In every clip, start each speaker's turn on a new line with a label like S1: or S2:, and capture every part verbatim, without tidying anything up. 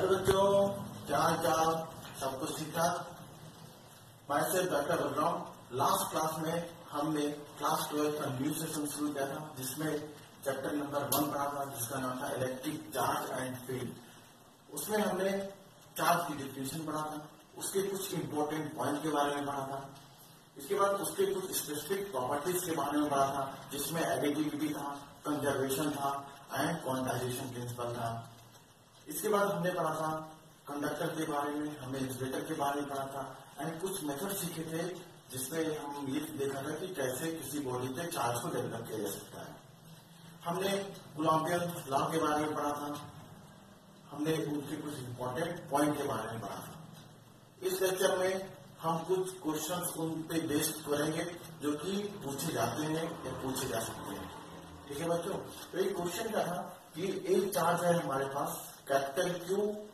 S1: Hello बच्चों, क्या हाल चाल? सब कुछ ठीक ठाक? मैं सिर्फ डॉक्टर बलराम। लास्ट क्लास में हमने क्लास ट्वेल्व का न्यू सेशन शुरू किया था, जिसमें चैप्टर नंबर वन पढ़ा था, जिसका नाम था इलेक्ट्रिक चार्ज एंड फील्ड। उसमें हमने चार्ज की डिफिनेशन पढ़ा था, उसके कुछ इंपॉर्टेंट पॉइंट के बारे में पढ़ा था। इसके बाद उसके कुछ स्पेसिफिक प्रॉपर्टीज के बारे में पढ़ा था, जिसमें एडिटिविटी था, कंजर्वेशन था एंड क्वांटाइजेशन प्रिंसिपल था। इसके बाद हमने पढ़ा था कंडक्टर के बारे में, हमने इंसुलेटर के बारे में पढ़ा था एंड कुछ मेथड सीखे थे, जिसमें हम ये देखा था कि कैसे किसी बॉडी पे चार्ज को डेवलप किया जा सकता है। हमने कूलॉम्बियन लॉ के बारे में पढ़ा था, हमने उनके कुछ इंपॉर्टेंट पॉइंट के बारे में पढ़ा था। इस लेक्चर में हम कुछ क्वेश्चंस उन पे बेस्ड करेंगे जो कि पूछे जाते हैं या पूछे जा सकते हैं। ठीक है बच्चों, तो एक क्वेश्चन क्या था कि एक चार्ज है हमारे पास कैपिटल क्यू,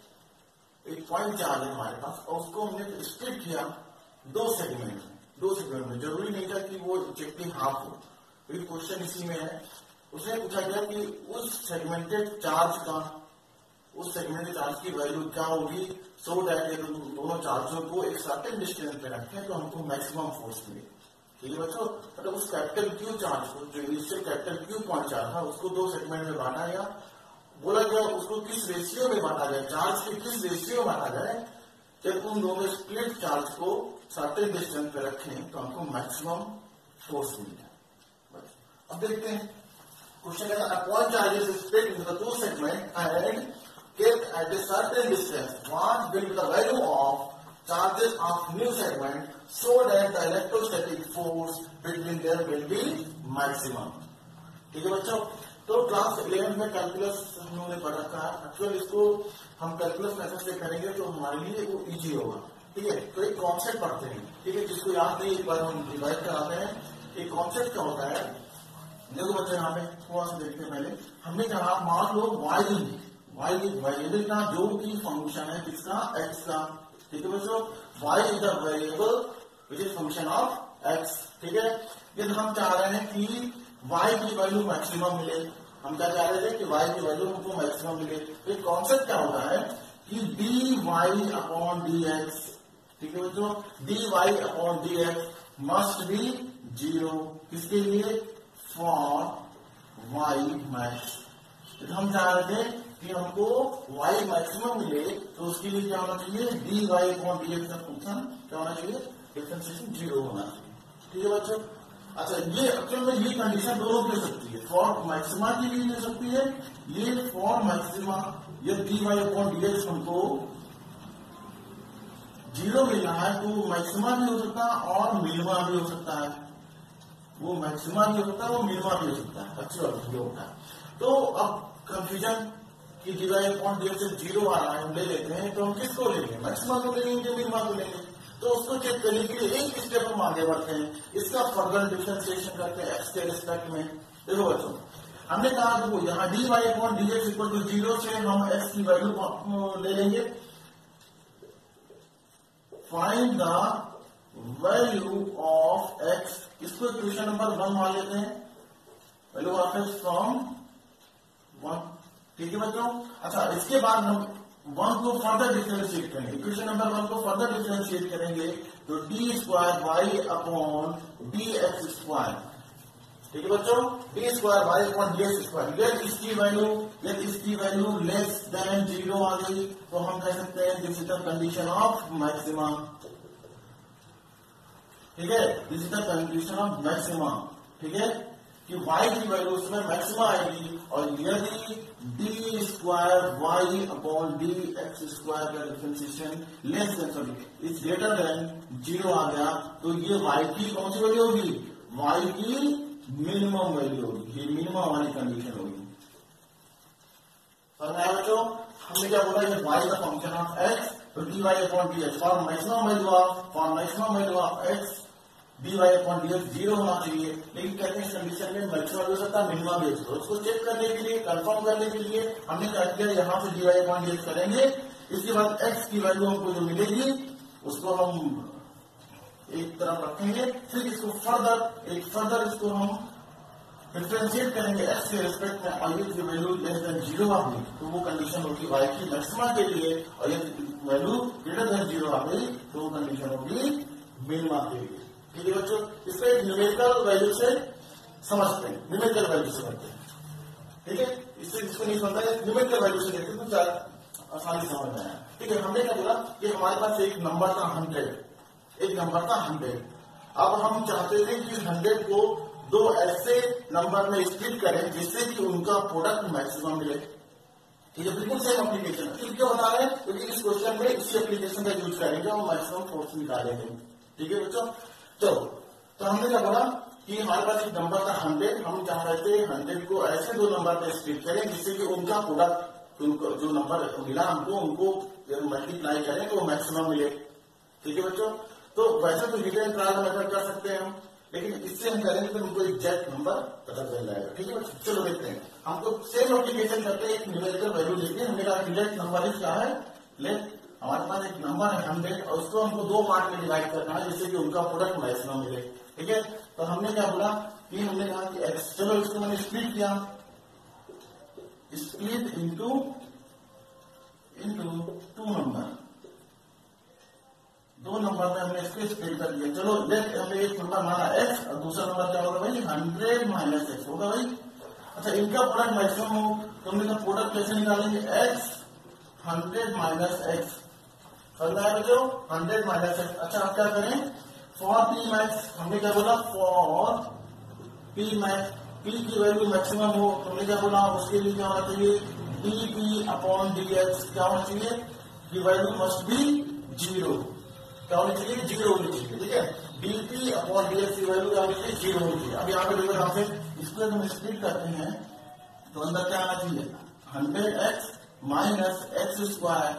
S1: एक पॉइंट चार्ज है हमारे पास, और उसको हमने स्प्लिट किया दो सेगमेंट में। दो सेगमेंट में जरूरी नहीं था कि वो एग्जैक्टली हाफ हो, तो ये क्वेश्चन इसी में है। उसने पूछा गया कि उस सेगमेंटेड चार्ज का उस सेगमेंटेड चार्ज की वैल्यू क्या होगी, सो दैट ये दोनों चार्जों को एक सर्टेन डिस्टेंस पे रखें तो हमको मैक्सिमम फोर्स मिले। ठीक है बच्चों, मतलब उस कैपिटल क्यू चार्ज को, जो initial capital Q point charge था, उसको दो सेगमेंट में बांटा गया। बोला गया उसको किस रेशियो में बांटा जाए, चार्ज के किस रेशियो में बांटा जाए कि उन दोनों स्प्लिट चार्ज को सर्टेन डिस्टेंस पे रखें तो हमको मैक्सिमम फोर्स मिले। अब देखते हैं क्वेश्चन है, a point charge is split into the two segment and kept at a certain distance, what will be the value of charges of new segment so that the electrostatic force between them will be maximum। ठीक है बच्चों, तो class eleven में calculus हम लोगों ने पढ़ रखा है। एक्चुअली इसको हम कैलकुलस मेथड से करेंगे तो हमारे लिए वो इजी होगा। ठीक है, तो एक कॉन्सेप्ट पढ़ते हैं। ठीक है, जिसको याद नहीं एक बार हम रिवाइज कराते हैं। एक कॉन्सेप्ट क्या होता है, देखो बच्चे यहाँ पे थोड़ा सा देखते हैं। पहले हमने कहा मान लो वाई वाई वेरिएबल का जो की फंक्शन है किसका, एक्स का। ठीक है बच्चों, Y is the variable which is function of X. ठीक है, यदि हम चाह रहे हैं कि वाई की वैल्यू मैक्सिमम मिले, हम क्या चाह रहे थे कि वाई की वैल्यू हमको मैक्सिमम मिले, तो एक कॉन्सेप्ट क्या होता है कि D Y upon D X. ठीक है बच्चों, D Y upon D X must be zero. किसके लिए, फॉर वाई मैक्स। तो हम चाह रहे थे कि हमको y मैक्सिमम मिले, तो उसके लिए क्या होना चाहिए, D Y upon D x का फंक्शन क्या होना चाहिए, डिफरेंशिएशन जीरो होना चाहिए। ठीक है बच्चों, अच्छा ये एक्चुअल में ये कंडीशन दोनों की हो सकती है, फॉर मैक्सिमा की भी हो सकती है, ये फॉर मैक्सिमा ये D Y upon D X हमको जीरो मिल रहा है तो मैक्सिमा भी हो सकता है और मिनिमा भी हो सकता है। वो मैक्सिमा भी हो सकता है, वो मिनिमा भी हो सकता है। एक्चुअल ये होता है। तो अब कंफ्यूजन कि D Y upon D X zero आ रहा है, हम ले लेते हैं, तो हम किसको लेंगे, मैक्सिमा को लेंगे, मिनिमा को लेंगे। तो उसको चेक करने के लिए एक स्टेप हम आगे बढ़ते हैं, इसका फर्दर डिफरेंशिएशन करते हैं एक्स के रिस्पेक्ट में। देखो बच्चों, हमने कहा देखो यहाँ D Y upon D X equal to zero से हम एक्स की वैल्यू ले लेंगे। Find the value of X, इसको क्वेश्चन नंबर वन मान लेते हैं, value of X from one. ठीक है बच्चों, अच्छा इसके बाद हम वन को फर्दर डिफरेंशिएट करेंगे, इक्वेशन नंबर वन को फर्दर डिफरेंशिएट करेंगे तो D square Y upon D X square. ठीक है बच्चों, D square Y upon D X square. यदि इसकी वैल्यू यदि इसकी वैल्यू लेस देन जीरो आ गई तो हम कह सकते हैं this is the condition of maxima. ठीक है, this is the condition of maxima. ठीक है, कि y की वैल्यू उसमें मैक्सिमा आएगी, और यदि D square Y upon D X square का differentiation less than sorry is greater than zero आ गया तो ये y की कौन सी वैल्यू होगी, y की मिनिमम वैल्यू होगी, ये मिनिमम वाली कंडीशन होगी। समझ आया बच्चों, हमने क्या बोला, ये y का फंक्शन ऑफ x, तो D Y upon D X for maximum value of for maximum value of x D Y upon D X zero होना चाहिए। लेकिन कहते हैं इस कंडीशन में मैक्सिमम भी हो सकता है, मिनिमम भी हो सकता है। उसको चेक करने के लिए, कंफर्म करने के लिए हमने क्या किया, यहाँ से D Y upon D X करेंगे। इसके बाद एक्स की वैल्यू हमको जो मिलेगी उसको हम एक तरफ रखेंगे, फिर इसको फर्दर एक फर्दर इसको हम डिफ्रेंशिएट करेंगे एक्स के रिस्पेक्ट में और यदि वैल्यू लेस देन जीरो आ गई तो वो कंडीशन होगी वाई की मैक्सिमा के लिए, और यदि वैल्यू ग्रेटर देन जीरो आ गई तो वो कंडीशन होगी मिनिमा के लिए। ठीक है बच्चों, इसको एक न्यूमेरिकल वैल्यू से समझते हैं, न्यूमेरिकल वैल्यू से करते हैं। ठीक है, इससे जिसको नहीं समझता है न्यूमेरिकल वैल्यू से देखते तो ज्यादा आसानी समझ में आया। ठीक है, हमने क्या बोला कि हमारे पास एक नंबर था हंड्रेड, एक नंबर था हंड्रेड। अब हम चाहते थे कि हंड्रेड को दो ऐसे नंबर में स्प्लिट करें जिससे कि उनका प्रोडक्ट मैक्सिमम मिले। ठीक है, बिल्कुल सेम एप्लीकेशन। ठीक क्यों बता रहे हैं, क्योंकि इस क्वेश्चन में इसी एप्लीकेशन का यूज करेंगे और मैक्सिमम फोर्स निकालेंगे। ठीक है बच्चों, चलो तो हमने क्या बोला कि हमारे पास एक नंबर था हंड्रेड, हम चाह रहे थे हंड्रेड को ऐसे दो नंबर में स्प्लिट करें जिससे कि उनका प्रोडक्ट जो नंबर मिला हमको उनको मल्टीप्लाई करें तो मैक्सिमम मिले। ठीक है बच्चों, तो वैसे तो हिट एंड ट्रायल मेथड कर सकते हैं हम, लेकिन इससे हम करेंगे तो हमको एग्जैक्ट नंबर पता चल जाएगा। ठीक है बच्चों, चलो देखते हैं। हमको सेम एप्लीकेशन करते हैं, एक न्यूमेरिकल वैल्यू लेते हैं। मेरा एग्जैक्ट नंबर क्या है, लेट हमारे पास एक नंबर है हंड्रेड और उसको हमको दो पार्ट में डिवाइड करना है जिससे कि उनका प्रोडक्ट मैक्सिमम मिले। ठीक है, तो हमने क्या बोला कि हमने कहा कि एक्स, चलो इसको मैंने स्प्लिट किया, split into into two number, दो नंबर में हमने इसको स्प्लिट कर दिया। चलो लेट हमने एक नंबर माना एक्स और दूसरा नंबर क्या होगा भाई हंड्रेड माइनस एक्स होगा भाई। अच्छा, इनका प्रोडक्ट मैक्सिमम हो तो हमने कहा प्रोडक्ट कैसे निकालेंगे, एक्स हंड्रेड माइनस एक्स, समझ आया बच्चों, हंड्रेड माइनस एक्स। अच्छा आप क्या करें, फॉर पी मैक्स, हमने क्या बोला फॉर पी मैक्स, पी की वैल्यू मैक्सिमम हो तो हमने क्या बोला उसके लिए क्या होना चाहिए, D P upon D x क्या होना चाहिए, की वैल्यू मस्ट बी जीरो, क्या होनी चाहिए, जीरो होनी चाहिए। ठीक है, डीपी अपॉन डी एक्स की वैल्यू क्या होनी चाहिए, जीरो होनी चाहिए। अब यहाँ पे देखो, यहाँ पे इसको हम स्प्लिट करते हैं तो अंदर क्या आना चाहिए, hundred X minus x square,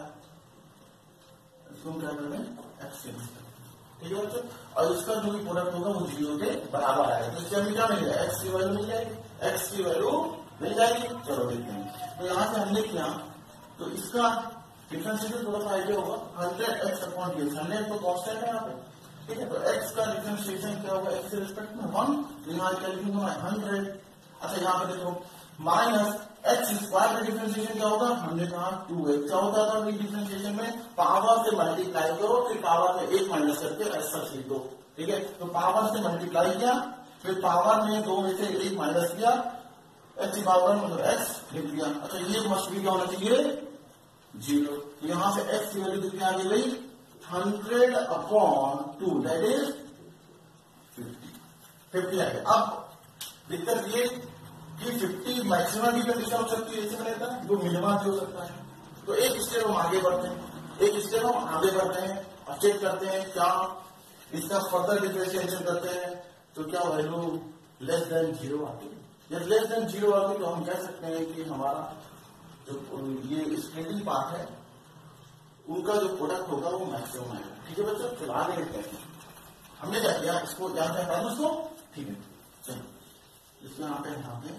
S1: इसको हम क्या करते हैं एक्स। ठीक है बच्चों, और इसका जो भी प्रोडक्ट होगा वो जीरो के बराबर आएगा। तो इससे हमें क्या मिल जाएगा, एक्स की वैल्यू मिल जाएगी, एक्स की वैल्यू मिल जाएगी। चलो देखते हैं, तो यहाँ से हमने किया तो इसका डिफरेंशिएशन थोड़ा सा आइडिया होगा, hundred X upon D X, hundred तो कॉन्स्टेंट है यहाँ पे। ठीक है, तो एक्स का डिफरेंशिएशन क्या होगा, एक्स के रिस्पेक्ट में वन, तो यहाँ क्या लिखूंगा मैं हंड्रेड। अच्छा यहाँ पे देखो माइनस एक्स स्क्वायर का डिफरेंशिएशन क्या होगा, हमने कहा टू एक्स, क्या होता था डिफरेंशिएशन में, पावर से मल्टीप्लाई करो फिर पावर में एक माइनस करके ऐसा लिख दो। ठीक है, तो पावर से मल्टीप्लाई किया फिर पावर में दो में से एक माइनस किया, एक्स की पावर मतलब एक्स लिख दिया। अच्छा ये मस्ट भी क्या होना चाहिए, जीरो। तो यहां से एक्स की वैल्यू कितनी आ गई, hundred upon two that is fifty, fifty आ गया। अब दिक्कत ये कि फिफ्टी मैक्सिमम की कंडीशन हो सकती है, ऐसे मैंने कहा वो मिनिमम भी हो सकता है। तो एक स्टेप हम आगे बढ़ते हैं, एक स्टेप हम आगे बढ़ते हैं और चेक करते हैं क्या इसका फर्दर डिफरेंशिएशन करते हैं तो क्या वैल्यू लेस देन जीरो आती है। जब लेस देन जीरो आती तो हम कह सकते हैं कि हमारा जो ये स्प्लिटिंग पार्ट है उनका जो प्रोडक्ट होगा वो मैक्सिमम आएगा। ठीक है बच्चों, चलो आगे देखते हैं। हमने क्या किया, इसको याद है उसको, ठीक है चलो इसको यहाँ पे यहाँ पे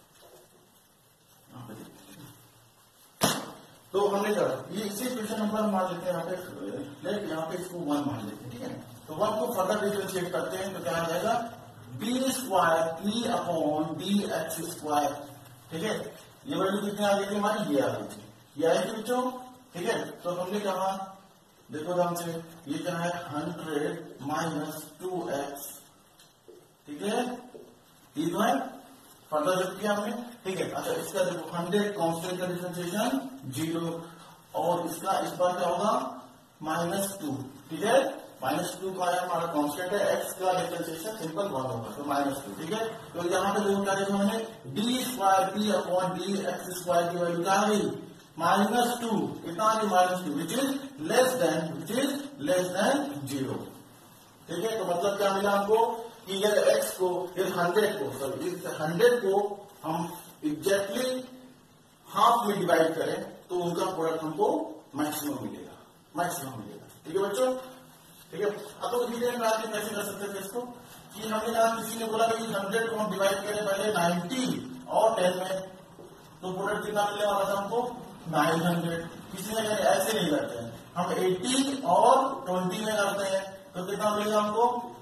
S1: यहाँ पे देखते हैं। तो हमने क्या ये इसी क्वेश्चन नंबर मान लेते हैं यहाँ पे, लेट यहाँ पे इसको वन मान लेते हैं। ठीक है, तो वन को फर्दर डिफरेंशिएट करते हैं तो क्या आ जाएगा, B square P upon D X square. ठीक है, ये वैल्यू कितनी आ गई थी हमारी, ये आ गई थी, ये आई थी बच्चों। ठीक है, तो हमने कहा देखो ध्यान से, ये क्या है हंड्रेड माइनस टू एक्स। ठीक है, ये तो है फर्दर जब किया हमने। ठीक है, अच्छा इसका देखो हंड्रेड कॉन्स्टेंट का डिफरेंशिएशन जीरो और इसका इस बार क्या होगा माइनस टू। ठीक है, माइनस टू का हमारा कॉन्स्टेंट है, एक्स का डिफरेंशिएशन सिंपल वन होगा तो माइनस टू। ठीक है, तो यहाँ पे देखो क्या देखो मैंने D square P upon D X square की वैल्यू क्या आ गई माइनस टू, कितना आ गई minus two which is less than which is less than zero. ठीक है, तो मतलब क्या मिला हमको कि यदि एक्स को यदि हंड्रेड को सॉरी इस हंड्रेड को हम एग्जैक्टली हाफ में डिवाइड करें तो उनका प्रोडक्ट हमको मैक्सिमम मिलेगा, मैक्सिमम मिलेगा। ठीक है बच्चों, ठीक है। अब तो धीरे धीरे आगे कैसे कर सकते थे इसको कि हमने कहा किसी ने बोला कि हंड्रेड को हम डिवाइड करें पहले नाइन्टी और टेन में तो प्रोडक्ट कितना मिलने वाला था हमको नाइन हंड्रेड। किसी ने ऐसे नहीं करते हैं, हम एटी और ट्वेंटी में करते हैं तो कितना मिलेगा हमको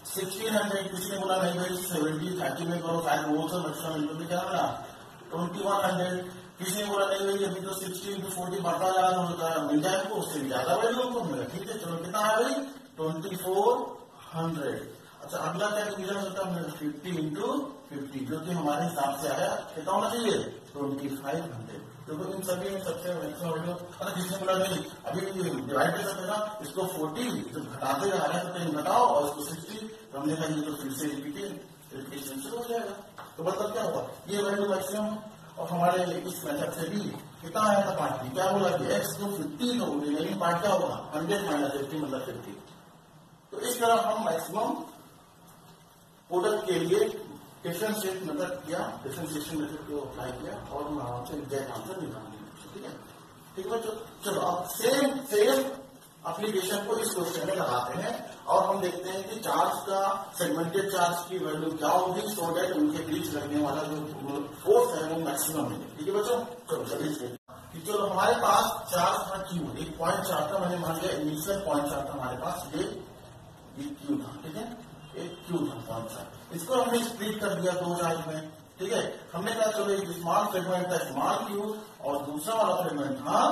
S1: सिक्सटीन हंड्रेड किसी ने बोला नहीं भाई सेवेंटी थर्टी में करो फाइव वो सब मैक्सिमम इनकम में क्या मिला ट्वेंटी वन हंड्रेड किसी ने बोला नहीं भाई अभी तो सिक्सटीन टू फोर्टी बढ़ता जा रहा है मिल जाए तो उससे भी ज्यादा वैल्यू हमको मिला ठीक है चलो कितना है भाई ट्वेंटी फोर हंड्रेड अच्छा अगला क्या डिवीजन होता है फिफ्टी इंटू फिफ्टी जो कि हमारे हिसाब से आया कितना होना चाहिए ट्वेंटी फाइव हंड्रेड देखो इन सभी में सबसे मैक्सिमम वैल्यू अरे किसी ने बोला नहीं अभी डिवाइड कर सकते ना इसको फोर्टी जब घटाते जा रहे हैं तो कहीं घटाओ और इसको सिक्सटी तो हमने कहा ये तो फिर से रिपीटेशन से हो जाएगा तो मतलब क्या होगा ये वैल्यू मैक्सिमम और हमारे इस मेथड से भी कितना आया था पार्ट की क्या बोला कि एक्स को फिफ्टी तो रिमेनिंग पार्ट क्या होगा हंड्रेड माइनस फिफ्टी मतलब फिफ्टी तो इस तरह हम मैक्सिमम प्रोडक्ट के लिए डिफरेंशिएट मेथड किया डिफरेंशिएशन मेथड को अप्लाई किया और हम आराम से एग्जैक्ट आंसर निकाल लिया ठीक है ठीक है बच्चों चलो अब सेम सेम एप्लीकेशन को इस क्वेश्चन में लगाते हैं और हम देखते हैं कि चार्ज का सेगमेंटेड चार्ज की वैल्यू क्या होगी सो डेट उनके बीच लगने वाला जो फोर्स है वो मैक्सिमम है ठीक है बच्चों चलो चलिए कि चलो हमारे पास चार्ज था क्यू एक पॉइंट चार्ज था मैंने मान लिया इनिशियल पॉइंट चार्ज था हमारे पास ये क्यू था ठीक है एक क्यू था पॉइंट चार्ज इसको हमने स्प्लिट कर दिया दो चार्ज में ठीक है हमने कहा चलो एक स्मॉल फ्रेगमेंट था स्मॉल क्यू और दूसरा वाला फ्रेगमेंट था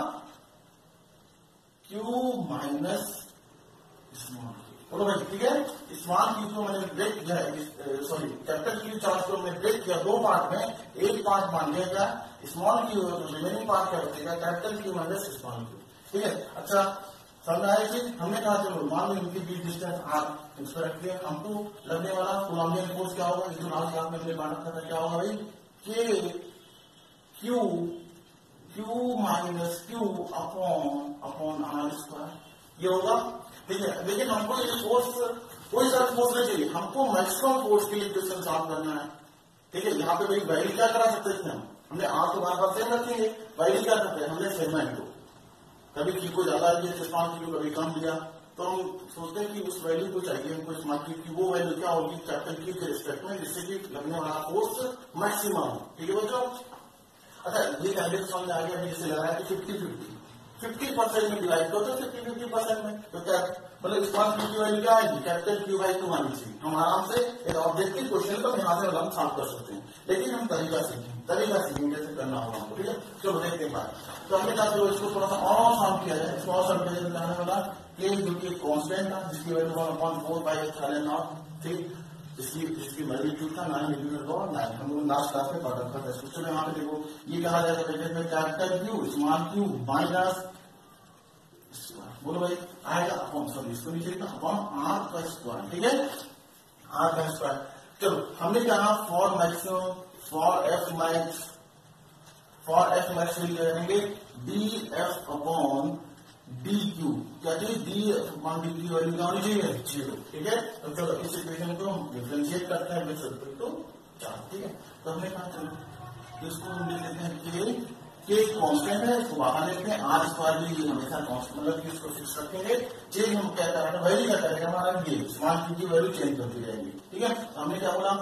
S1: क्यू माइनस स्मॉल क्यू बोलो भाई ठीक है स्मॉल क्यू को मैंने ब्रेक किया सॉरी कैपिटल क्यू चार्ज को मैंने ब्रेक किया दो पार्ट में एक पार्ट मान लिया क्या स्मॉल क्यू रिमेनिंग पार्ट क्या बचेगा capital Q minus small Q ठीक है अच्छा समझ आया चीज हमने कहा चलो मान लो इनके बीच डिस्टेंस आर इस पर रखिए हमको लगने वाला कोलम्बियन फोर्स क्या होगा जो लास्ट क्लास में हमने बांटा था क्या होगा भाई K Q Q minus Q upon upon are square ये होगा ठीक है लेकिन हमको ये फोर्स कोई सा फोर्स नहीं चाहिए हमको मैक्सिमम फोर्स के लिए क्वेश्चन सॉल्व करना है ठीक है यहाँ पे भाई वैल्यू क्या करा सकते हैं हम हमने आर तो बार बार सेम रखेंगे वैल्यू क्या करते हैं हमने सेगमेंट को कभी क्यू को ज्यादा दिया स्मॉल क्यू कभी कम दिया तो हम सोचते हैं कि उस वैल्यू को चाहिए हमको स्मॉल क्यू की वो वैल्यू क्या होगी कैपिटल क्यू के रिस्पेक्ट में जिससे कि लगने वाला फोर्स मैक्सिमम हो ठीक है बच्चों अच्छा ये कैंडिडेट समझ आ गया जिससे लग रहा है कि फिफ्टी फिफ्टी फिफ्टी परसेंट में डिवाइड करो तो फिफ्टी फिफ्टी परसेंट में तो क्या मतलब स्मॉल क्यू की वैल्यू क्या आएगी capital Q by two minus three हम आराम से एक ऑब्जेक्टिव क्वेश्चन को यहाँ से हम सॉल्व कर सकते हैं लेकिन हम तरीका सीखेंगे तरीका सीखेंगे कैसे करना होगा हमको ठीक है चलो देखते हैं बात तो हमने कहा चलो इसको थोड़ा सा और सॉल्व किया जाए इसको और सॉल्व किया जाए कहने वाला के जो कि कॉन्स्टेंट था जिसकी value one upon four by epsilon naught ठीक जिसकी जिसकी मैग्नीट्यूड था नाइन मिलीमीटर और नाइन हम लोग लास्ट क्लास में पढ़ रखा था इसको चलो यहाँ पे देखो ये कहा जाएगा ब्रैकेट में capital Q small Q minus बोलो भाई आएगा अपॉन सॉरी इसको नीचे लिखना अपॉन आर का स्क्वायर ठीक है आर का स्क्वायर चलो हमने कहा for maximum for F max for F max करेंगे D F upon D Q क्या चाहिए डी मान डी क्यू वैल्यू क्या होनी चाहिए जीरो ठीक है तो चलो इस इक्वेशन को हम डिफरेंशिएट करते हैं विद टू चार ठीक है तो हमने कहा चलो इसको हम लिख लेते हैं कि के कांस्टेंट है इसको बाहर लेते हैं आर स्क्वायर भी हमेशा कांस्टेंट मतलब कि इसको फिक्स रखेंगे चेंज हम क्या करेंगे वैल्यू क्या करेंगे हमारा ये स्मॉल क्यू की वैल्यू चेंज करती जाएगी ठीक है हमने क्या बोला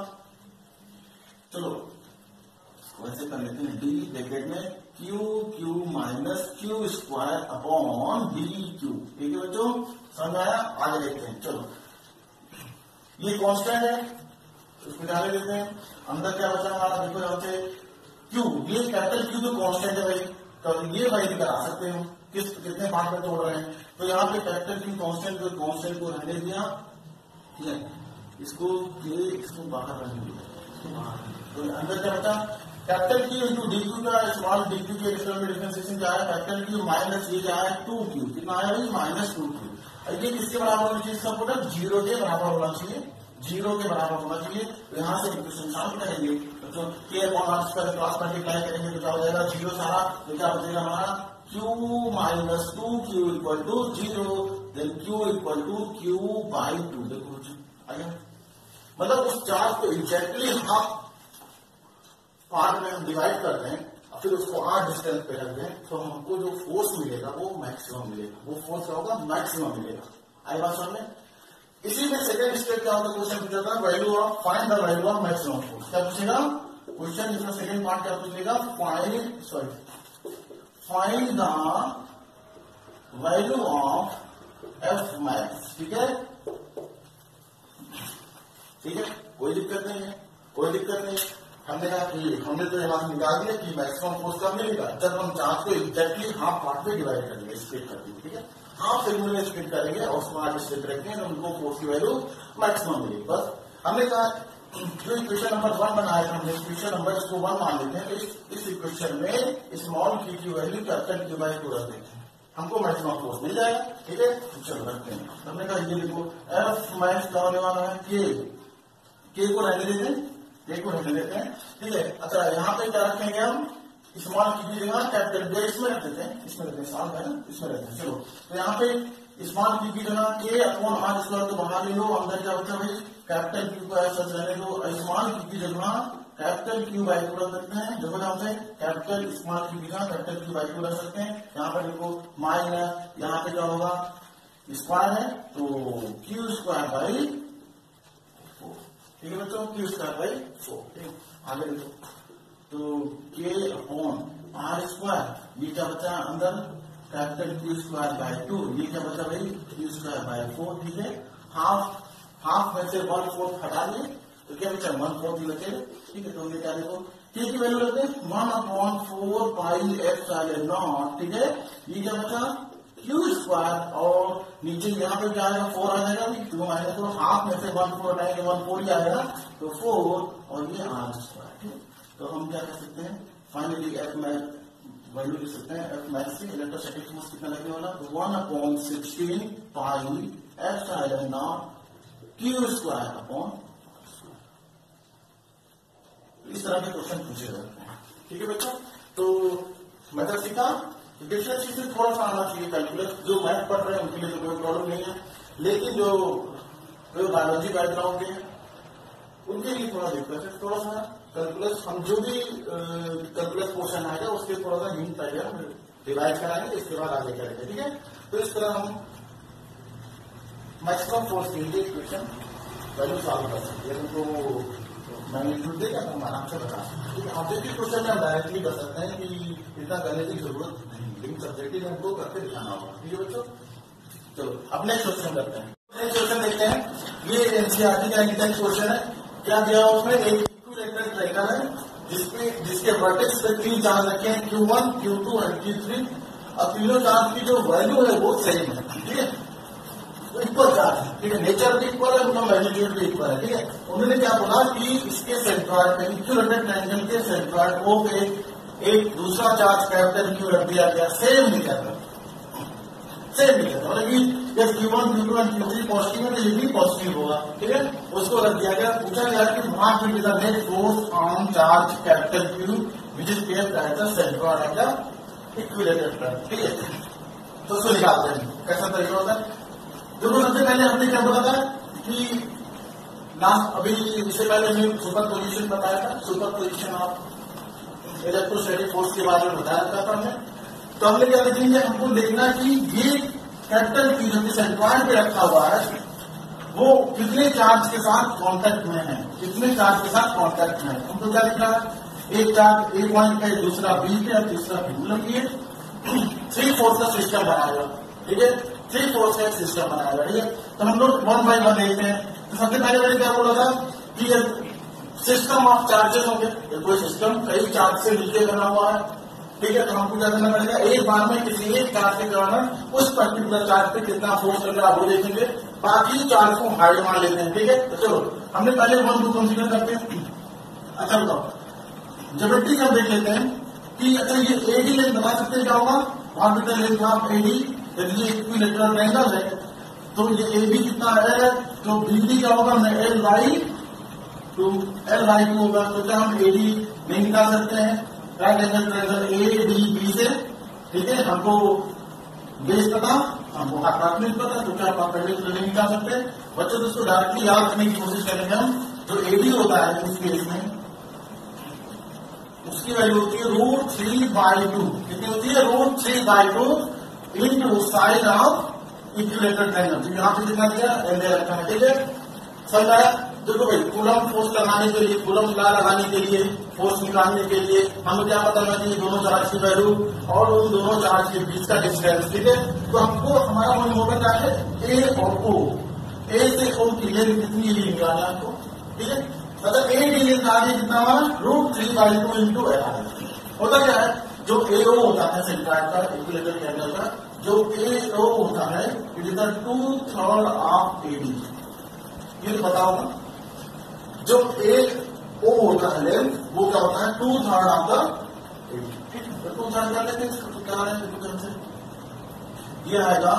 S1: चलो वैसे कर लेते हैं डी ब्रैकेट में Q Q minus Q square upon D Q ठीक है बच्चों समझ आया आगे देखते हैं चलो ये कांस्टेंट है इसको डाले देते हैं अंदर क्या बचा हमारा देखो यहाँ से क्यू ये कैपिटल क्यू तो कांस्टेंट है भाई तो ये वैल्यू करा सकते हैं किस कितने पार्ट में तोड़ रहे हैं तो यहाँ पे कैपिटल क्यू कांस्टेंट को कांस्टेंट को रहने दिया ठीक है इसको के इसको बाहर रहने दिया इसको बाहर तो अंदर क्या बचा capital Q into D Q का स्मॉल डी क्यू के रिस्पेक्ट में डिफरेंशिएशन क्या है कैपिटल क्यू माइनस ये क्या है टू क्यू कितना है भाई माइनस टू क्यू ये किसके बराबर होना चाहिए इसका प्रोडक्ट जीरो के बराबर होना चाहिए जीरो के बराबर होना चाहिए तो यहाँ से इक्वेशन सॉल्व करेंगे तो K upon are square cross multiply करेंगे तो क्या हो जाएगा जीरो सारा तो क्या बचेगा हमारा Q minus two Q equal to zero then Q equal to Q by two देखो आगे मतलब उस चार्ज को एग्जैक्टली हाफ पार्ट में हम डिवाइड करते हैं और फिर उसको आर डिस्टेंस पे रख दें तो हमको जो फोर्स मिलेगा वो मैक्सिमम मिलेगा वो फोर्स क्या होगा मैक्सिमम मिलेगा आई बात समझ में इसी में सेकंड स्टेप क्या होता है क्वेश्चन पूछा था value of find the value of maximum force क्या पूछेगा क्वेश्चन इसका सेकंड पार्ट क्या पूछेगा find sorry find the value of F max ठीक है ठीक है, कोई दिक्कत नहीं है, कोई दिक्कत नहीं है। हमने कहा कि हमने तो यहाँ से निकाल दिया कि मैक्सिमम फोर्स कब मिलेगा, जब हम चार्ज को एग्जैक्टली हाफ पार्ट में डिवाइड करेंगे, स्प्लिट कर देंगे, ठीक है, हाफ सेगमेंट में स्प्लिट करेंगे और उसको आगे स्प्लिट रखेंगे तो उनको फोर्स की वैल्यू मैक्सिमम मिलेगी। बस हमने कहा जो इक्वेशन नंबर वन बनाया था हमने, इक्वेशन नंबर इसको वन मान लेते हैं। इस इस इक्वेशन में स्मॉल की की value capital Q by two रख देते हैं, हमको मैक्सिमम फोर्स मिल जाएगा, ठीक है। चलो रखते हैं, हमने कहा ये देखो एफ मैक्स का होने वाला है के, के को रहने देते हैं, के को रहने देते हैं, ठीक है। अच्छा यहाँ पे क्या रखेंगे हम, स्मॉल की की जगह कैपिटल के इसमें रख देते हैं, इसमें रखते हैं, साल है ना, इसमें रखते हैं। चलो तो यहाँ पे स्मॉल की की जगह के अपॉन आर स्क्वायर तो बाहर ले लो, अंदर क्या बचा भाई कैपिटल क्यू का ऐसा रहने दो, स्मॉल की की जगह कैपिटल क्यू बाई टू रख सकते हैं, जो बना होता है कैपिटल स्मॉल क्यू की जगह कैपिटल क्यू बाई टू रख सकते हैं। यहाँ पर देखो माइनस, यहाँ पे क्या होगा स्क्वायर है तो क्यू स्क्वायर बाई फोर, ठीक है बच्चों, क्यू स्क्वायर बाई फोर, ठीक। आगे देखो तो के अपॉन आर स्क्वायर, ये क्या बचा अंदर capital Q square by two, ये क्या बचा भाई क्यू स्क्वायर बाय फोर, ठीक है। हाफ हाफ में से वन फोर्थ हटा दिए तो क्या बचा वन फोर्थ ही बचे, ठीक है। तो हमने क्या देखो के की वैल्यू रखते हैं one upon four pi epsilon naught, ठीक है। ये क्या बचा क्यू स्क्वायर और नीचे यहाँ पे क्या आएगा फोर आ जाएगा, टू माइनस फोर, हाफ में से वन फोर हटाएंगे वन फोर ही आएगा तो फोर और ये आर स्क्वायर, ठीक। तो हम क्या कर सकते हैं फाइनली एफ में वैल्यू लिख सकते हैं, एफ मैक्स की इलेक्ट्रोस्टैटिक फोर्स कितना लगने वाला तो one upon sixteen pi epsilon not Q square upon, इस तरह के क्वेश्चन पूछे जाते हैं, ठीक है बच्चों। तो मैथड सीखा, डिफरेंशिएशन थोड़ा सा आना चाहिए कैलकुलस, जो मैथ पढ़ रहे हैं उनके लिए तो कोई प्रॉब्लम नहीं है, लेकिन जो बायोलॉजी बैकग्राउंड के उनके लिए थोड़ा दिक्कत है, थोड़ा सा कैलकुलस हम जो भी कैलकुलस क्वेश्चन आएगा उसके थोड़ा सा हिंट पहले हम रिवाइज कराएंगे, इसके बाद आगे करेंगे, ठीक है। तो इस तरह हम मैक्सिमम फोर्स के लिए क्वेश्चन वैल्यू सॉल्व कर सकते हैं, उनको मैग्नीट्यूड देगा तो हम आराम से बता सकते हैं, ठीक है। ऑब्जेक्टिव क्वेश्चन में हम डायरेक्टली कर सकते हैं कि इतना करने की जरूरत नहीं, लेकिन सब्जेक्टिव हमको करके दिखाना होगा, ठीक है बच्चों। चलो अब नेक्स्ट क्वेश्चन करते हैं, नेक्स्ट क्वेश्चन देखते हैं। ये एनसीईआरटी का नेक्स्ट क्वेश्चन है, क्या दिया उसमें एक इक्विलेटरल ट्रायंगल है जिसपे जिसके वर्टेक्स पे तीन चार्ज रखे हैं Q one Q two and Q three, और तीनों चार्ज की जो वैल्यू है वो सेम है, ठीक है, इक्वल चार्ज है, ठीक है, नेचर भी इक्वल है, उनका मैग्नीट्यूड भी इक्वल है, ठीक है। उन्होंने क्या बोला कि इसके सेंट्रॉइड में इक्विलेटरल ट्रायंगल के सेंट्रॉइड ओ पे एक दूसरा चार्ज कैपिटल क्यू रख दिया गया, सेम नहीं करता, सेम नहीं करता, मतलब कि जब Q one Q two and Q three positive है तो ये भी पॉजिटिव होगा, ठीक है। उसको रख दिया गया, पूछा गया कि वहां पे the net force on charge capital Q which is carried at the centroid of the equilateral triangle, ठीक है। तो उसको निकालते हैं, कैसा तरीका होता है देखो। सबसे पहले हमने क्या बोला था कि लास्ट अभी इससे पहले हमने सुपर पोजिशन बताया था, superposition of electrostatic force के बारे में बताया था हमने। तो हमने क्या देखेंगे, हमको देखना कि ये कैपिटल की जो सेंट्रॉइड पे रखा हुआ है वो कितने चार्ज के साथ कांटेक्ट में है, कितने चार्ज के साथ कांटेक्ट में है। हमको क्या लिखना है, एक चार्ज ए पॉइंट पे, दूसरा बी पे और तीसरा बी, मतलब ये थ्री फोर्स का सिस्टम बनाएगा, ठीक है, थ्री फोर्स का एक सिस्टम बनाएगा, ठीक है। तो हम लोग वन बाई वन देखते हैं। तो सबसे पहले मैंने क्या बोला था कि ये सिस्टम ऑफ चार्जेस होंगे, कोई सिस्टम कई चार्ज से नीचे बना हुआ है, ठीक है। तो हमको क्या करना पड़ेगा, एक बार में किसी एक चार्ज के कारण उस पर्टिकुलर चार्ज पे कितना फोर्स लग रहा है वो देखेंगे, बाकी चार्ज को हाइड मान लेते हैं, ठीक है। तो चलो हमने पहले वन को कंसीडर करते हैं। अच्छा बताओ, ज्योमेट्री हम देख लेते हैं कि अच्छा ये एडी लेंथ बता सकते हैं क्या होगा, ऑर्बिटल लेंथ ऑफ एडी, यदि ये इक्विलेटरल ट्रायंगल है तो ये ए बी कितना है, तो बी डी क्या होगा, मैं L by two L by two होगा। तो क्या हम ए डी नहीं निकाल सकते हैं, right angle triangle A D B से, ठीक है। हमको बेस पता, हमको प्राथमिक पता, तो क्या आप पहले नहीं निकाल सकते बच्चों। तो इसको डायरेक्टली याद रखने की कोशिश करेंगे हम। जो ए डी होता है इस केस में उसकी वैल्यू होती है रूट थ्री बाई टू, कितनी होती है, root three by two into side of equilateral triangle. तो यहाँ पे कितना दिया, एल दे रखा है, ठीक है, समझ आया। देखो भाई कूलम फोर्स लगाने के लिए, कूलम लॉ लगाने के लिए, फोर्स निकालने के लिए हमें क्या पता होना चाहिए, दोनों चार्ज की वैल्यू और उन दोनों चार्ज के बीच का डिस्टेंस, ठीक है। तो हमको हमारा वन मोमेंट क्या है, ए और ओ, ए से ओ की लेंथ कितनी ली निकालना है आपको, ठीक है। मतलब ए डी निकाल दिया कितना हमारा root three by two into L R. होता क्या है, जो ए ओ होता है सेंट्रॉइड का इक्विलेटरल ट्रायंगल का, जो ए ओ होता है it is the two third of A D. ये बताओ ना, जो ए ओ होता है लेंथ वो क्या होता है two third of the A D. तो टू थर्ड कर लेते हैं, तो क्या है से ये आएगा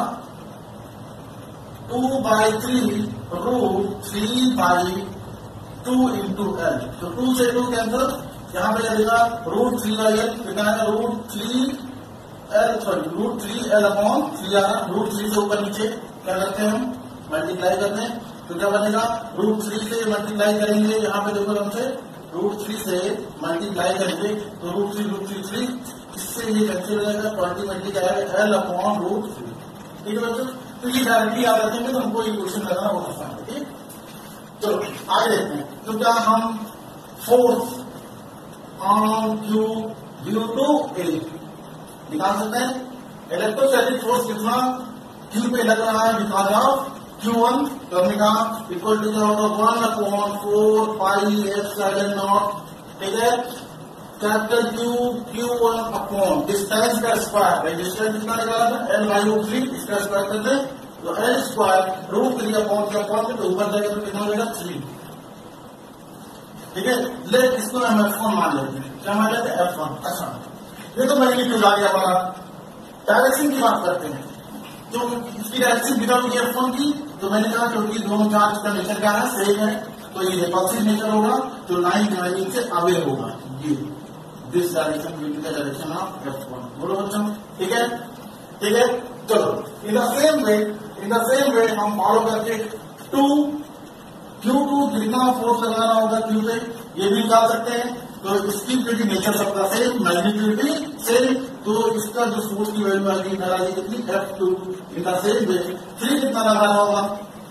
S1: two by three root three by two into L. तो टू से टू कैंसिल, यहां पे लगेगा रूट थ्री बाई एल कितना है root three L sorry root three L upon three आ रहा, रूट थ्री से ऊपर नीचे क्या करते हैं हम मल्टीप्लाई करते हैं, तो क्या बनेगा रूट थ्री से मल्टीप्लाई करेंगे, यहाँ पे देखो हमसे रूट थ्री से मल्टीप्लाई करेंगे तो root three root three three, इससे ये कैंसिल हो जाएगा, क्वांटिटी क्या है एल अपॉन रूट थ्री। ठीक है बच्चों, तो ये डायरेक्टली याद रखेंगे तो हमको इक्वेशन लगाना बहुत आसान है। ठीक, चलो आगे देखते हैं। तो क्या हम force on Q due to A निकाल सकते हैं? इलेक्ट्रोस्टैटिक फोर्स कितना क्यू पे लग रहा है बिकॉज ऑफ क्यू वन, तो हमने कहा equal to one upon four pi epsilon naught. ठीक है, capital Q Q one upon distance का स्क्वायर, डिस्टेंस कितना निकाला था एल बाई रूट थ्री, इसका स्क्वायर करते हैं तो L square root three upon K upon तो ऊपर जाएगा तो कितना हो जाएगा थ्री। ठीक है, लेट इसको हम एफ वन मान लेते हैं। क्या मान लेते हैं एफ वन। अच्छा, ये तो मैग्नीट्यूड आ गया हमारा। डायरेक्शन की बात करते हैं, तो इसकी डायरेक्शन विदाउट एफ वन की, तो मैंने कहा क्योंकि दोनों चार्ज का नेचर क्या है सेम है, तो ये रिपल्सिव नेचर होगा, तो लाइन डिवाइडिंग से अवे होगा ये this direction will be the direction of F one. बोलो बच्चों, ठीक है ठीक है। चलो in the same way in the same way हम फॉलो करके टू क्यू टू कितना फोर्स लगाना होगा क्यू पे ये भी निकाल सकते हैं। तो इसकी भी नेचर सबका सेम, मैग्नीट्यूड भी सेम, तो इसका जो फोर्स की वैल्यू आएगी इधर आएगी कितनी F two. In the same way three कितना लगाना होगा,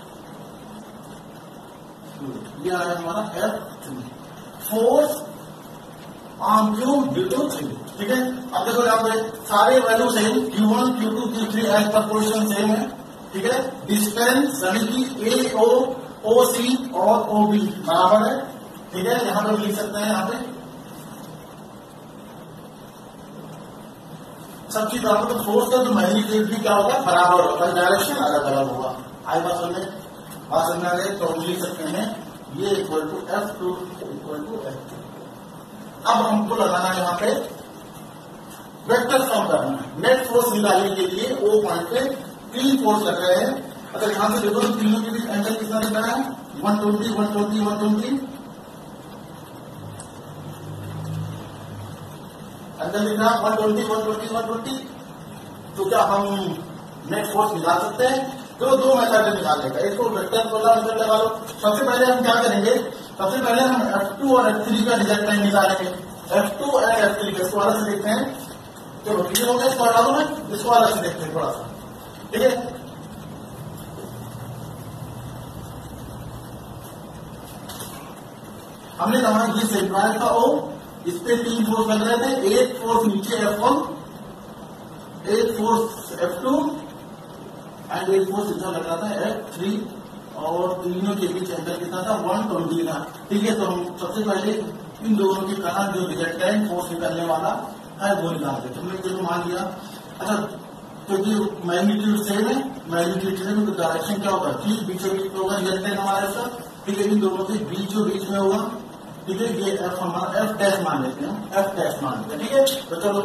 S1: ये आया हमारा F three force on Q due to three. ठीक है, अब देखो यहाँ पे सारे value same Q one Q two Q three as per position same है। ठीक है, डिस्टेंस यानी कि ए ओ ओ सी और ओ बी बराबर है। ठीक है, यहां पर लिख सकते हैं, यहाँ पे सब चीज बराबर, तो फोर्स का जो मैग्नीट्यूड भी क्या होगा बराबर होगा, डायरेक्शन अलग अलग होगा। आई बात समझे बात समझ आ गई, तो हम लिख सकते हैं ये equal to F two equal to F two. अब हमको लगाना है यहाँ पे वेक्टर सम करना है, नेट फोर्स निकालने के लिए ओ पॉइंट पे तीन फोर्स लग रहे हैं। अगर यहां से देखो तो तीनों के बीच एंगल कितना दिख रहा है one twenty one twenty one twenty angle दिख रहा है one twenty one twenty one twenty. तो क्या हम नेट फोर्स निकाल सकते हैं? तो दो मेथड निकालने का, इसको वेक्टर वाला मेथड लगा लो। सबसे पहले हम क्या करेंगे, सबसे पहले हम एफ टू और एफ थ्री का रिजल्ट टाइम निकालेंगे। F two and F three इसको अलग से देखते हैं। चलो क्लियर हो गया, इसको हटा दो, मैं इसको अलग से देखते हैं थोड़ा सा। ठीक है, हमने कहा ये सेंट्रॉइड का ओ, इस पे तीन फोर्स लग रहे थे, एक फोर्स नीचे एफ वन, एक फोर्स एफ टू एंड एक फोर्स इतना लग रहा था एफ थ्री, और तीनों के बीच एंगल कितना था वन ट्वेंटी था। ठीक है, तो हम सबसे पहले इन दोनों के कारण जो रिजल्टेंट फोर्स निकलने वाला है वो निकालते, तो हमने जो मान लिया। अच्छा, क्योंकि मैग्नीट्यूड सेम है, मैग्नीट्यूड सेम है तो डायरेक्शन क्या होगा ठीक बीचों बीच में होगा रिजल्टेंट हमारे साथ। ठीक है, इन दोनों के बीचों बीच में होगा। ठीक है, ये एफ हमारा एफ डैश मान लेते हैं, एफ डैश मान लेते हैं। ठीक है, तो चलो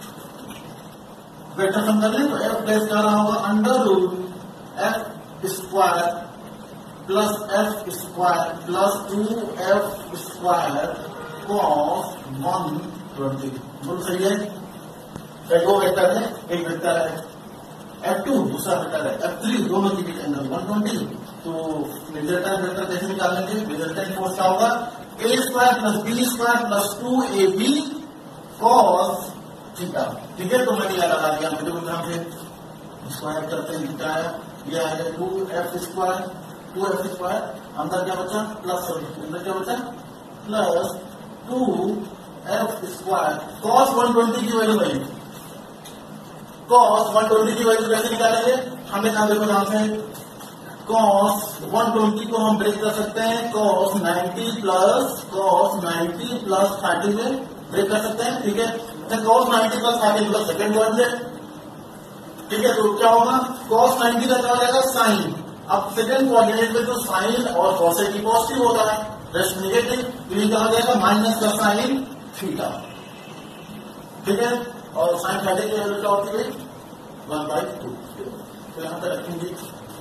S1: वेक्टर सम कर लें, तो एफ डैश क्या रहा होगा under root F square plus F square plus two F square cos one twenty. बोलो सही है, दो वेक्टर है, एक वेक्टर है एफ टू, दूसरा वेक्टर है एफ थ्री, दोनों के बीच एंगल वन ट्वेंटी। तो रिजल्टेंट वेक्टर कैसे निकालेंगे, रिजल्टेंट फोर्स क्या होगा ए square plus B square plus two A B cos theta. ठीक है, तो मैंने यह लगा दिया, मुझे यहां से स्क्वायर करते हैं थीटा है, यह है two F square two F square, अंदर क्या बचा प्लस, अंदर क्या बचा plus two F square cos one twenty की वैल्यू वही, कॉस वन ट्वेंटी की वैल्यू कैसे निकालेंगे, हमने कहा देखो यहां से कॉस वन ट्वेंटी को हम ब्रेक कर सकते हैं cos ninety plus cos ninety plus thirty में ब्रेक कर सकते हैं, ठीक है। अच्छा cos ninety plus thirty plus second quadrant, ठीक है। तो क्या होगा, कॉस नाइन्टी का क्या हो जाएगा साइन। अब सेकेंड कोऑर्डिनेट में जो साइन और कॉसेक पॉजिटिव होता है, रेस्ट नेगेटिव, तो ये क्या हो जाएगा माइनस का साइन थीटा, ठीक है। और साइन थीटा की वैल्यू क्या होती है वन बाई टू। तो यहां पर रखेंगे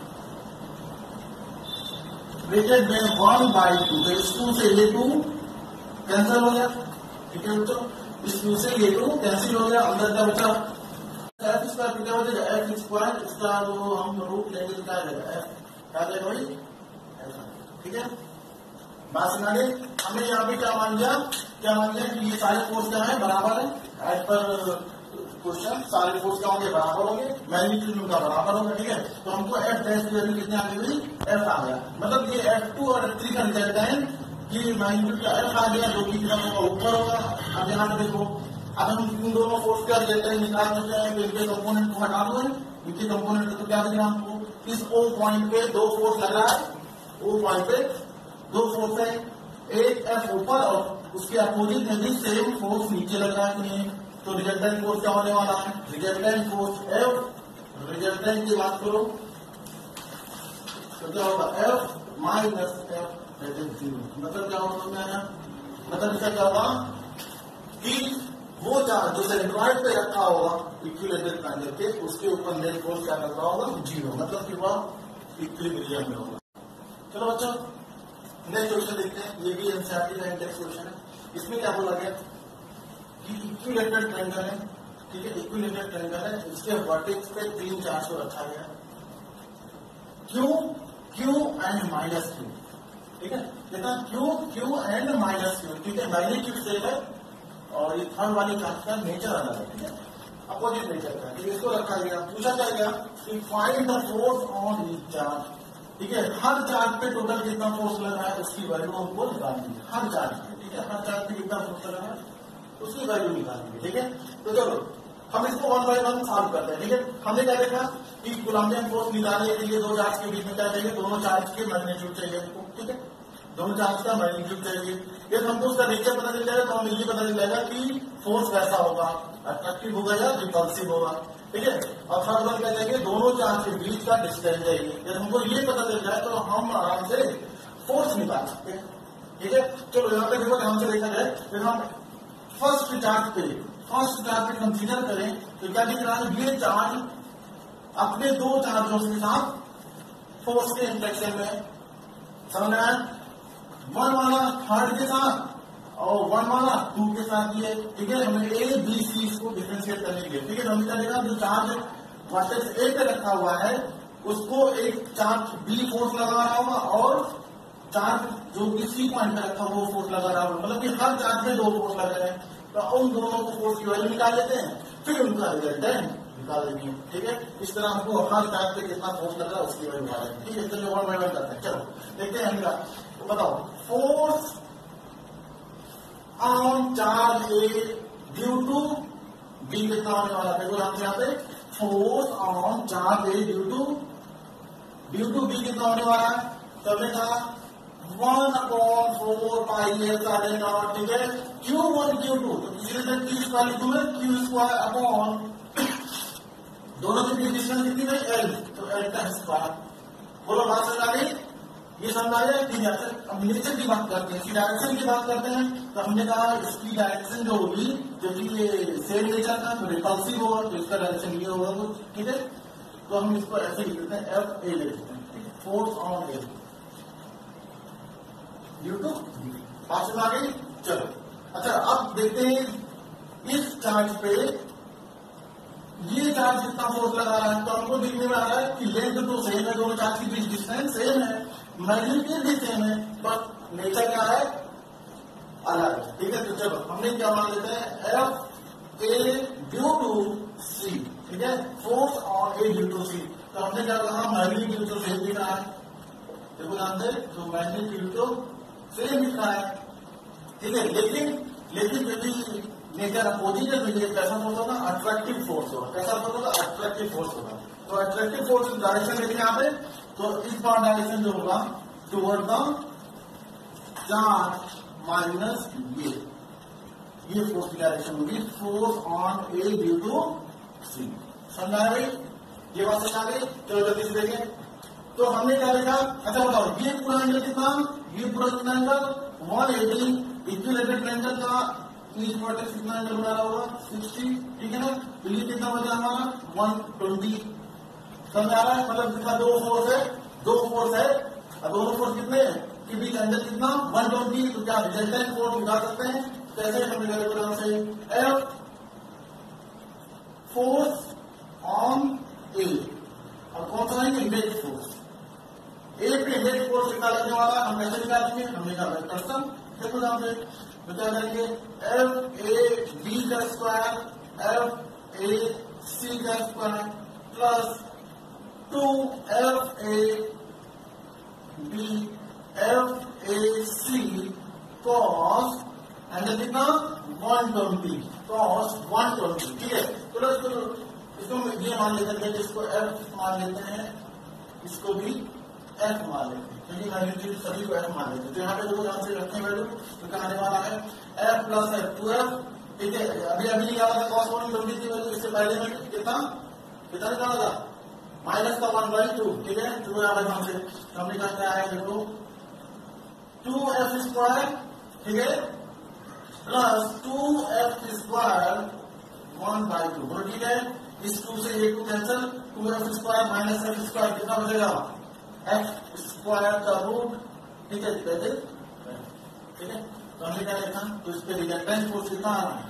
S1: ब्रैकेट में वन बाई टू, तो इस टू से ये टू कैंसिल हो गया, ठीक है बच्चों। इस टू से ये टू कैंसिल हो गया, अंदर का बचा एफ स्क्वायर क्या हो जाएगा एफ स्क्वायर, इसका जो हम रूट लेंगे क्या जाएगा एफ, क्या जाएगा भाई ऐसा, ठीक है। बात सुना दे, हमने यहाँ पे क्या मान लिया, क्या मान लिया कि ये सारे फोर्स क्या है बराबर है, एज पर क्वेश्चन सारे फोर्स क्या होंगे बराबर होंगे, मैग्नीट्यूड उनका बराबर होगा, ठीक है। तो हमको एफ डैश की वैल्यू कितनी आ गई, एफ आ गया, मतलब ये एफ टू और एफ थ्री का रिजल्ट है कि मैग्नीट्यूड का एफ आ गया जो कि ऊपर होगा। अब यहाँ पे देखो, अब हम इन दोनों फोर्स का रिजल्ट निकाल सकते हैं, इनके कंपोनेंट को हटा दो, इनके कंपोनेंट को क्या देना हमको, इस ओ पॉइंट पे दो फोर्स लग रहा है, ओ पॉइंट पे दो फोर्स है, एक एफ ऊपर और उसके अपोजिट में भी सेम फोर्स नीचे लग रहा है कि नहीं। तो रिजल्टेंट फोर्स क्या होने वाला है, रिजल्टेंट फोर्स एफ, रिजल्टेंट की बात करो तो क्या होगा एफ माइनस एफ जीरो, मतलब क्या होगा, मतलब इसका क्या होगा कि वो चार्ज जो सेंट्रॉइड पे रखा होगा इक्विलेटरल ट्रायंगल के, उसके ऊपर नेट फोर्स क्या करता होगा जीरो, मतलब कि वह इक्विलिब्रियम में होगा। चलो बच्चों नेक्स्ट क्वेश्चन देखते हैं, ये भी एनसीईआरटी का इंडेक्स क्वेश्चन है। इसमें क्या बोला गया कि इक्विलेटरल ट्रायंगल है, ठीक है, इक्विलेटरल ट्रायंगल है, इसके वर्टेक्स पे तीन चार्ज को रखा गया Q Q and minus Q, ठीक है, कहता Q Q and minus Q, ठीक है। मैग्नीट्यूड सेम है और ये थर्ड वाली चार्ज का नेचर अलग है, ठीक है, अपोजिट नेचर का, ठीक है। इसको रखा गया, पूछा क्या गया कि find the force on each charge, ठीक है। हर चार्ज पे टोटल कितना फोर्स लग रहा है उसकी वैल्यू हमको निकालनी है, हर चार्ज पे, ठीक है, हर चार्ज पे कितना फोर्स लग रहा है उसकी वैल्यू निकालनी है, ठीक है। तो चलो हम इसको वन बाय वन सॉल्व करते हैं, ठीक है। हमने क्या देखा कि कूलम्बियन फोर्स निकालने के लिए दो चार्ज के बीच में क्या चाहिए, दोनों चार्ज के मैग्नीट्यूड चाहिए हमको, ठीक है, दोनों चार्ज का मैग्नीट्यूड चाहिए। यदि हमको उसका नेचर पता चल जाएगा तो हमें ये पता चल जाएगा कि फोर्स कैसा होगा, अट्रैक्टिव होगा या रिपल्सिव होगा, ठीक है। और थर्ड वन क्या चाहिए, दोनों चार्ज के बीच का डिस्टेंस चाहिए। यदि हमको ये पता चल जाए तो हम आराम से फोर्स निकाल सकते हैं, ठीक है। चलो यहाँ पे देखो ध्यान से देखा जाए, फिर हम फर्स्ट चार्ज पे फर्स्ट चार्ज पे कंसीडर करें तो क्या दिख रहा है, ये चार्ज अपने दो चार्जों के साथ फोर्स के इंटरेक्शन में, समझ में आया, वन वाला थर्ड के साथ और वन वाला टू के साथ ये, ठीक है। हमें ए बी सी को डिफरेंशिएट करने के लिए, ठीक है, तो हमें क्या देखा जो चार्ज वर्टेक्स ए पे रखा हुआ है उसको एक चार्ज बी फोर्स लगा रहा होगा और चार्ज जो कि सी पॉइंट पे रखा हुआ वो फोर्स लगा रहा होगा, मतलब कि हर चार्ज में दो फोर्स लग रहे हैं। तो उन दोनों को फोर्स की वैल्यू निकाल लेते हैं, फिर उनका रिजल्टेंट निकाल देंगे, ठीक है। इस तरह हमको हर चार्ज पे कितना फोर्स लग रहा है उसकी वैल्यू निकालेंगे, ठीक है। चलो वन बाय वन करते हैं, चलो देखते हैं हमारा, तो बताओ force on charge A due to B कितना होने वाला है, देखो यहाँ पे force on charge A due to due to B कितना होने वाला है, तो हमने कहा one upon four pi L साढ़े नौ, ठीक है। क्यू वन क्यू टू, तो किसी ने क्यू स्क्वायर लिखूंगा, क्यू स्क्वायर अपॉन दोनों के बीच डिस्टेंस कितनी है एल, तो एल का स्क्वायर, बोलो बात समझ आ गई, ये समझ आ गया कि अब नेचर की बात करते हैं, इसकी डायरेक्शन की बात करते हैं, तो हमने कहा इसकी डायरेक्शन जो होगी क्योंकि ये सेम नेचर का तो रिपल्सिव होगा तो इसका डायरेक्शन ये होगा, तो ठीक है। तो हम इसको ऐसे लिख देते हैं एफ ए लिखते हैं, force on A due to बात समझ आ गई। चलो अच्छा अब देखते हैं इस चार्ज पे ये चार्ज कितना फोर्स लगा रहा है, तो हमको दिखने में आ रहा है कि लेंथ तो सेम है, दोनों चार्ज के बीच डिस्टेंस सेम है, मैग्नीट्यूड भी सेम है, बट नेचर क्या है अलग है, ठीक है। तो चलो हमने क्या मान लेते हैं F A due to C, ठीक है, force on A due to C. तो हमने क्या कहा मैग्नीट्यूड तो सेम दिख रहा है, देखो ध्यान से, तो मैग्नीट्यूड तो सेम दिख रहा है, ठीक है। लेकिन लेकिन यदि नेचर अपोजिट है, तो ये कैसा फोर्स होगा, अट्रैक्टिव फोर्स होगा। कैसा फोर्स होगा, अट्रैक्टिव फोर्स होगा। तो अट्रैक्टिव फोर्स डायरेक्शन देखिए यहाँ पे, तो इस बार डायरेक्शन जो होगा टुवर्ड द चार्ज माइनस ये ये फोर्स की डायरेक्शन होगी, force on A due to C. समझा भाई, ये बात समझा गई। चलो जल्दी से देखें, तो हमने क्या देखा, अच्छा बताओ ये पूरा एंगल कितना, ये पूरा कितना angle one eighty, equilateral angle का इस वर्टेक्स कितना एंगल बना रहा होगा सिक्सटी, ठीक है ना। तो ये कितना बचा हमारा वन ट्वेंटी। समझ आ रहा है, मतलब कितना दो फोर्स है, दो फोर्स है, और दोनों फोर्स कितने हैं कि बीच एंगल कितना वन ट्वेंटी। तो क्या रिजल्टेंट फोर्स निकाल सकते हैं, कैसे हमें नाम से एफ फोर्स ऑन ए, और कौन सा है इमेज फोर्स, ए पे इमेज फोर्स निकाल लगने वाला हम कैसे निकालेंगे, हम निकाल कर्सर देखो नाम से, तो क्या करेंगे एफ ए बी का स्क्वायर एफ ए सी का square plus two F A B F A C cos angle कितना one twenty, cos one twenty, ठीक है। तो इसको इसको ये मान लेते हैं, इसको एफ मान लेते हैं, इसको भी एफ मान लेते हैं, क्योंकि मैग्नीट्यूड सभी को एफ मान लेते हैं। तो यहाँ पे देखो यहाँ से रखने वैल्यू तो क्या आने वाला है F plus F two F, ठीक है। अभी अभी निकाला था कॉस वन ट्वेंटी की वैल्यू, इससे पहले में कितना कितना निकाला था माइनस का वन बाई टू, ठीक है। टू यहाँ पे हमसे हमने कहा क्या है देखो टू एफ स्क्वायर, ठीक है, plus two F square one by two, बोलो ठीक है। इस टू से ये two cancel, two F square minus F square कितना बचेगा एफ स्क्वायर का रूट, ठीक है, ठीक है। तो हमने क्या लिखा, तो इस पे रिजल्टेंट फोर्स कितना आ रहा है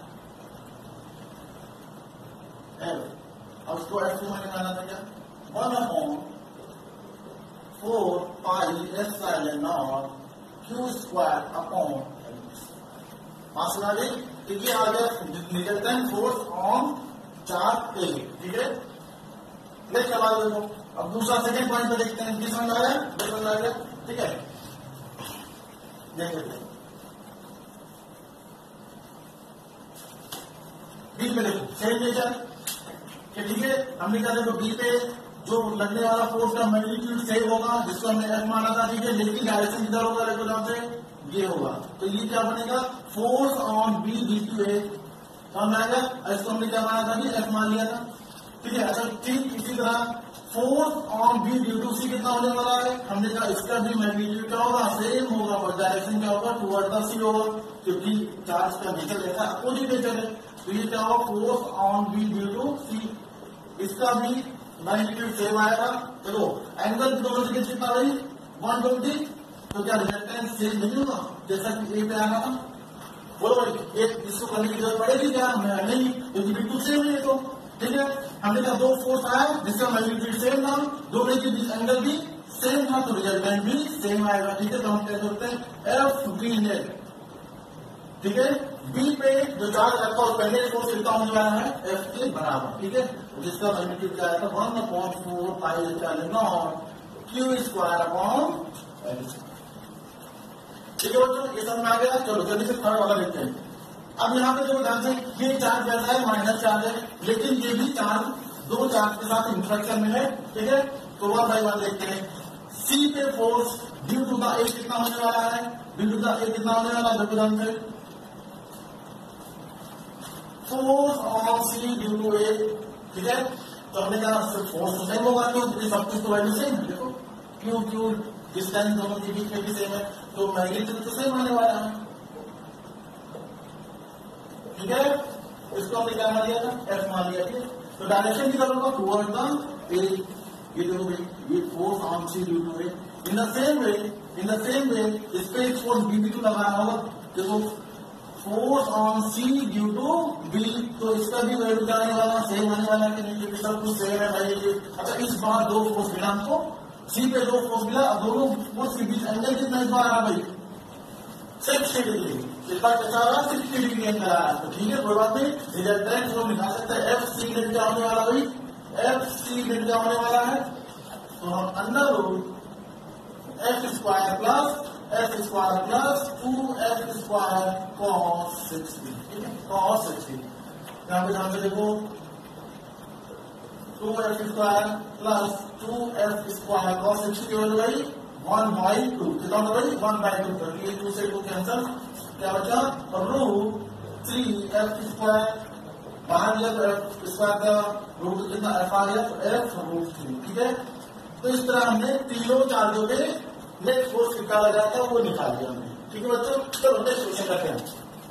S1: एफ, अब उसको एफ को निकालना था क्या one upon four pi epsilon not Q square upon पास आ गई, ठीक है। आ गया resultant force on charge A, ठीक है। नेक्स्ट सवाल देखो, अब दूसरा सेकंड पॉइंट पे देखते हैं, किस समझ आ रहा है, समझ आ गया, ठीक है। देख लेते हैं बी पे, देखो सेम नेचर, ठीक है। हमने क्या देखो बी पे जो लगने वाला फोर्स का मैग्नीट्यूड सेम होगा, जिसको हमने एफ माना था, ठीक है, लेकिन डायरेक्शन किधर होगा, देखो नाम से ये होगा। तो ये क्या बनेगा force on B due to A, समझ आएगा। इसको हमने क्या माना था, एफ मान लिया था, ठीक है। अच्छा ठीक इसी तरह force on B due to C कितना होने वाला है, हमने कहा इसका भी मैग्नीट्यूड क्या होगा सेम होगा, और डायरेक्शन क्या होगा टुवर्ड द सी होगा, क्योंकि चार्ज का नेचर ऐसा अपोजिट नेचर है। तो ये क्या होगा force on B due to C, इसका भी मैग्नीट्यूड सेम आएगा। देखो एंगल दोनों जगह कितना भाई वन ट्वेंटी, तो क्या रिजल्टेंट सेम नहीं होगा जैसा कि ए पे आना था, बोलो भाई ये इसको करने की जरूरत पड़ेगी क्या, नहीं, क्योंकि बिल्कुल सेम है तो, ठीक है। हमने कहा दो फोर्स आया जिसका मैग्नीट्यूड सेम था, दोनों के बीच एंगल भी सेम था, तो रिजल्टेंट भी सेम आएगा, ठीक है। तो हम कह सकते हैं एफ बी नेट, ठीक है। बी पे जो चार्ज रखा है पहले फोर्स कितना होने वाला है एफ के बराबर, ठीक है, जिसका मैग्नीट्यूड क्या है one upon four pi epsilon not Q square upon L, ठीक है बच्चों, ये समझ में आ गया। चलो जल्दी से थर्ड वाला देखते हैं। अब यहाँ पे जो ध्यान से ये चार्ज जैसा है माइनस चार्ज है, लेकिन ये भी चार्ज दो चार्ज के साथ इंट्रैक्शन में है, ठीक है। तो वन बाई वन देखते हैं। सी पे force due to the A कितना होने वाला है, ड्यू टू द ए कितना होने वाला है, ध्यान से force on C due to A, ठीक है। तो हमने कहा फोर्स तो सेम होगा, क्यों सब कुछ तो वैल्यू सेम है, देखो क्यू क्यू डिस्टेंस दोनों के बीच में भी सेम है, तो मैग्नीट्यूड तो सेम होने वाला है, ठीक है। इसको हमने क्या मान लिया था एफ मान लिया, ठीक। तो डायरेक्शन किधर होगा टुवर्ड द ए, ये देखो ये force on C due to A. In the same way in the same way इस पे एक फोर्स बी बी टू लगाना होगा, देखो force on C due to B, तो इसका भी वैल्यू क्या आने वाला सेम आने वाला है कि नहीं, क्योंकि सब कुछ सेम है भाई। अच्छा इस बार दो फोर्स मिला हमको, सी पे दो फोर्स मिला, दोनों फोर्स के बीच एंगल कितना इस बार आ रहा भाई सिक्सटी डिग्री, इस बार कैसा आ रहा सिक्सटी डिग्री एंगल आ रहा है, तो ठीक है कोई बात नहीं। रिजल्टेंट जो निकाल सकते हैं एफ सी नेट क्या होने वाला भाई, एफ सी डेल्टा होने वाला है, तो हम under root F square plus F square plus two F square cos sixty, ठीक है, कॉस सिक्सटी। यहाँ पे ध्यान से देखो, two F square plus two F square cos sixty की वैल्यू भाई वन बाई टू, कितना होगा भाई वन बाई टू, तो ये टू से टू कैंसल, क्या बचा रूट थ्री एफ स्क्वायर, बाहर लिया तो एफ स्क्वायर का रूट कितना एफ आ गया, तो एफ रूट थ्री, ठीक है। तो इस तरह हमने तीनों चार्जों पे नेट फोर्स कितना लगा था वो निकाल दिया हमने, ठीक है बच्चों। चलो नेक्स्ट क्वेश्चन करते हैं,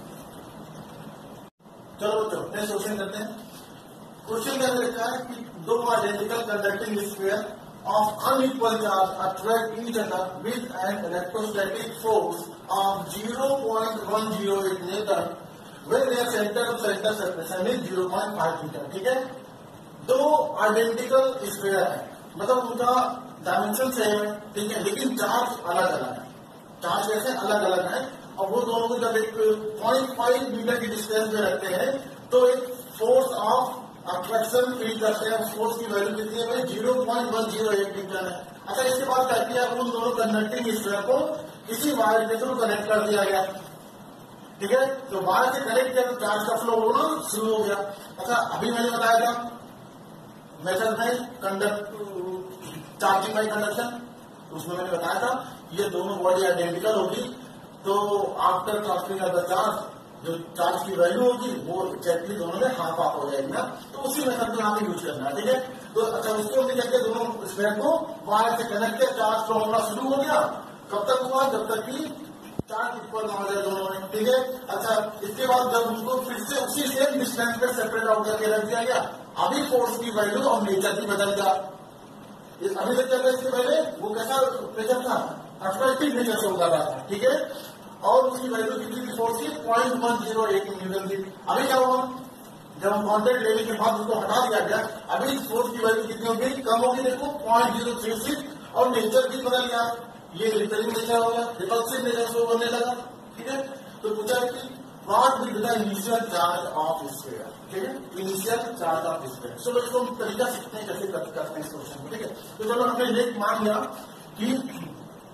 S1: चलो बच्चों नेक्स्ट क्वेश्चन करते हैं। क्वेश्चन क्या लिखा है कि दो identical conducting sphere of unequal charge attract each other with an electrostatic force of zero point one zero eight newton when their center of center separation is zero point five meter, ठीक है। दो identical sphere है, मतलब उनका dimension same है, ठीक है, लेकिन चार्ज अलग अलग है, चार्ज वैसे अलग अलग है, और वो दोनों को जब एक पॉइंट फाइव मीटर की डिस्टेंस में रखते हैं तो एक फोर्स ऑफ अट्रैक्शन फील करते हैं, उस फोर्स की वैल्यू कितनी है भाई zero point one zero eight metre है। अच्छा, इसके बाद क्या किया, उन दोनों कंडक्टिंग स्फीयर को किसी वायर के थ्रू कनेक्ट कर दिया गया, ठीक है। तो वायर से कनेक्ट किया तो चार्ज का फ्लो होना शुरू हो गया। अच्छा, अभी मैंने बताया था मेथड में कंडक्ट चार्जिंग बाई कंडक्शन, उसमें मैंने बताया था ये दोनों बॉडी आइडेंटिकल होगी तो after transferring of the charge जो चार्ज की वैल्यू होगी वो एक्जैक्टली दोनों में हाफ हाफ हो जाएगी ना, तो उसी मेथड को यहाँ पे यूज करना है, ठीक है। तो अच्छा, उसको हमने क्या किया, दोनों स्फीयर को वायर से कनेक्ट किया, चार्ज फ्लो होना शुरू हो गया, कब तक हुआ, जब तक कि चार्ज इक्वल ना हो जाए दोनों में, ठीक है। अच्छा, इसके बाद जब उनको फिर से उसी सेम डिस्टेंस पे सेपरेट आउट करके रख दिया गया, अभी फोर्स की वैल्यू और नेचर भी बदल गया। अभी तक चल रहा, इसके पहले वो कैसा प्रेशर था, अट्रैक्टिव नेचर से होता था, ठीक है, और उसकी वैल्यू कितनी थी फोर्स की point one zero eight newton थी। अभी क्या हुआ, जब हम कॉन्टेक्ट लेने के बाद उसको हटा दिया गया, अभी फोर्स की वैल्यू कितनी होगी, कम होगी, देखो पॉइंट जीरो थ्री सिक्स, और नेचर भी बदल गया, ये रिपेयरिंग नेचर हो गया, रिपल्सिव नेचर से बनने लगा, ठीक है। तो पूछा कि what will be the initial charge of sphere, ठीक है, इनिशियल चार्ज ऑफ स्फीयर। चलो इसको हम तरीका सीखते हैं कैसे करते हैं इस क्वेश्चन को, ठीक है। तो चलो हमने ये मान लिया कि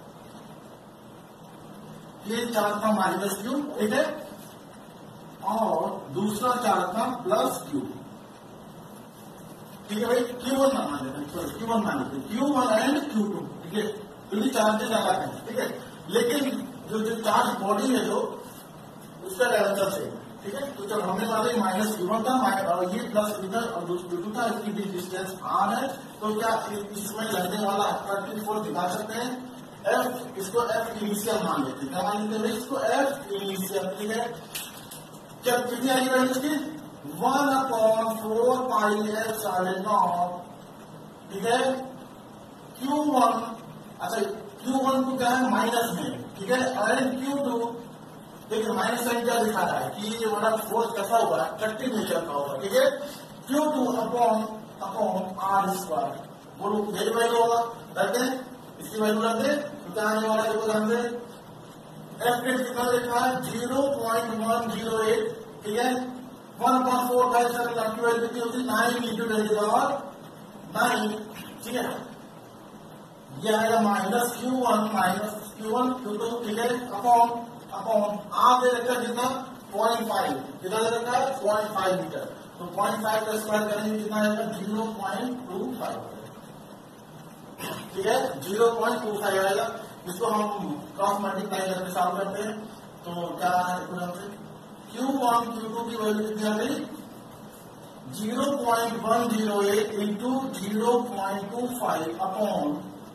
S1: ये चार्ज था माइनस क्यू, ठीक है, और दूसरा चार्ज था प्लस क्यू, ठीक है भाई। क्यू वन मान लेते हैं, सॉरी क्यू वन मान लेते हैं, Q one and Q two, ठीक है, क्योंकि चार्जेस अलग हैं, ठीक है, लेकिन जो जो चार्ज बॉडी है जो उसका डायरेक्शन से, ठीक है। तो जब हमने माना माइनस क्यू वन था और ये प्लस इधर और क्यू टू था, इसकी भी डिस्टेंस आर है, तो क्या इसमें लगने वाला अट्रैक्टिव फोर्स दिखा सकते हैं, एफ, इसको एफ इनिशियल मान लेते हैं, क्या मान लेते हैं इसको एफ इनिशियल, ठीक है। जब कितनी आई वैल्यू इसकी one upon four pi F side naught, ठीक है, क्यू वन, अच्छा क्यू वन को क्या है माइनस में, ठीक है, एंड क्यू टू, देखिए माइनस साइन क्या दिखा रहा है कि ये वाला फोर्स कैसा होगा, अट्रैक्टिव नेचर का होगा, ठीक है। Q two upon upon are square, बोलो यही वैल्यू होगा, करते हैं इसकी वैल्यू रख दे, तो क्या आने वाला देखो ध्यान से, एफ ग्रेड कितना लिखा है zero point one zero eight, ठीक है, one appoint four five seven, आपकी वैल्यू कितनी होती है nine into ten power nine, ठीक है। ये आएगा minus Q one minus Q one Q two, ठीक है, अपॉन अपॉन आर दे रखा है कितना पॉइंट फाइव, कितना दे रखा है पॉइंट फाइव मीटर, तो पॉइंट फाइव का स्क्वायर करेंगे कितना आएगा जीरो पॉइंट टू फाइव, ठीक है, जीरो पॉइंट टू फाइव आएगा। इसको हम क्रॉस मल्टीप्लाई करके सॉल्व करते हैं, तो क्या है इक्वेशन से क्यू वन क्यू टू की वैल्यू कितनी आ गई zero point one zero eight into zero point two five upon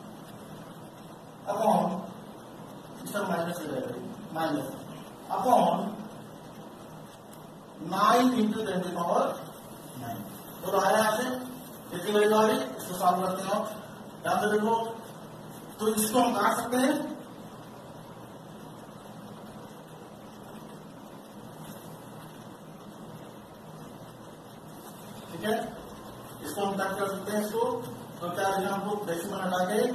S1: upon इसका माइनस हो जाएगा, minus upon nine into ten to power nine, तो आया यहाँ से कितनी वैल्यू आ रही, इसको सॉल्व करते हैं, ध्यान से देखो, तो इसको हम काट सकते हैं, ठीक है, इसको हम कट कर सकते हैं इसको, तो क्या हमको डेसिमल हटा के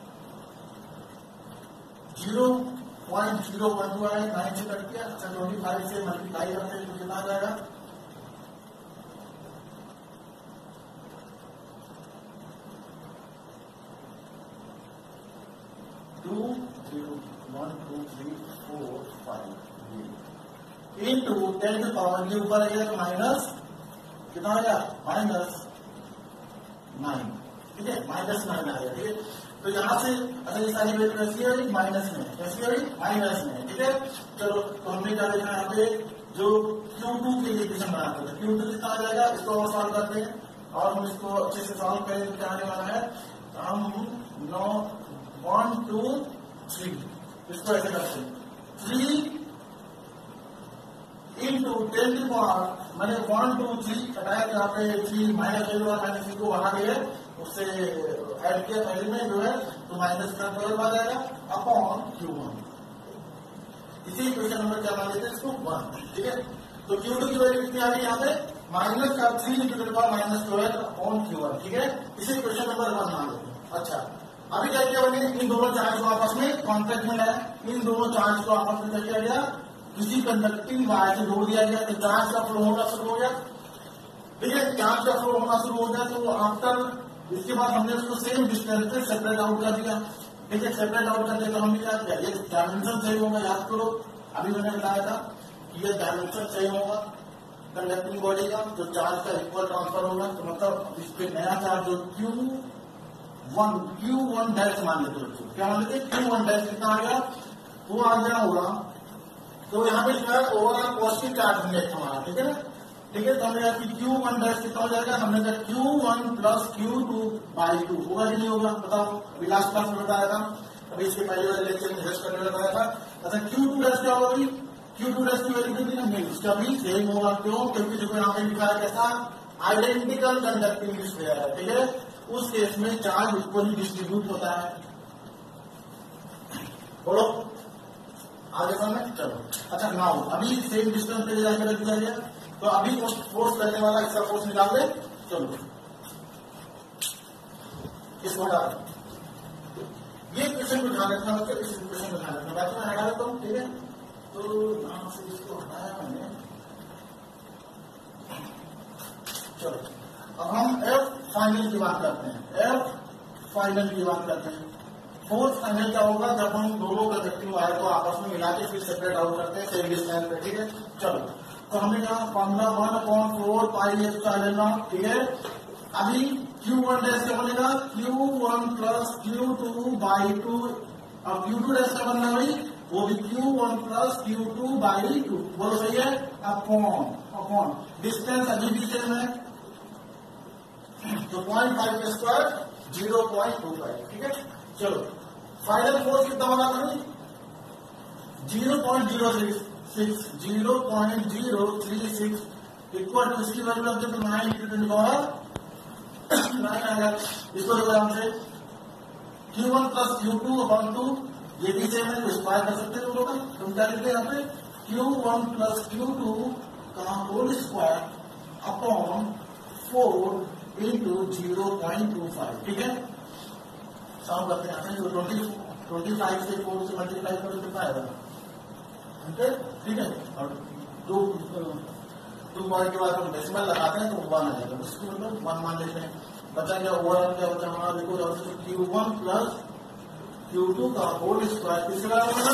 S1: zero point zero one two आए, नाइन से कट किया, अच्छा ट्वेंटी फाइव से मल्टीप्लाई करते हैं तो कितना आ जाएगा two one two three four five into ten to power के ऊपर आएगा तो माइनस कितना आएगा माइनस नाइन, ठीक है, माइनस नाइन आएगा, ठीक है। तो यहाँ से अच्छा ये सारी वैल्यू कैसी है माइनस में, कैसी है माइनस में, ठीक है। चलो तो हमने क्या देखा यहाँ पे जो क्यू टू के लिए इक्वेशन बनाते थे, क्यू टू कितना आ जाएगा, इसको और सॉल्व करते हैं और हम इसको अच्छे से सॉल्व करें तो क्या आने वाला है, तो हम नौ वन टू थ्री इसको ऐसे करते हैं, three into ten to power मैंने वन टू थ्री हटाया, यहाँ पे थ्री माइनस वैल्यू और माइनस थ्री को बढ़ा दिया, उससे ऐड किया पहले में जो है तो माइनस का ट्वेल्व आ जाएगा अपॉन क्यू वन। इसी क्वेश्चन नंबर क्या मान लेते हैं इसको वन, ठीक है। तो क्यू टू की वैल्यू कितनी आ गई यहाँ पे माइनस का three into ten power minus twelve upon Q one, ठीक है। इसी क्वेश्चन नंबर वन मान लेते हैं। अच्छा अभी क्या किया मैंने, इन दोनों चार्ज को आपस में कॉन्टेक्ट में लाया, इन दोनों चार्ज को आपस में क्या किया गया, किसी कंडक्टिंग वायर से जोड़ दिया गया, तो चार्ज का फ्लो होना शुरू हो गया, ठीक है। चार्ज का फ्लो होना शुरू हो गया तो आफ्टर इसके बाद हमने उसको सेम डिस्टेंस पे सेपरेट आउट कर दिया, ठीक है। सेपरेट आउट करके तो हमने क्या किया, ये डायमेंशन सही होगा, याद करो अभी मैंने बताया था कि ये डायमेंशन सही होगा कंडक्टिंग बॉडी का, जो चार्ज का इक्वल ट्रांसफर होगा, तो मतलब इस पे नया चार्ज जो Q one Q one dash मान लेते बच्चों, क्या मान लेते क्यू वन डैश कितना आ गया, वो आ गया होगा, तो यहाँ पे जो है ओवरऑल पॉजिटिव चार्ज इंडेक्स हमारा, ठीक है ना, ठीक है। तो हमने कहा कि क्यू वन डैश कितना हो जाएगा, हमने कहा Q one plus Q two by two होगा कि नहीं होगा, बताओ, अभी लास्ट क्लास में बताया था, अभी इसके पहले वाले लेक्चर में हेल्प करने बताया था। अच्छा क्यू टू डैश क्या होगी, क्यू टू डैश की वैल्यू कितनी है, नहीं उसका भी सेम होगा, क्यों, क्योंकि जो यहाँ पे लिखा है कैसा आइडेंटिकल कंडक्टिंग स्फीयर है, ठीक है। उस केस में चार्ज इक्वली डिस्ट्रीब्यूट होता है, बोलो आगे समझ चलो। अच्छा नाउ अभी सेम डिस्टेंस पे जाकर रख दिया गया, तो अभी फोर्स करने वाला इसका फोर्स निकाल दे, चलो इसको हटा, ये क्वेश्चन को ध्यान रखना, मतलब इस क्वेश्चन को ध्यान रखना, बाकी मैं हटा देता हूँ, ठीक है। तो यहां से इसको हटाया मैंने, चलो अब हम एफ फाइनल की बात करते हैं, एफ फाइनल की बात करते हैं। फोर्स फाइनल क्या होगा, जब हम दोनों कंडक्टिंग वायर को आपस में मिला के फिर सेपरेट आउट करते हैं सेम डिस्टेंस पे, ठीक है। चलो तो हमने कहा पंद्रह one upon four pi epsilon naught, ठीक है। अभी क्यू वन डैश क्या बनेगा, Q one plus Q two by two, अब क्यू टू डैश क्या बनना भाई, वो भी Q one plus Q two by two, बोलो सही है, अपॉन अपॉन डिस्टेंस अभी भी सेम है, तो पॉइंट फाइव के square zero point two five, ठीक है। चलो फाइनल फोर्स कितना होगा भाई, zero point zero three six zero point zero three six equal to इसकी वैल्यू लगती है nine into ten power nine आएगा। इसको देखो यहां से Q one plus Q two upon two, ये भी सेम है, तो स्क्वायर कर सकते हैं दोनों का, तुम क्या लिखते हैं यहाँ पे Q one plus Q two का whole square upon four into zero point two five, ठीक है। सॉल्व करते हैं, तो ट्वेंटी ट्वेंटी फाइव से फोर से मल्टीप्लाई करो कितना आएगा, ठीक है। और टू टू पॉइंट के बाद हम डेसिमल लगाते हैं तो वन आ जाएगा, उसको मतलब वन मान लेते हैं। बचा क्या ओवरऑल क्या बचा हमारा, देखो Q one plus Q two का होल स्क्वायर तीसरा होगा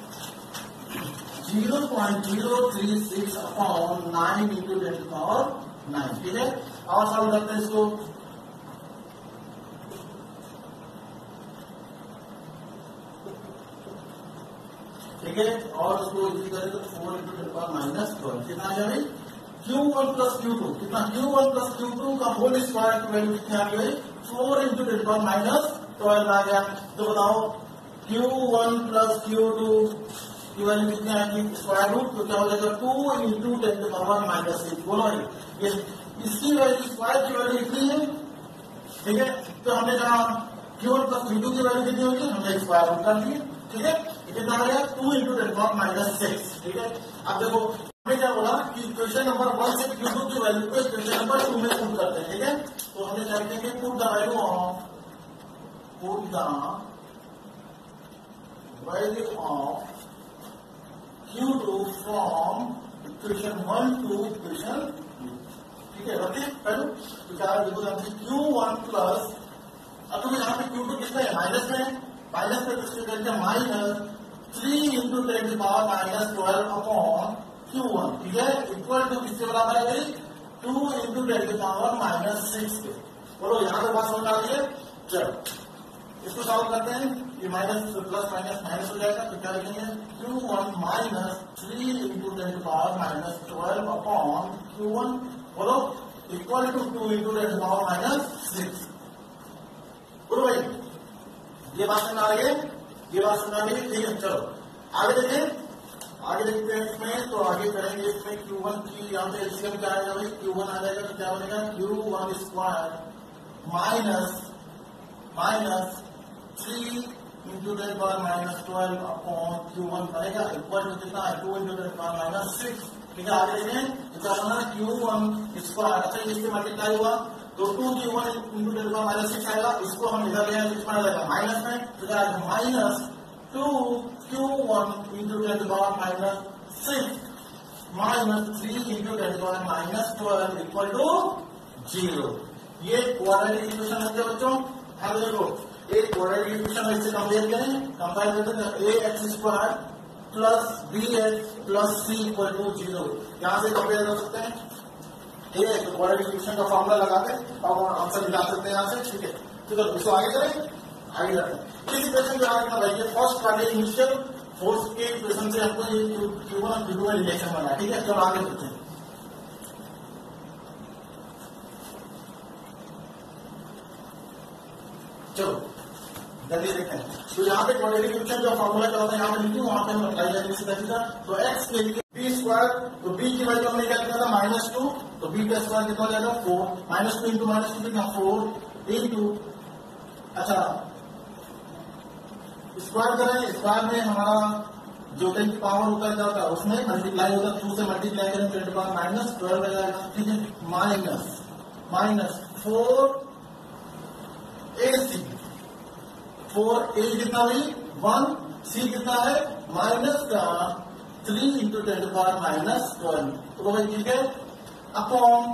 S1: zero point zero three six upon nine into ten power nine, ठीक है। और सॉल्व करते हैं इसको, ठीक है। और उसको इसी करें तो four into ten power minus twelve कितना आ जाए, Q one plus Q two कितना, Q one plus Q two का होल स्क्वायर की वैल्यू कितनी आ गई, four into ten power minus twelve आ गया। तो बताओ Q one plus Q two की वैल्यू कितनी आएगी, स्क्वायर रूट, तो क्या हो जाएगा two into ten power minus six, बोलो ये इसकी वैल्यू स्क्वायर की वैल्यू कितनी है, ठीक है। तो हमने कहा Q one plus Q two की वैल्यू कितनी होगी, हमने स्क्वायर रूट कर दिए, ठीक है। कितना आ गया two into ten power minus six, ठीक है। अब देखो हमने क्या बोला कि क्वेश्चन नंबर वन से क्यू टू की वैल्यू को क्वेश्चन नंबर टू में पुट करते हैं, ठीक है। तो हमने क्या करेंगे, put the value of put the value of Q two from equation one to equation two, ठीक है। रखिए पहले तो क्या देखो क्यू वन प्लस, अब तो यहाँ पे क्यू टू कितना है, माइनस में है, माइनस में किसके करेंगे माइनस थ्री इंटू टेन की power minus twelve upon Q one, ठीक है, इक्वल टू किसके बराबर है भाई टू इंटू टेन की पावर माइनस सिक्स के। बोलो यहाँ पे बात समझ आ रही है। चलो इसको सॉल्व करते हैं, ये माइनस प्लस माइनस माइनस हो जाएगा, तो क्या लिखेंगे Q one minus three into ten की power minus twelve upon Q one, बोलो equal to two into ten की पावर माइनस सिक्स। बोलो भाई ये बात समझ आ रही है, ये बात समझ आ रही है, ठीक है। चलो आगे देखें, आगे देखते हैं इसमें, तो आगे करेंगे इसमें क्यू वन की यहाँ पे एलसीएम क्या आएगा भाई क्यू वन आ जाएगा, तो क्या बनेगा Q one square minus minus three into ten power minus twelve upon Q one बनेगा इक्वल टू कितना है two into ten power minus six, ठीक है। आगे देखें क्या बना क्यू वन स्क्वायर, अच्छा इससे मल्टीप्लाई हुआ तो two Q one into ten power minus six आएगा, इसको हम इधर ले आएंगे कितना आएगा माइनस में, तो क्या आएगा minus two Q one into ten power minus six minus three into ten power minus twelve equal to zero. ये क्वाड्रेटिक इक्वेशन है बच्चों। अब देखो एक क्वाड्रेटिक इक्वेशन इससे कंपेयर करें, कंपेयर करते हैं A X square plus B X plus C equal to zero, यहाँ से कंपेयर कर सकते हैं। ए तो क्वाड्रेटिक इक्वेशन का फॉर्मूला लगाते अब आंसर निकाल सकते हैं यहाँ से, ठीक है। तो चलो इसको आगे करें, आगे जाते हैं। इस इक्वेशन के आगे बताइए फर्स्ट वाले इनिशियल फोर्स के इक्वेशन से हमको ये क्यू वन और क्यू टू का रिलेशन बना, ठीक है। चलो आगे बढ़ते हैं। चलो जल्दी देखते हैं। तो यहाँ पे क्वाड्रेटिक इक्वेशन का फॉर्मूला क्या होता है यहाँ पे लिखूं, वहां पे हम अप्लाई करेंगे सीधा सीधा। तो एक्स के लिए बी स्क्वायर, तो बी की वैल्यू हमने क्या किया था माइनस टू, तो बी का स्क्वायर कितना हो जाएगा four, minus two into minus two कितना फोर इंटू, अच्छा स्क्वायर करें, स्क्वायर में हमारा जो टेन की पावर होता है क्या होता है उसमें मल्टीप्लाई होता है, टू से मल्टीप्लाई करें टेन की पावर माइनस ट्वेल्व आ जाएगा, ठीक है। Minus minus four A C, four A कितना हुई वन, सी कितना है माइनस का three into ten to power minus twelve, तो भाई ठीक है, upon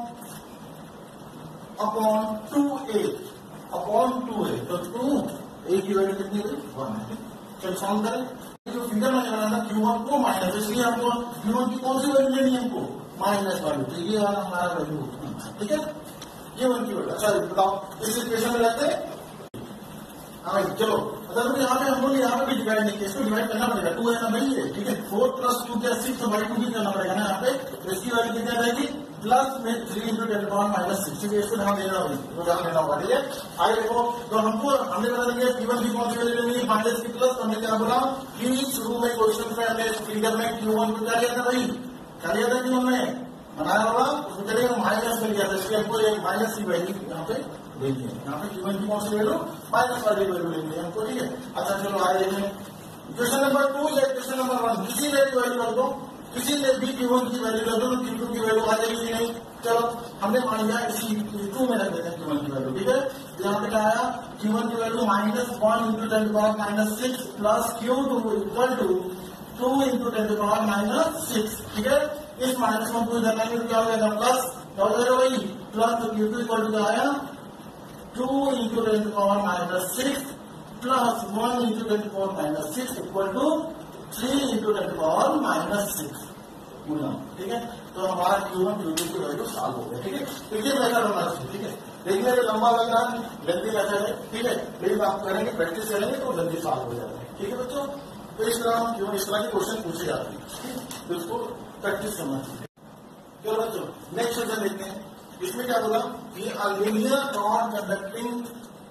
S1: upon two A, upon two A, तो टू ए की वैल्यू कितनी हुई वन है। चलो सॉल्व करें, जो फिगर मैंने बनाया क्यू वन को माइनस, इसलिए हमको क्यू वन की कौन सी वैल्यू लेनी है हमको माइनस वैल्यू, तो ये वाला हमारा वैल्यू, ठीक है, ये वन की वैल्यू। अच्छा बताओ इस इक्वेशन में रहते हैं, हाँ चलो अगर तो यहाँ पे हम लोग यहाँ पे भी डिवाइड नहीं किया, इसको डिवाइड करना पड़ेगा, टू है ना भाई ये, ठीक है, फोर प्लस टू क्या सिक्स बाई टू भी करना पड़ेगा ना यहाँ पे, तो इसकी वैल्यू कितनी आ जाएगी प्लस में three into ten power minus six, ठीक है, इसको ध्यान देना होगा, तो ध्यान देना होगा, ठीक है। आगे देखो तो हमको हमने बता देंगे क्यू वन की कौन सी वैल्यू लेनी है माइनस की प्लस, तो हमने क्या बोला कि शुरू में क्वेश्चन में हमने फिगर में क्यू वन को क्या लिया था भाई, क्या लिया था क्यू वन में बनाया होगा, उसको चलिए माइनस में लिया था, इसलिए हमको माइनस की वैल्यू यहाँ पे लेनी है, यहाँ पे क्यू वन की कौन सी वैल्यू माइनस वाली वैल्यू लेनी है हमको, ठीक है। अच्छा चलो आगे देखें क्वेश्चन नंबर टू या क्वेश्चन नंबर वन, किसी में भी वैल्यू रख दो, किसी में भी क्यू वन की वैल्यू रख दो तो क्यू टू की वैल्यू आ जाएगी कि नहीं। चलो हमने मान लिया इसी क्यू टू में रख देते हैं क्यू वन की वैल्यू, ठीक है। तो यहाँ पे क्या आया क्यू वन की value minus one into ten to power minus six plus Q two equal to two into ten to power minus six, ठीक है। इस माइनस को इधर लाएंगे तो क्या हो जाएगा प्लस, क्या हो जाएगा भाई प्लस, तो क्यू टू इक्वल टू क्या आया two into ten to power minus six plus one into ten to power minus six equal to three into ten to power minus six, ठीक है। तो हमारा क्यू वन क्यू टू की value solve हो गया, ठीक है। तो ये मेथड होना चाहिए, ठीक है। देखिए ये लंबा लग रहा है, जल्दी मेथड है, ठीक है, लेकिन आप करेंगे प्रैक्टिस करेंगे तो जल्दी सॉल्व हो जाएगा, ठीक है बच्चों। तो इस तरह हम क्यों इस तरह के क्वेश्चन पूछे जाते हैं, तो इसको प्रैक्टिस करना चाहिए। चलो बच्चों नेक्स्ट क्वेश्चन देखते हैं, इसमें क्या बोला कि a linear rod conducting,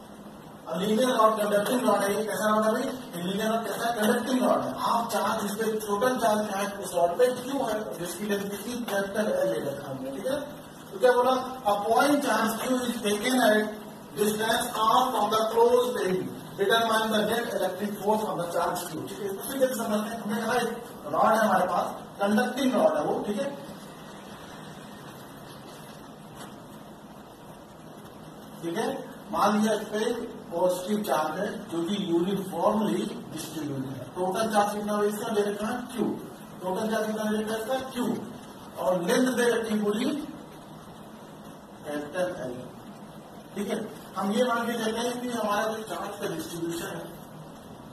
S1: a linear rod conducting rod है, कैसा रॉड है भाई लीनियर रॉड, कैसा कंडक्टिंग रॉड है, आप चार्ज जिसपे टोटल चार्ज है उस रॉड पे क्यू है, जिसकी डेंसिटी कैपिटल एल ले रखा हमने, ठीक है। तो क्या बोला a point charge Q is taken at distance R from the closed end determine the net electric force on the charge Q, ठीक है। उसी के समझते हैं, हमने कहा एक रॉड है हमारे पास, कंडक्टिंग रॉड है वो, ठीक है। ठीक है, मान लिया इस पे पॉजिटिव चार्ज है जो कि यूनिफॉर्मली डिस्ट्रीब्यूटेड है, टोटल चार्ज कितना है इसका दे रखा है क्यू, टोटल चार्ज कितना दे रखा है इसका क्यू, और लेंथ दे रखी पूरी कैपिटल एल, ठीक है। हम ये मान के चलते हैं कि हमारा जो चार्ज का डिस्ट्रीब्यूशन है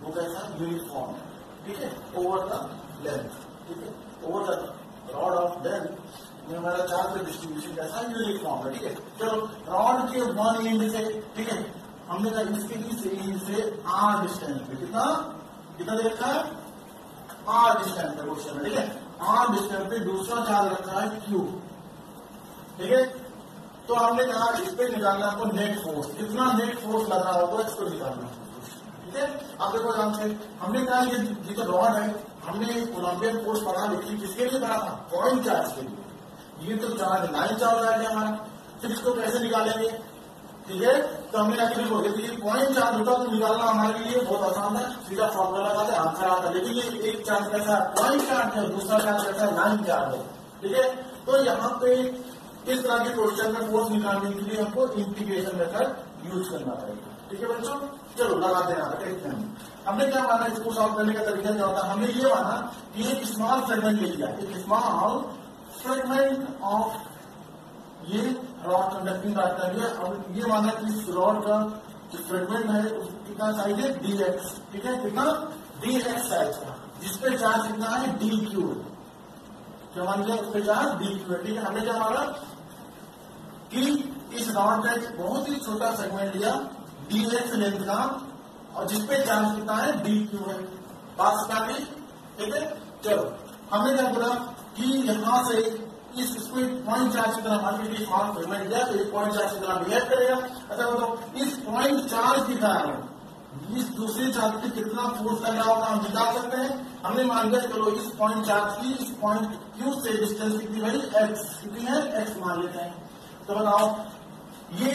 S1: वो कैसा यूनिफॉर्म है, ठीक है, ओवर द लेंथ, ठीक है, over the rod of length में हमारा चार्ज का डिस्ट्रीब्यूशन कैसा यूनिफॉर्म है, ठीक है। चलो रॉड के वन एंड से, ठीक है, हमने कहा इसके इस एंड से आर डिस्टेंस पे कितना कितना देखा है, आर डिस्टेंस पे क्वेश्चन है, ठीक है, आर डिस्टेंस पे दूसरा चार्ज रखा है क्यू, ठीक है। तो हमने कहा इस पे निकालना आपको नेट फोर्स, कितना नेट फोर्स लग रहा होगा इसको निकालना, ठीक है। अब देखो ध्यान से, हमने कहा ये ये तो रॉड है, हमने कोलंबियन फोर्स पढ़ा लिखी, किसके लिए पढ़ा था, पॉइंट चार्ज के लिए, ये तो चार्ज लाइन चार्ज आ गया हमारा, फिर इसको कैसे निकालेंगे, ठीक है। तो हमने कहा देखो यदि पॉइंट चार्ज होता तो निकालना हमारे लिए बहुत आसान है, सीधा फॉर्मूला लगाते आंसर आता, लेकिन ये एक चार्ज कैसा है पॉइंट चार्ज है, दूसरा चार्ज कैसा है लाइन चार्ज है, ठीक है। तो यहाँ पे इस तरह के क्वेश्चन में फोर्स निकालने के लिए हमको इंटीग्रेशन मेथड यूज करना पड़ेगा, ठीक है बच्चों। चलो लगाते हैं देखते हैं हमने क्या माना, इसको सॉल्व करने का तरीका क्या होता है, हमने ये माना कि एक स्मॉल फ्रेगमेंट ले लिया, एक स्मॉल फ्रेगमेंट ऑफ ये रॉड कंडक्टिंग रॉड का लिया, और ये माना कि इस रॉड का जो फ्रेगमेंट है कितना साइज है डी एक्स, ठीक है, कितना डी एक्स साइज का, जिसपे चार्ज कितना है डी क्यू, क्या मान लिया उस पे चार्ज डी क्यू है, ठीक है। हमने क्या माना कि इस रॉड का एक बहुत ही छोटा सेगमेंट लिया डी एक्स लेंथ का, और जिसपे चार्ज कितना है डी क्यू है, बात समझ गई, ठीक है। चलो हमने क्या बोला कि यहां से इस इसको पॉइंट चार्ज की तरह मान लीजिए स्मॉल फ्रेगमेंट लिया तो एक पॉइंट चार्ज की तरह बिहेव करेगा। अच्छा बताओ इस पॉइंट चार्ज के कारण इस दूसरे चार्ज पे कितना फोर्स लग रहा होगा हम निकाल सकते हैं। हमने मान लिया चलो इस पॉइंट चार्ज की इस पॉइंट क्यू से डिस्टेंस कितनी भाई एक्स, कितनी है एक्स मान लेते हैं। तो बताओ ये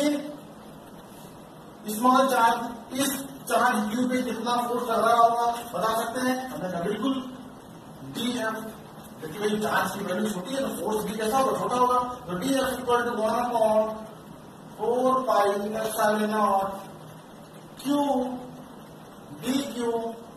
S1: स्मॉल चार्ज इस चार्ज क्यू पे कितना फोर्स लग रहा होगा बता सकते हैं, हमने कहा बिल्कुल डी एफ, क्योंकि भाई चार्ज की वैल्यू छोटी है तो फोर्स भी कैसा होगा छोटा होगा, तो D F equal to one upon four pi epsilon not Q D Q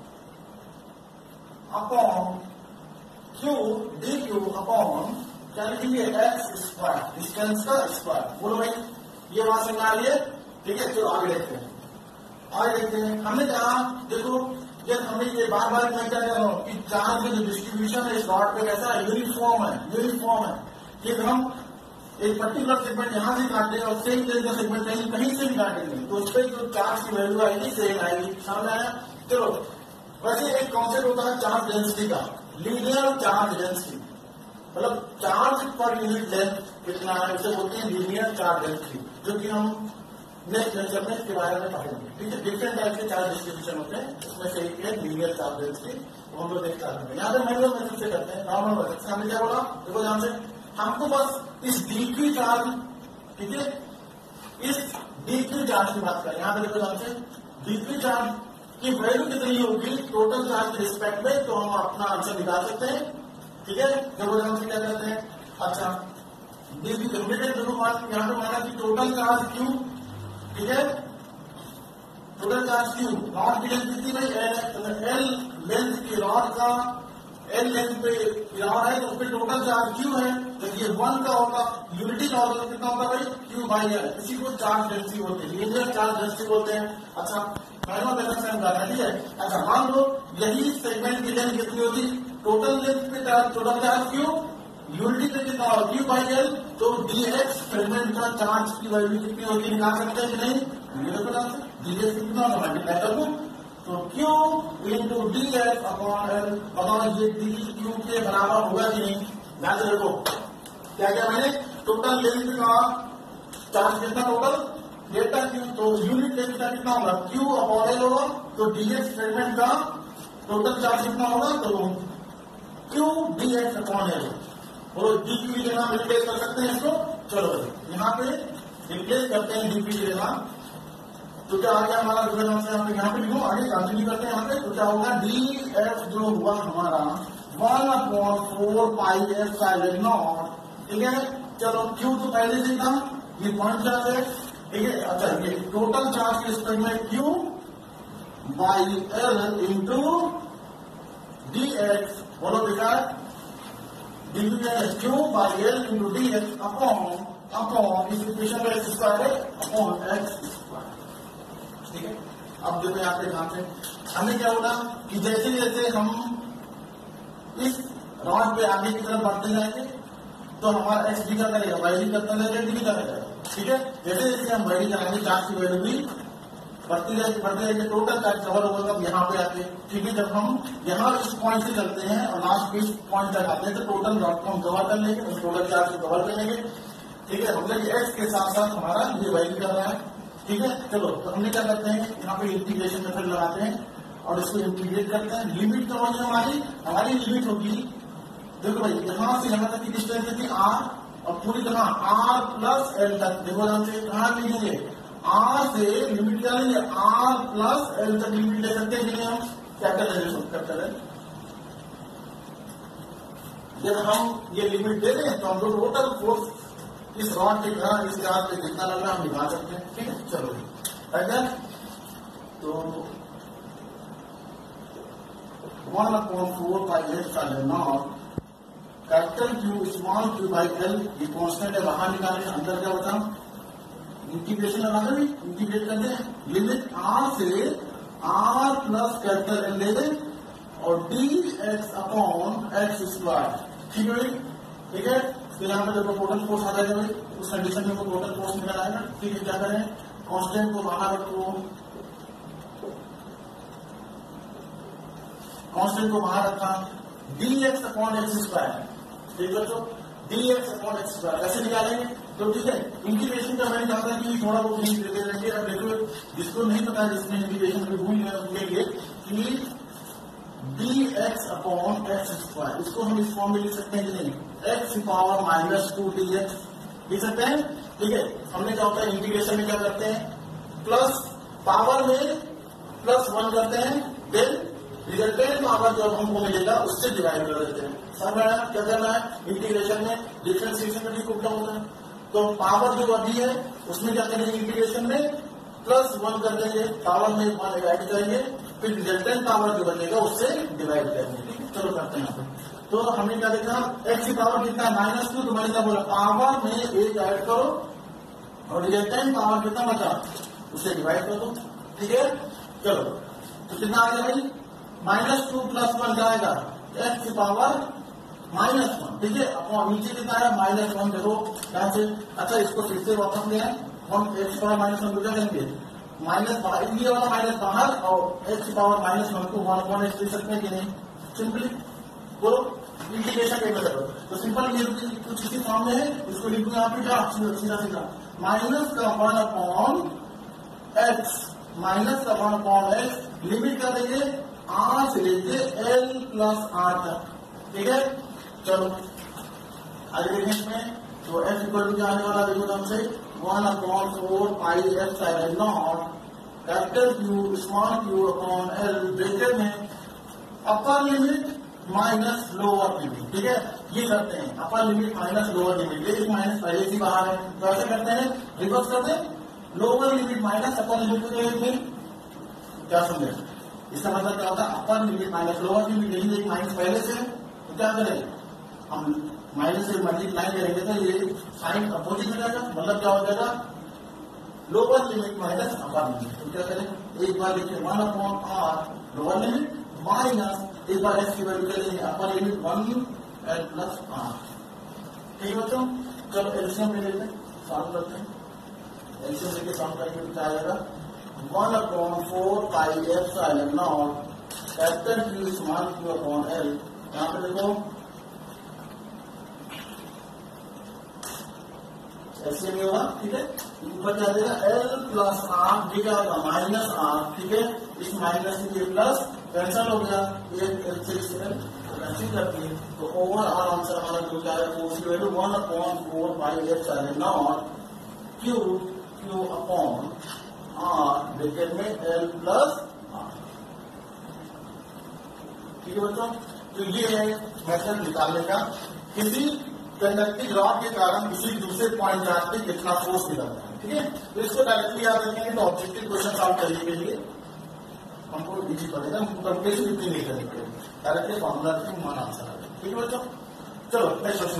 S1: upon Q D Q upon क्या लिखेंगे एक्स स्क्वायर, डिस्टेंस का स्क्वायर। बोलो भाई ये बात समझ आ रही है, ठीक है। चलो आगे देखते हैं, आगे देखते हैं। हमने कहा देखो जब हमने ये बार बार मैं क्या कह रहा हूँ कि चार्ज का जो डिस्ट्रीब्यूशन है इस रॉड पे कैसा है यूनिफॉर्म है, यूनिफॉर्म है, ठीक है। हम एक पर्टिकुलर सेगमेंट यहाँ से काटेंगे और सेम तरह का सेगमेंट कहीं कहीं से भी काटेंगे तो उस पर जो चार्ज की वैल्यू आएगी सेम आएगी, समझ आया। चलो वैसे एक कॉन्सेप्ट होता है चार्ज डेंसिटी का, लीनियर चार्ज डेंसिटी, मतलब चार्ज पर यूनिट लेंथ कितना है उसे बोलते हैं लीनियर चार्ज डेंसिटी, जो कि हम नेक्स्ट लेक्चर में इसके बारे में पढ़ेंगे, ठीक है। डिफरेंट टाइप के चार्ज डिस्ट्रीब्यूशन होते हैं, उसमें से एक है लीनियर चार्ज डेंसिटी, वो हम लोग देखते हैं। यहाँ पे मैनुअल मेथड से करते हैं, नॉर्मल मेथड से। हमने क्या बोला देखो ध्यान से, हमको बस इस डीक्यू चार्ज, ठीक है, इस डीक्यू चार्ज की बात करें। यहाँ पे देखो ध्यान से डीक्यू चार्ज की वैल्यू कितनी होगी टोटल चार्ज के रिस्पेक्ट में, तो हम अपना आंसर निकाल सकते हैं, ठीक है। देखो ध्यान से क्या करते हैं, अच्छा डीक्यू देखो यहाँ पे माना कि टोटल चार्ज क्यू, ठीक है, टोटल चार्ज क्यू, रॉड की लेंथ कितनी भाई एल लेंथ की रॉड का एल लेंथ पे रॉड है तो उस पर टोटल चार्ज क्यू है, तो ये वन का होगा, यूनिटी का होगा कितना होगा भाई क्यू बाई एल, इसी को चार्ज डेंसिटी बोलते हैं, लीनियर चार्ज डेंसिटी बोलते हैं। अच्छा मैनुअल मेथड से हम करना है, ठीक है। अच्छा मान लो यही सेगमेंट की लेंथ कितनी होती टोटल लेंथ पे टोटल चार्ज क्यू, यूनिटी पे कितना होगा क्यू बाई एल, तो डी एक्स फ्रेगमेंट का चार्ज की वैल्यू कितनी होती है निकाल सकते हैं कि नहीं, डी एक्स कितना होगा मल्टीप्लाई कर दो, तो Q into D X upon L, बताओ ये डी क्यू के बराबर होगा कि नहीं। ध्यान से देखो क्या क्या मैंने टोटल लेंथ का चार्ज कितना टोटल डेल्टा क्यू, तो यूनिट लेंथ का कितना होगा क्यू अपॉन एल होगा, तो डी एक्स फ्रेगमेंट का टोटल चार्ज कितना होगा तो Q D X upon L, और डी क्यू की जगह रिप्लेस कर सकते हैं इसको। चलो यहाँ पे रिप्लेस करते हैं डी क्यू की जगह, तो क्या आ गया हमारा यहाँ पे यहाँ पे लिखो आगे कंटिन्यू करते हैं यहाँ पे, तो क्या होगा डी एफ जो हुआ हमारा one upon four pi epsilon naught, ठीक है। चलो क्यू तो पहले से था ये पॉइंट चार्ज है, ठीक है। अच्छा ये टोटल चार्ज के रिस्पेक्ट में Q by L into D x, बोलो बेटा D Q by L into D X upon upon इस इक्वेशन का एक्स स्क्वायर है अपॉन एक्स स्क्वायर, ठीक है। अब देखो यहाँ पे ध्यान से हमें क्या होगा कि जैसे जैसे हम इस रॉड पे आगे की तरफ बढ़ते जाएंगे तो हमारा एक्स भी क्या करेगा, वाई भी करता रहेगा, डी भी करेगा। ठीक है, जैसे जैसे हम वाई कराएंगे चार्ज की वैल्यू भी बढ़ती जाएगी बढ़ते जाएगी, टोटल चार्ज कवर होगा तब यहाँ पे आके। ठीक है, जब हम यहाँ इस पॉइंट से चलते हैं और लास्ट पे इस पॉइंट तक आते हैं तो टोटल रॉड को हम कवर कर लेंगे, उस टोटल चार्ज को कवर करेंगे। ठीक है, मतलब एक्स के साथ साथ हमारा ये वाई भी कर रहा है। ठीक है, चलो तो हमने क्या करते हैं, यहाँ पे इंटीग्रेशन मेथड लगाते हैं और इसको इंटीग्रेट करते हैं। लिमिट तो होगी हमारी हमारी लिमिट होगी, देखो भाई यहाँ से यहाँ तक की डिस्टेंस थी आर और पूरी तरह आर प्लस एल तक। देखो हम से कहाँ लिखेंगे, आर से लिमिट क्या लेंगे, आर प्लस एल तक लिमिट ले सकते हैं कि नहीं, हम कैपिटल एल कैपिटल एल। जब हम ये लिमिट दे दें तो हम लोग टोटल फोर्स इस रॉड के कारण इस चार्ज पे कितना लग रहा है हम निकाल सकते हैं। ठीक है, चलो अगर तो वन अपॉइंट फोर बाई एट का naught capital Q small Q by L, ये कॉन्स्टेंट है बाहर निकालें, अंदर क्या होता है इंटीग्रेशन लगाना भी इंटीग्रेट करते हैं। लिमिट आर से आर प्लस कैपिटल एल ले दें और D X upon X square. ठीक है, ठीक है, तो यहाँ पे जब टोटल फोर्स आ जाएगा भाई उस कंडीशन में वो टोटल फोर्स निकल आएगा। ठीक है, क्या करें, कांस्टेंट को बाहर रखो, कांस्टेंट को बाहर रखा, D X upon X square. ठीक है बच्चों, D X upon X square कैसे निकालेंगे, तो ठीक है इंटीग्रेशन का मैंने कहा था कि थोड़ा बहुत नहीं देते रहेंगे। अब देखो जिसको नहीं पता जिसने इंटीग्रेशन में भूल गया उनके लिए कि D X upon X square, इसको हम इस फॉर्म में लिख सकते हैं कि नहीं, X power minus two D X लिख सकते हैं। ठीक है, हमने क्या होता है इंटीग्रेशन में क्या करते हैं, प्लस पावर में प्लस वन करते हैं, फिर रिजल्टेंट पावर जो हमको मिलेगा उससे डिवाइड कर देते हैं। समझ आया क्या करना है, इंटीग्रेशन में डिफरेंशिएशन में भी कुछ होता है तो पावर जो अभी है उसमें क्या करेंगे, इंटीग्रेशन में प्लस वन कर देंगे, पावर में वन ऐड करेंगे, फिर रिजल्टेंट पावर जो बचेगा उससे डिवाइड करेंगे। ठीक है, चलो करते हैं यहाँ पे। तो हमने क्या देखा, एक्स की पावर कितना है माइनस टू, तो मैंने क्या बोला पावर में एक ऐड करो और रिजल्टेंट पावर कितना बचा उससे डिवाइड कर दो। ठीक है, चलो तो कितना आ गया भाई, माइनस टू प्लस वन क्या आएगा, एक्स की पावर माइनस वन। ठीक है, अपना नीचे कितना है माइनस वन, देखो यहाँ से। अच्छा इसको फिर से वापस ले आए, हम एक्स पावर माइनस वन को क्या करेंगे, माइनस बाहर ये वाला माइनस बाहर और एक्स की पावर माइनस वन को वन वन एक्स दे सकते हैं कि नहीं, सिंपली बोलो इंटीग्रेशन के मेथड। तो सिंपल ये कुछ इसी फॉर्म में है, इसको लिख दूं यहाँ पे क्या सीधा सीधा माइनस का वन अपॉन एक्स, माइनस का वन अपॉन एक्स, लिमिट कर देंगे आर से लेके एल प्लस आर तक। ठीक है, चलो आगे देखें इसमें, तो एक्स इक्वल टू क्या आने वाला देखो ढंग से, one upon four pi F side naught capital Q small Q upon L, bracket में upper limit minus lower limit. ठीक है, ये करते हैं upper limit minus lower limit, ये माइनस पहले से बाहर है तो ऐसे करते हैं, रिवर्स करते हैं, lower limit minus upper limit में। क्या समझे, इसका मतलब क्या होता है, upper limit minus lower limit, यही एक माइनस पहले से तो क्या करें हम माइनस से मल्टीप्लाई करेंगे तो ये साइन अपोजिट हो जाएगा, मतलब क्या हो जाएगा lower limit minus upper limit. तो क्या करें, एक बार लिखिए one upon R lower limit minus एक बार एक्स की वैल्यू क्या लेंगे, upper limit one L plus R. ठीक है बच्चों, चलो एलसीएम ले लेते हैं, सॉल्व करते हैं। एलसीएम लेके सॉल्व करेंगे क्या आएगा, one upon four pi epsilon naught capital Q small Q upon L. यहाँ पे देखो ऐसे नहीं होगा। ठीक है, ऊपर क्या देगा एल प्लस आर, ठीक है माइनस आर। ठीक है, इस माइनस से ये प्लस कैंसल हो गया, एक एल से कैंसिल करती है तो ओवर ऑल आंसर हमारा जो क्या है फोर्स की value one upon four pi epsilon naught Q Q upon R bracket में एल प्लस आर। ठीक है बच्चों, तो ये है मेथड निकालने का किसी कंडक्टिंग रॉड के कारण किसी दूसरे पॉइंट चार्ज पे कितना फोर्स निकलता है। ठीक है, तो इसको डायरेक्टली याद रखेंगे तो ऑब्जेक्टिव क्वेश्चन सॉल्व करने के लिए हमको इजी पड़ेगा, हमको कैलकुलेशन इतनी नहीं करनी पड़ेगी, डायरेक्टली फॉर्मूला से मान आंसर आ जाएगा। ठीक है बच्चों, चलो नेक्स्ट क्वेश्चन।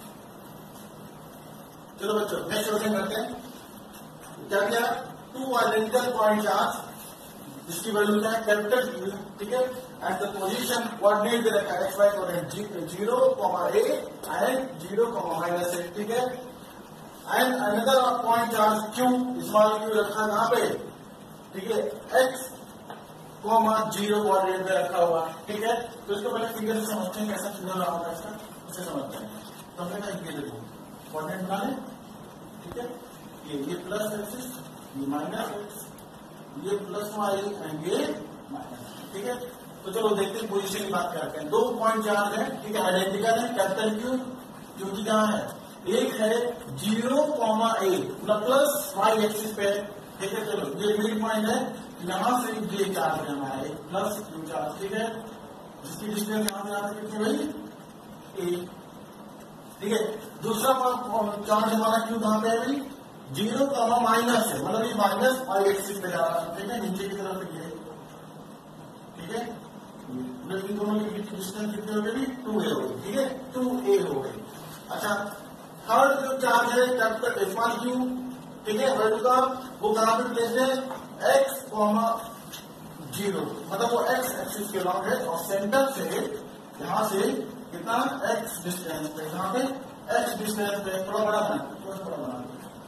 S1: चलो बच्चों नेक्स्ट क्वेश्चन करते हैं। क्या क्या, टू आइडेंटिकल पॉइंट चार्ज जिसकी वैल्यू क्या है कैपिटल क्यू, ठीक है। एट द पोजीशन कोऑर्डिनेट दे रखा है X Y coordinate zero comma A and zero comma minus A, ठीक है। And another point charge Q, small Q रखा है कहां पे, ठीक है, एक्स कॉमा जीरो कोऑर्डिनेट में रखा हुआ, ठीक है। तो इसको पहले फिगर से समझते हैं कैसा फिगर रहा होगा इसका, उसे समझते हैं। तो हमने कहा ये देखो कोऑर्डिनेट बना ले, ठीक है, ये ये प्लस एक्सिस, ये माइनस एक्स, ये प्लस वाई एंड ये माइनस, ठीक है। तो चलो देखते हैं पोजीशन की बात करते हैं। दो पॉइंट चार्ज है, ठीक है, आइडेंटिकल है, कैपिटल क्यू, क्योंकि कहाँ है, एक है zero comma A plus Y axis पे, ठीक है। चलो ये मिड पॉइंट है, यहां से ये चार्ज है हमारा एक प्लस क्यू चार्ज, ठीक है, जिसकी डिस्टेंस यहां से यहां तक कितनी भाई ए, ठीक है। दूसरा चार्ज हमारा क्यू कहां पे है भाई, जीरो कॉमा माइनस है, मतलब ये माइनस वाई एक्सिस पे जा रहा है, ठीक है, नीचे की तरफ ये, ठीक है। इन दोनों की डिस्टेंस कितनी हो गई, टू ए हो गई, ठीक है, टू ए हो गई। अच्छा, थर्ड जो चार्ज है कैपिटल स्मॉल क्यू, ठीक है, वैल्यू का वो कहां पे प्लेस है, एक्स कॉमा जीरो, मतलब वो एक्स एक्सिस के लॉन्ग है और सेंटर से यहां से कितना एक्स डिस्टेंस पे, यहां पे एक्स डिस्टेंस पे थोड़ा बड़ा बना, थोड़ा बड़ा बना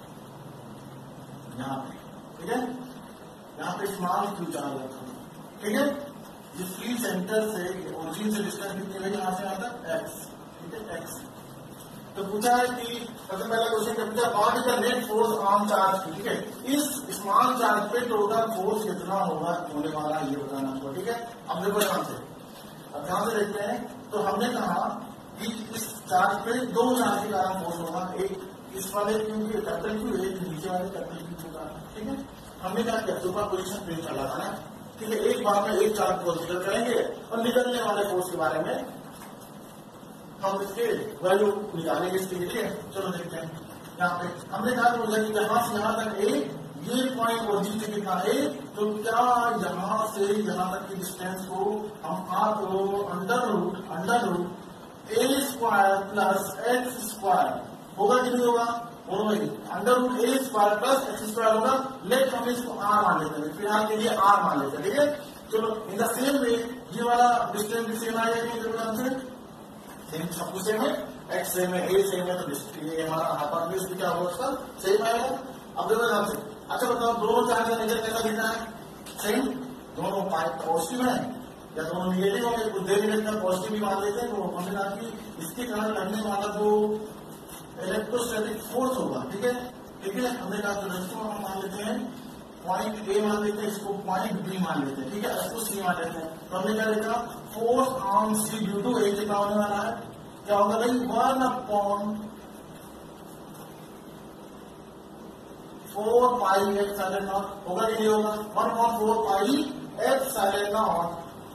S1: यहाँ पे, ठीक है, यहाँ पे स्मॉल क्यू चार्ज रखा, ठीक है, जिसकी सेंटर से ओरिजिन से डिस्टेंस कितनी है, यहाँ से यहाँ तक एक्स, ठीक है, एक्स। तो पूछा है कि सबसे पहला क्वेश्चन क्या पूछा, what is the net force on charge, ठीक है, इस स्मॉल चार्ज पे टोटल फोर्स कितना होगा होने वाला है ये बताना हमको, ठीक है। अब देखो ध्यान से, अब ध्यान से देखते हैं। तो हमने कहा कि इस चार्ज पे दो चार्ज के कारण फोर्स होगा, एक इस वाले क्यू के कैपिटल क्यू, एक नीचे वाले कैपिटल क्यू का, ठीक है। हमने क्या किया, सुपर पोजिशन प्रिंट चला था ना, ठीक है। एक बार में एक चार्ज कंसीडर करेंगे और निकलने वाले फोर्स के बारे में हम इसके वैल्यू निकालेंगे इसके लिए। चलो देखते हैं, यहाँ पे हमने कहा तो कि यहाँ से यहाँ तक ए, ये पॉइंट ओरिजिन से कितना है, तो क्या यहाँ से यहाँ तक की डिस्टेंस को हम आप under root under root a square plus x square होगा कि नहीं होगा, बोलो भाई, under root a square plus x square होगा। लेट हम इसको आर मान लेते हैं, फिलहाल के लिए आर मान लेते हैं, ठीक है। चलो इन द सेम वे ये वाला डिस्टेंस भी सेम आएगा कि नहीं, सेम सब कुछ सेम है, एक्स सेम है, ए सेम है, तो ये हमारा हाइपोटेन्यूज भी क्या होगा उसका सेम आएगा। अब देखो ध्यान से, अच्छा बताओ दोनों चार्ज का नेचर कैसा दिख रहा है, सेम, दोनों पॉजिटिव है या दोनों निगेटिव होंगे, कुछ देर में पॉजिटिव भी मान लेते हैं। तो हमने कहा कि इसके कारण लगने वाला जो इलेक्ट्रोस्टैटिक फोर्स होगा, ठीक है, ठीक है, हमने कहा तो इसको हम मान लेते हैं पॉइंट ए मान लेते हैं, इसको पॉइंट बी मान लेते हैं, ठीक है, इसको सी मान लेते हैं। तो हमने क्या देखा, force on C due to a कितना होने वाला है, क्या होगा भाई, one upon four pi epsilon naught होगा कि नहीं होगा, one upon four pi epsilon naught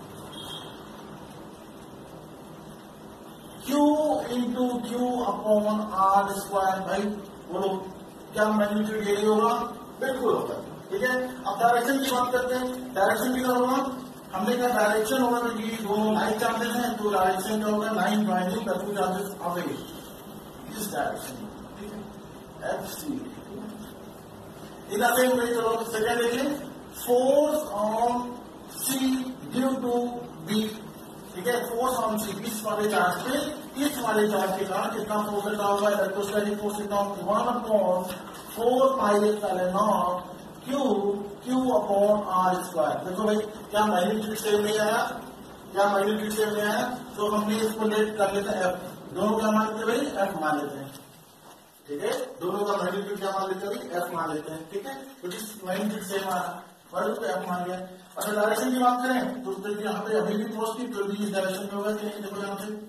S1: q into q upon are square. भाई बोलो क्या मैग्नीट्यूड यही होगा, बिल्कुल होगा, ठीक है। अब डायरेक्शन की बात करते हैं, डायरेक्शन क्या होगा, हमने कहा डायरेक्शन होगा कि दोनों लाइन चार्जेस हैं, तो डायरेक्शन क्या होगा, line joining the two charges away इस डायरेक्शन, ठीक है, f c. In the same way चलो सेकंड देखिए, force on C due to b, ठीक है, फोर्स ऑन सी, इस वाले चार्ज पे इस वाले चार्ज के कारण कितना फोर्स लगा हुआ है, इलेक्ट्रोस्टैटिक फोर्स कितना, one upon four pi epsilon not Q Q upon are square. देखो भाई क्या मैग्नीट्यूड सेम नहीं आया, क्या मैग्नीट्यूड सेम नहीं आया, तो हमने इसको लेट कर लेते हैं एफ, दोनों क्या मान लेते हैं भाई, एफ मान लेते हैं, ठीक है, दोनों का मैग्नीट्यूड क्या मान लेते हैं भाई, एफ मान लेते हैं, ठीक है, क्योंकि मैग्नीट्यूड सेम आया, वर्ड को एफ मान लिया। अगर डायरेक्शन की बात करें तो देखिए यहाँ पे अभी भी पॉजिटिव, तो भी इस डायरेक्शन में होगा कि नहीं, देखो यहाँ से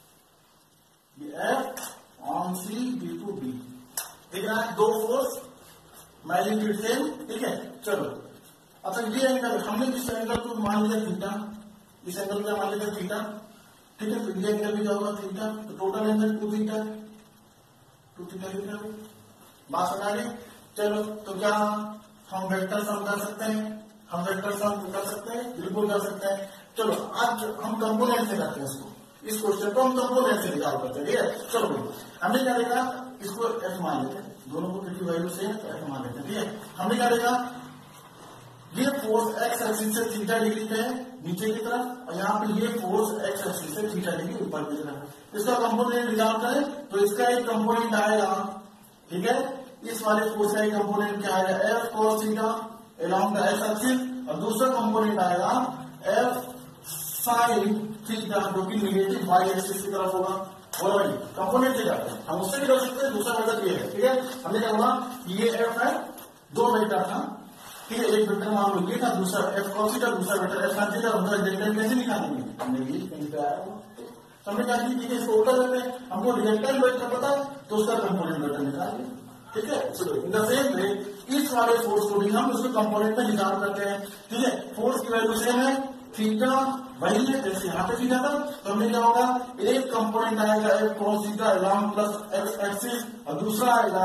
S1: ये f on c due to b, ठीक है, दो फोर्स मैग्नीट्यूड सेम, ठीक है। चलो अच्छा ये एंगल हमने इस एंगल को मान लिया थीटा, इस एंगल को मान लिया थीटा, ठीक है, तो ये एंगल भी क्या होगा थीटा, तो total angle two theta, two theta लिख रहे हो, बात समझ आ गई। चलो तो क्या हम वेक्टर सम कर सकते हैं, हम वेक्टर सम कर सकते हैं, बिल्कुल कर सकते हैं। चलो आज हम कंपोनेंट से करते हैं इसको, इस क्वेश्चन को हम कंपोनेंट से निकाल करते हैं, ठीक है। चलो हमने क्या देखा, इसको एफ मान लेते हैं, दोनों को कितनी वैल्यू से एफ मान लेते हैं, ठीक है। हमने क्या देखा, ये फोर्स एक्स एक्सिस से थीटा डिग्री पे है नीचे की तरफ, और यहाँ पे ये फोर्स एक्स एक्सिस से थीटा डिग्री ऊपर की तरफ। इसका कंपोनेंट निकाल करें तो इसका एक कंपोनेंट आएगा, ठीक है, इस वाले फोर्स का एक कंपोनेंट क्या आएगा, f cos theta along the x axis, और दूसरा कंपोनेंट आएगा एफ साइन थीटा जो कि निगेटिव वाई एक्सिस की तरफ होगा। और भाई कंपोनेंट से जाते हैं हम, उससे भी कर सकते हैं। दूसरा मेथड ये है, ठीक है, हमने क्या बोला, ये एफ है, दो वेक्टर था, ठीक है, एक वेक्टर मान लो ये था, दूसरा एफ कॉस थीटा, दूसरा वेक्टर एफ साइन थीटा, उनका रिजल्टेंट कैसे निकालेंगे, हमने ये कहीं पे आया हो हमने कहा कि ठीक है इसको उल्टा करते हैं, हमको रिजल्टेंट वेक्टर पता है तो उसका कंपोनेंट वेक्टर निकालेंगे, ठीक है। चलो इन द सेम वे इस वाले फोर्स को भी हम उसके कंपोनेंट में निकाल करते हैं, ठीक है। फोर्स की वैल्यू सेम है, थीटा वही है जैसे यहाँ पे थीटा था, तो हमने क्या होगा, एक कंपोनेंट आएगा f cos theta along plus x axis, और दूसरा आएगा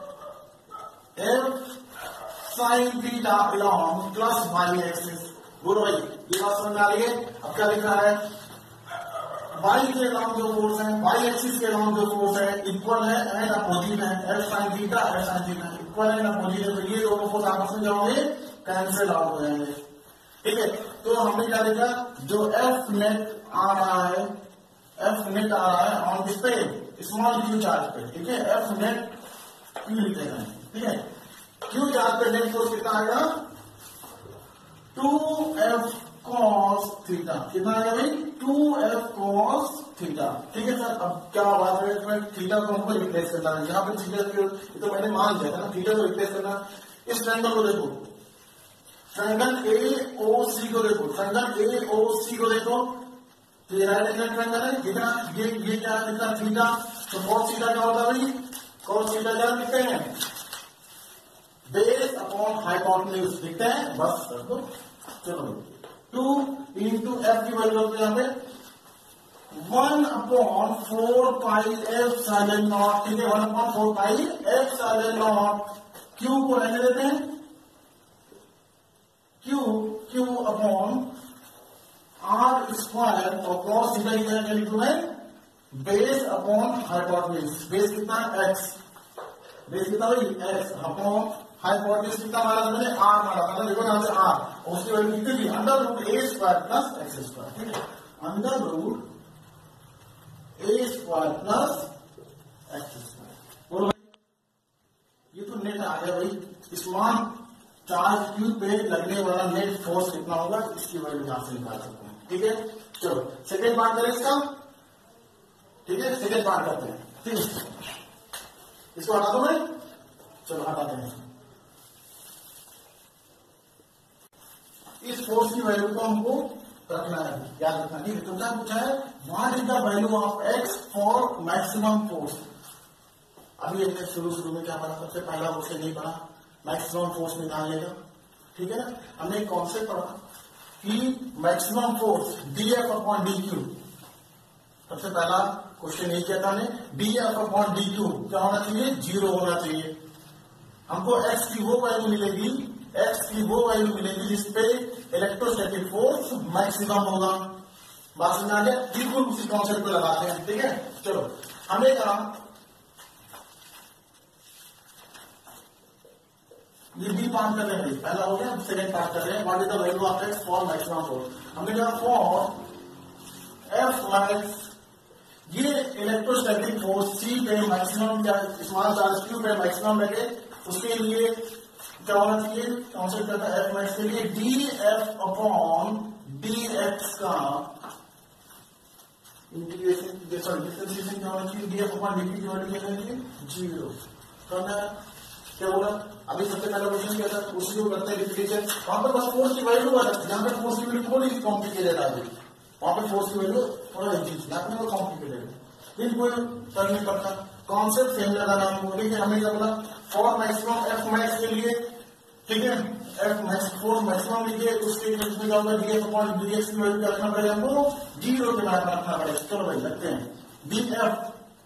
S1: f sine theta along plus Y axis. बोलो भाई ये बात समझ में आ रही है। अब क्या लिख रहा है, वाई के अलाउंग जो फोर्स है, वाई एक्सिस के अलाउंग जो फोर्स है इक्वल है एंड अपोजिट है, f sine theta f sine theta equal and opposite है, तो ये दोनों फोर्स आपस में जाओगे कैंसिल आउट हो जाएंगे, ठीक है। तो हमने क्या लिखा, जो एफ नेट आ रहा है, एफ नेट आ रहा है ऑन दिस पे स्मॉल क्यू चार्ज पे, ठीक है, एफ नेट क्यू लिखते हैं, ठीक है, क्यू चार्ज पे नेट फोर्स कितना आएगा, टू एफ कॉस थीटा, कितना आएगा भाई, टू एफ कॉस थीटा, ठीक है सर। अब क्या बात है, इसमें थीटा को हमको रिप्लेस करना है, यहाँ पे थीटा तो मैंने मान दिया था ना, थीटा को रिप्लेस करना। इस ट्रायंगल को देखो, ट्रायंगल ए ओ सी को देखो, ट्रायंगल ए ओ सी को देखो, तो ये राइट एंगल ट्रायंगल है, कितना ये ये क्या है, कितना थीटा, तो कॉस थीटा क्या होता है भाई, कॉस थीटा क्या लिखते हैं, बेस अपॉन हाइपोटेन्यूज लिखते हैं, बस कर दो। चलो टू इंटू एफ की वैल्यू होती है यहाँ पे one upon four pi epsilon not, ठीक है, one upon four pi epsilon naught, q को रहने देते हैं, q Q upon are square, और कॉस थीटा की जगह क्या लिखूं मैं, बेस अपॉन हाइपोटेन्यूज, बेस कितना एक्स, बेस कितना भाई एक्स अपॉन हाइपोटेन्यूज कितना मारा था मैंने, आर मारा था, देखो यहां से आर, और उसकी वैल्यू कितनी थी, under root a square plus x square, ठीक है, under root a square plus x square. बोलो भाई ये तो नेट आ गया भाई, स्मॉल चार्ज क्यू पे लगने वाला नेट फोर्स कितना होगा, इसकी वैल्यू यहां से निकाल सकते हैं, ठीक है। चलो सेकेंड पार्ट करें इसका, ठीक है, सेकेंड पार्ट करते हैं, ठीक है, इसको हटा दो मैं, चलो हटाते हैं। इस फोर्स की वैल्यू को हमको रखना है, याद रखना, ठीक है। तो क्या पूछा है, what is the value of x for maximum force. अभी हमने शुरू शुरू में क्या पढ़ा, सबसे पहला क्वेश्चन नहीं पढ़ा, मैक्सिमम फोर्स निकालने का, ठीक है ना। हमने एक कॉन्सेप्ट पढ़ा कि maximum force d F upon D q, सबसे पहला क्वेश्चन यही किया था हमने, d F upon D Q क्या होना चाहिए, जीरो होना चाहिए। हमको एक्स की वो वैल्यू मिलेगी, एक्स की वो वैल्यू मिलेगी जिसपे इलेक्ट्रोस्टैटिक फोर्स मैक्सिमम होगा। बात समझ आ गया, बिल्कुल उसी कॉन्सेप्ट को लगाते हैं, ठीक है। चलो हमें कहा ये बी पार्ट कर रहे हैं, पहला हो गया, सेकेंड पार्ट कर रहे हैं, what is the value of x for maximum force. हमने कहा फॉर एफ मैक्स, ये इलेक्ट्रोस्टैटिक फोर्स सी पे मैक्सिमम या स्मॉल चार्ज क्यू पे मैक्सिमम लगे, उसके लिए क्या होना चाहिए, कॉन्सेप्ट करता है एफ मैक्स के लिए d F upon D x का इंटीग्रेशन, सॉरी डिफरेंशिएशन क्या होना चाहिए, डी एफ अपॉन डी की वैल्यू क्या होनी चाहिए, जीरो। करना है क्या होगा, अभी सबसे पहला क्वेश्चन क्या था, उसी को करते हैं रिपीटेशन, वहां पर बस फोर्स की वैल्यू हुआ था, यहाँ पर फोर्स की वैल्यू थोड़ी कॉम्प्लिकेटेड आ गई, वहां पर फोर्स की वैल्यू थोड़ा इजी, यहाँ पर कॉम्प्लिकेटेड, फिर कोई फर्क नहीं पड़ता, कॉन्सेप्ट सेम लगाना हमको, ठीक है। हमने क्या बोला, फॉर मैक्सिमम एफ मैक्स के लिए, ठीक है, एफ मैक्स फोर मैक्सिमम लिखिए, उसके केस में क्या होगा, d F upon D x की वैल्यू क्या रखना पड़ेगा हमको, जीरो के बाद रखना पड़ेगा। चलो भाई लगते हैं, डी एफ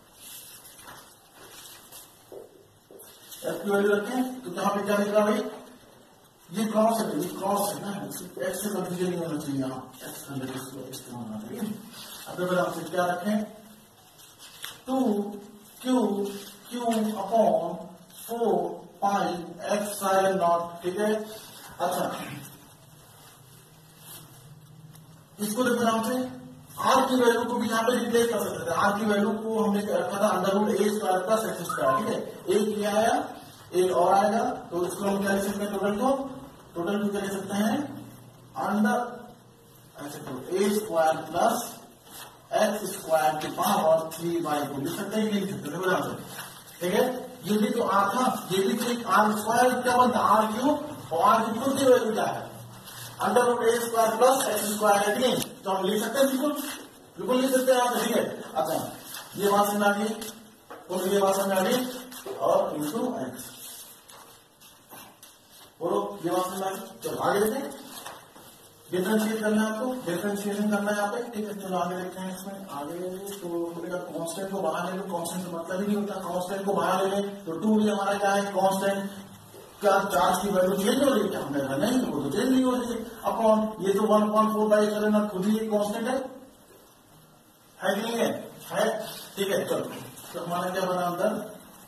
S1: एफ की वैल्यू रखें, तो यहाँ पे क्या लिख रहा भाई, ये क्रॉस है, ये क्रॉस है ना, एक्स से कंफ्यूजन नहीं होना चाहिए, यहाँ एक्स हंड्रेड इस्तेमाल होना चाहिए। अब फिर आपसे क्या रखें, two q Q upon four pi epsilon not, ठीक है। अच्छा इसको देखो नाम से आर की वैल्यू को भी यहाँ पे रिप्लेस कर सकते थे। आर की वैल्यू को हमने रखा था under root a square plus x square, ठीक है। एक ये आया, एक और आएगा, तो इसको हम क्या लिख सकते हैं, टोटल को टोटल को क्या लिख सकते हैं, अंडर ऐसे तो a square plus x square की पावर थ्री बाई टू लिख सकते हैं, लिख सकते हैं, ठीक है। ये भी तो आर था, ये भी तो आर स्क्वायर क्या बनता है, आर क्यूब, और आर की खुद की वैल्यू क्या है, under root a square plus x square है, ठीक है। तो हम लिख सकते हैं, बिल्कुल बिल्कुल लिख सकते हैं आप, ठीक है। अच्छा ये बात समझ आ गई, तो ये बात समझ आ गई, और इंटू एक्स, बोलो ये बात समझ आ गई। चलो आगे देखें, डिफरेंशिएट करना है आपको, डिफरेंशिएशन करना है यहाँ पे, ठीक है। चलो आगे देखते हैं इसमें, आगे तो बोलेगा कांस्टेंट को बाहर ले लो, कांस्टेंट का मतलब ही नहीं होता, कांस्टेंट को बाहर ले लें तो टू भी हमारा क्या है, कांस्टेंट क्या चार्ज की वैल्यू चेंज हो रही है, हमने कहा नहीं, वो तो चेंज नहीं हो रही है। अपॉन ये तो one point four by seven और खुद ही एक कांस्टेंट है, है कि नहीं है, है, ठीक है। चलो तो हमारा क्या बना अंदर,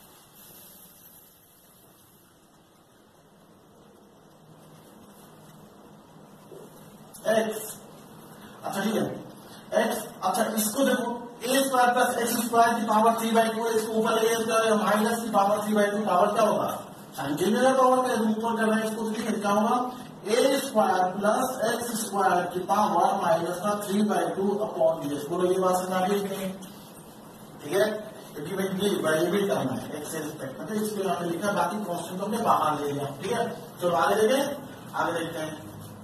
S1: एक्स, अच्छा ठीक है एक्स। अच्छा इसको देखो a square plus x square की पावर थ्री बाई टू है, इसको ऊपर ए स्क्वायर माइनस की power three by two, power क्या होगा, साइन चेंज हो जाएगा, पावर का ऊपर कर रहे हैं इसको, ठीक है। क्या होगा, ए स्क्वायर प्लस एक्स स्क्वायर की पावर माइनस का three by two upon D x. बोलो ये बात समझ आ गई कि नहीं, ठीक है। क्योंकि भाई ये वेरिएबल करना है एक्स से रिस्पेक्ट में, तो इसके यहाँ पे लिखा, बाकी कॉन्स्टेंट हमने बाहर ले लिया, ठीक है। चलो आगे देखें, आगे देखते हैं।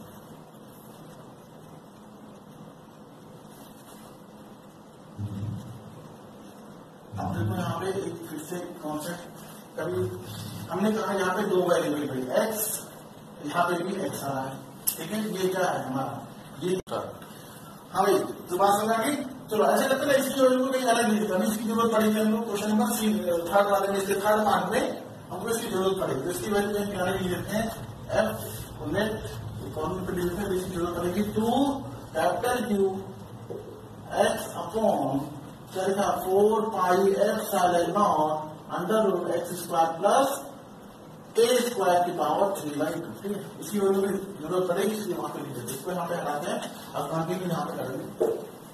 S1: अब देखो यहाँ पे एक फिर से कॉन्सेप्ट, कभी हमने कहा यहाँ पे दो वेरिएबल भाई एक्स, यहाँ पे भी एक्स आ रहा है, ठीक है। ये क्या है हमारा, ये हाँ भाई तो बात समझ आ गई। चलो ऐसे लगता है इसकी वैल्यू को कहीं अलग नहीं देता, इसकी जरूरत पड़ेगी हम लोग क्वेश्चन नंबर सी थर्ड वाले में, इसके थर्ड पार्ट में हमको इसकी जरूरत पड़ेगी, तो इसकी वैल्यू कहीं अलग नहीं देते हैं। एफ नेट कॉर्नर पे लिखते हैं, इसकी जरूरत पड़ेगी two capital Q x upon चलेगा four pi epsilon naught under root x square plus a square की पावर थ्री बाई टू, ठीक है। इसकी वैल्यू की जरूरत पड़ेगी, इसलिए वहां पे लिख देते, इसको यहाँ पे हटाते हैं, अब कंटिन्यू यहाँ पे करेंगे,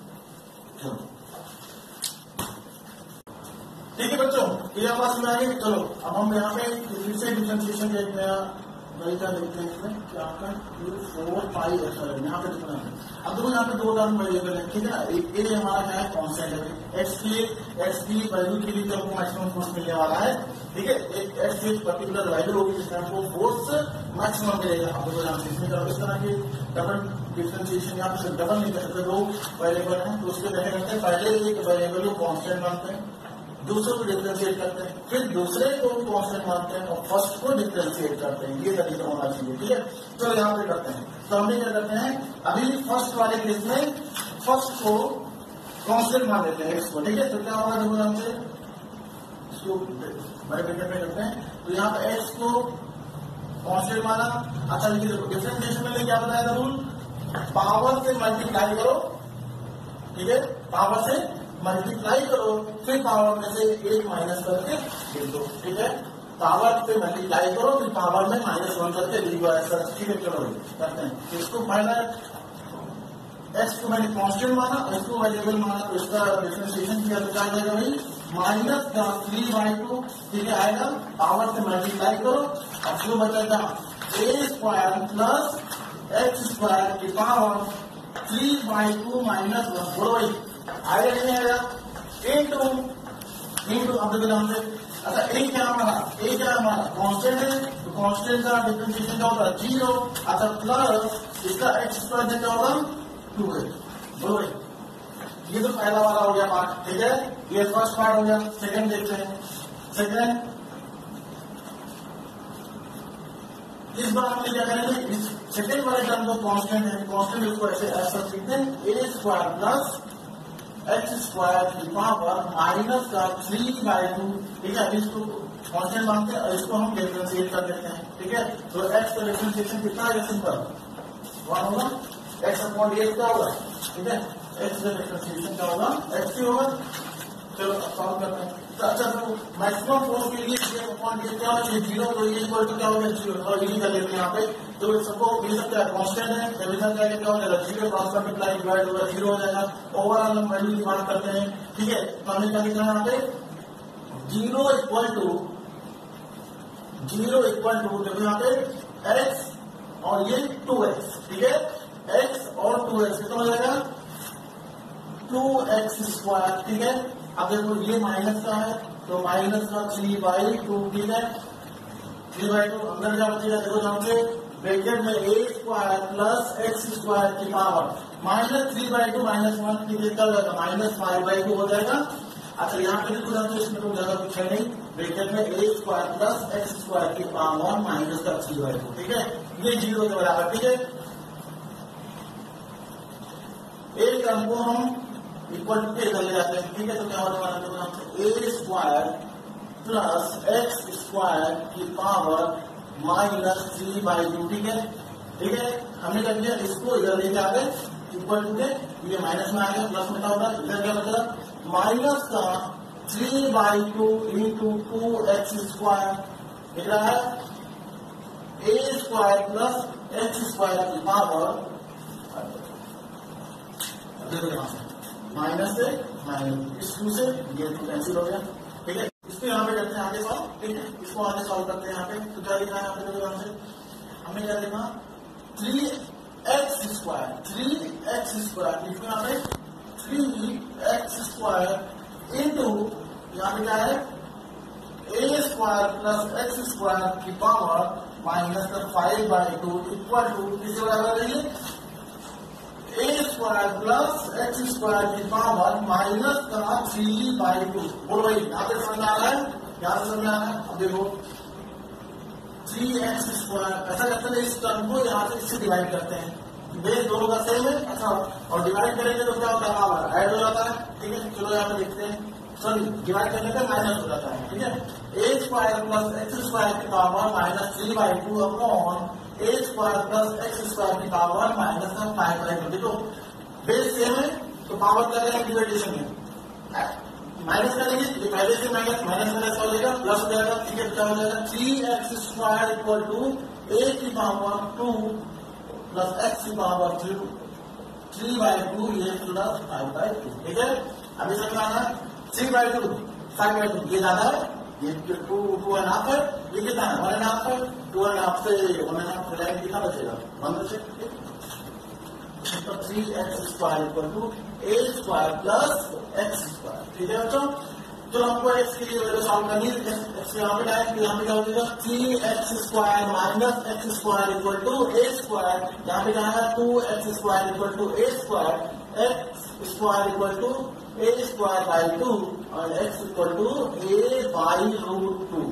S1: ठीक है बच्चों, ये बात समझ आ गई। चलो अब हम यहाँ पे फिर से डिफरेंशिएशन देखते हैं, वही क्या देखते हैं इसमें, क्या आपका फोर पाई एफ साइलेंट यहाँ पे लिखना है। अब देखो यहाँ पे दो टर्म वेरिएबल है, ठीक है ना, एक ए हमारा क्या है, कांस्टेंट है, एक्स की एक्स की वैल्यू के लिए तो हमको मैक्सिमम फोर्स मिलने वाला है, ठीक है। एक एक्स की पर्टिकुलर वैल्यू होगी जिसमें हमको फोर्स मैक्सिमम मिलेगा। अब देखो यहाँ इसमें इस तरह की डबल डिफरेंशिएशन यहाँ पे डबल नहीं कर सकते, दो वेरिएबल है, तो उसके कैसे करते हैं, पहले एक वेरिएबल को कांस्टेंट मानते हैं, दूसरे को डिफरेंशिएट करते हैं, फिर दूसरे को कांस्टेंट मानते हैं, और फर्स्ट को डिफरेंशिएट करते हैं, ये तरीका होना चाहिए, ठीक है। चलो यहाँ पे करते हैं, तो हम क्या करते हैं, अभी फर्स्ट वाले केस में फर्स्ट को कांस्टेंट मान लेते हैं एक्स को, ठीक है। तो क्या होगा, देखो यहाँ से इसको बड़े ब्रैकेट में करते हैं, तो यहाँ पे एक्स को कांस्टेंट माना। अच्छा देखिए डिफरेंशिएशन में क्या बताया था रूल, पावर से मल्टीप्लाई करो, ठीक है, पावर से मल्टीप्लाई करो, फिर पावर में से एक माइनस करके लिख दो, ठीक है। पावर पे मल्टीप्लाई करो, फिर पावर में माइनस वन करके लिख दो, ऐसा, ठीक है। चलो करते हैं, इसको पहला एक्स को मैंने कांस्टेंट माना, इसको वेरिएबल माना, तो इसका डिफरेंशिएशन किया तो क्या आ जाएगा भाई, माइनस का थ्री बाई टू, ठीक है, आएगा, पावर से मल्टीप्लाई करो, और जो बचेगा a square plus x square की power three by two minus one, बोलो भाई आएगा नहीं आएगा, इंटू इंटू अब देखो नाम से। अच्छा ए क्या हमारा, ए क्या हमारा कांस्टेंट है, तो कांस्टेंट का डिफरेंशिएशन क्या होगा, जीरो। अच्छा प्लस इसका एक्स स्क्वायर क्या होगा, टू है, बोलो भाई। ये तो पहला वाला हो गया पार्ट, ठीक है, ये फर्स्ट पार्ट हो गया। सेकंड देखते हैं, सेकंड इस बार हम क्या करेंगे, इस सेकंड वाले टर्म को कांस्टेंट है, कांस्टेंट इसको ऐसे ऐसा लिखते हैं, a square plus x square की पावर माइनस का थ्री बाई टू, ठीक है। अभी इसको कांस्टेंट मानते हैं और इसको हम डिफरेंशिएट कर देते हैं, ठीक है। तो एक्स का डिफरेंशिएशन कितना है, सिंपल वन होगा, एक्स अपॉन डी एक्स क्या होगा, ठीक है। एक्स का डिफरेंशिएशन क्या होगा, एक्स की होगा। चलो सॉल्व करते हैं, अच्छा तो मैक्सिमम फोर्स के लिए अपॉन डी क्या होना चाहिए जीरो, तो ये इक्वल टू क्या हो गया जीरो, और यही कर लेते हैं यहाँ पे, तो सबको ये सब क्या कांस्टेंट है, डिवीजन क्या क्या हो जाएगा जीरो क्रॉस मल्टीप्लाई डिवाइड होगा जीरो हो जाएगा, ओवरऑल हम वैल्यू की बात करते हैं, ठीक है। तो हमें क्या लिखना है यहाँ पे zero equal to zero equal to देखो यहाँ पे एक्स और ये टू एक्स, ठीक है, एक्स और टू एक्स कितना हो जाएगा टू एक्स स्क्वायर, ठीक है। अब देखो ये माइनस का है तो माइनस का थ्री बाई टू, ठीक है, थ्री बाई टू अंदर क्या बचेगा देखो जहां से ब्रैकेट में a square plus x square की power minus three by two minus one, ठीक है, क्या जाएगा माइनस फाइव बाई टू हो जाएगा। अच्छा यहाँ पे देखो जहां इसमें तो ज्यादा कुछ है नहीं, ब्रैकेट में a square plus x square की पावर माइनस का थ्री बाई टू, ठीक है, ये जीरो के बराबर, ठीक है। एक टर्म को हम इक्वल टू के ले जाते हैं, ठीक है, तो क्या होने वाला है a square plus x square की power minus three by two, ठीक है, ठीक है। हमने क्या किया इसको इधर लेके आ गए इक्वल टू के, ये माइनस में आ गया प्लस में क्या होगा इधर क्या बचा माइनस का three by two into two x square दिख रहा है a square plus x square की पावर माइनस से माइनस इस टू से ये टू कैंसिल हो गया, ठीक है। इसको यहाँ पे करते हैं आगे सॉल्व, ठीक है, इसको आगे सॉल्व करते हैं यहाँ पे, तो क्या लिखा है यहाँ पे यहाँ से हमने क्या लिखा three x square three x square लिखो यहाँ पे थ्री एक्स स्क्वायर इंटू यहाँ पे क्या है a square plus x square की पावर माइनस का five by two equal to किसके बराबर है ये a square plus x square की पावर माइनस का थ्री बाई टू। बोलो भाई यहाँ पे समझ आ रहा है, यहाँ से समझ आ रहा है। अब देखो थ्री एक्स स्क्वायर ऐसा करते हैं इस टर्म को यहाँ से इससे डिवाइड करते हैं, बेस दोनों का सेम है, अच्छा और डिवाइड करेंगे तो क्या होता है पावर ऐड हो जाता है, ठीक है। चलो यहाँ पे देखते हैं, सॉरी डिवाइड करने पे माइनस हो जाता है, ठीक है। A square plus x square की power minus three by two upon a square plus x square की पावर माइनस का फाइव बाई टू। देखो बेस सेम है तो पावर क्या करेंगे डिवाइडेशन में माइनस करेंगे, ये पहले से माइनस माइनस माइनस हो जाएगा प्लस हो जाएगा, ठीक है, क्या हो जाएगा three x square equal to a की पावर टू प्लस एक्स की power three three by two ये प्लस फाइव बाई टू, ठीक है। अभी समझ आना three by two five by two ये ज्यादा है, ये टू टू एंड हाफ है, ये कितना है वन एंड हाफ है, टू एंड हाफ से वन एंड हाफ लाइन कितना बचेगा वन बचे, तो three x square equal to a square plus x square, ठीक है बच्चों। तो हमको एक्स की वैल्यू सॉल्व करनी है, एक्स यहाँ पे डायरेक्ट यहाँ पे क्या हो जाएगा three x square minus x square equal to a square, यहाँ पे क्या है two x square equal to a square x square equal to a square by two और x equal to a by root two,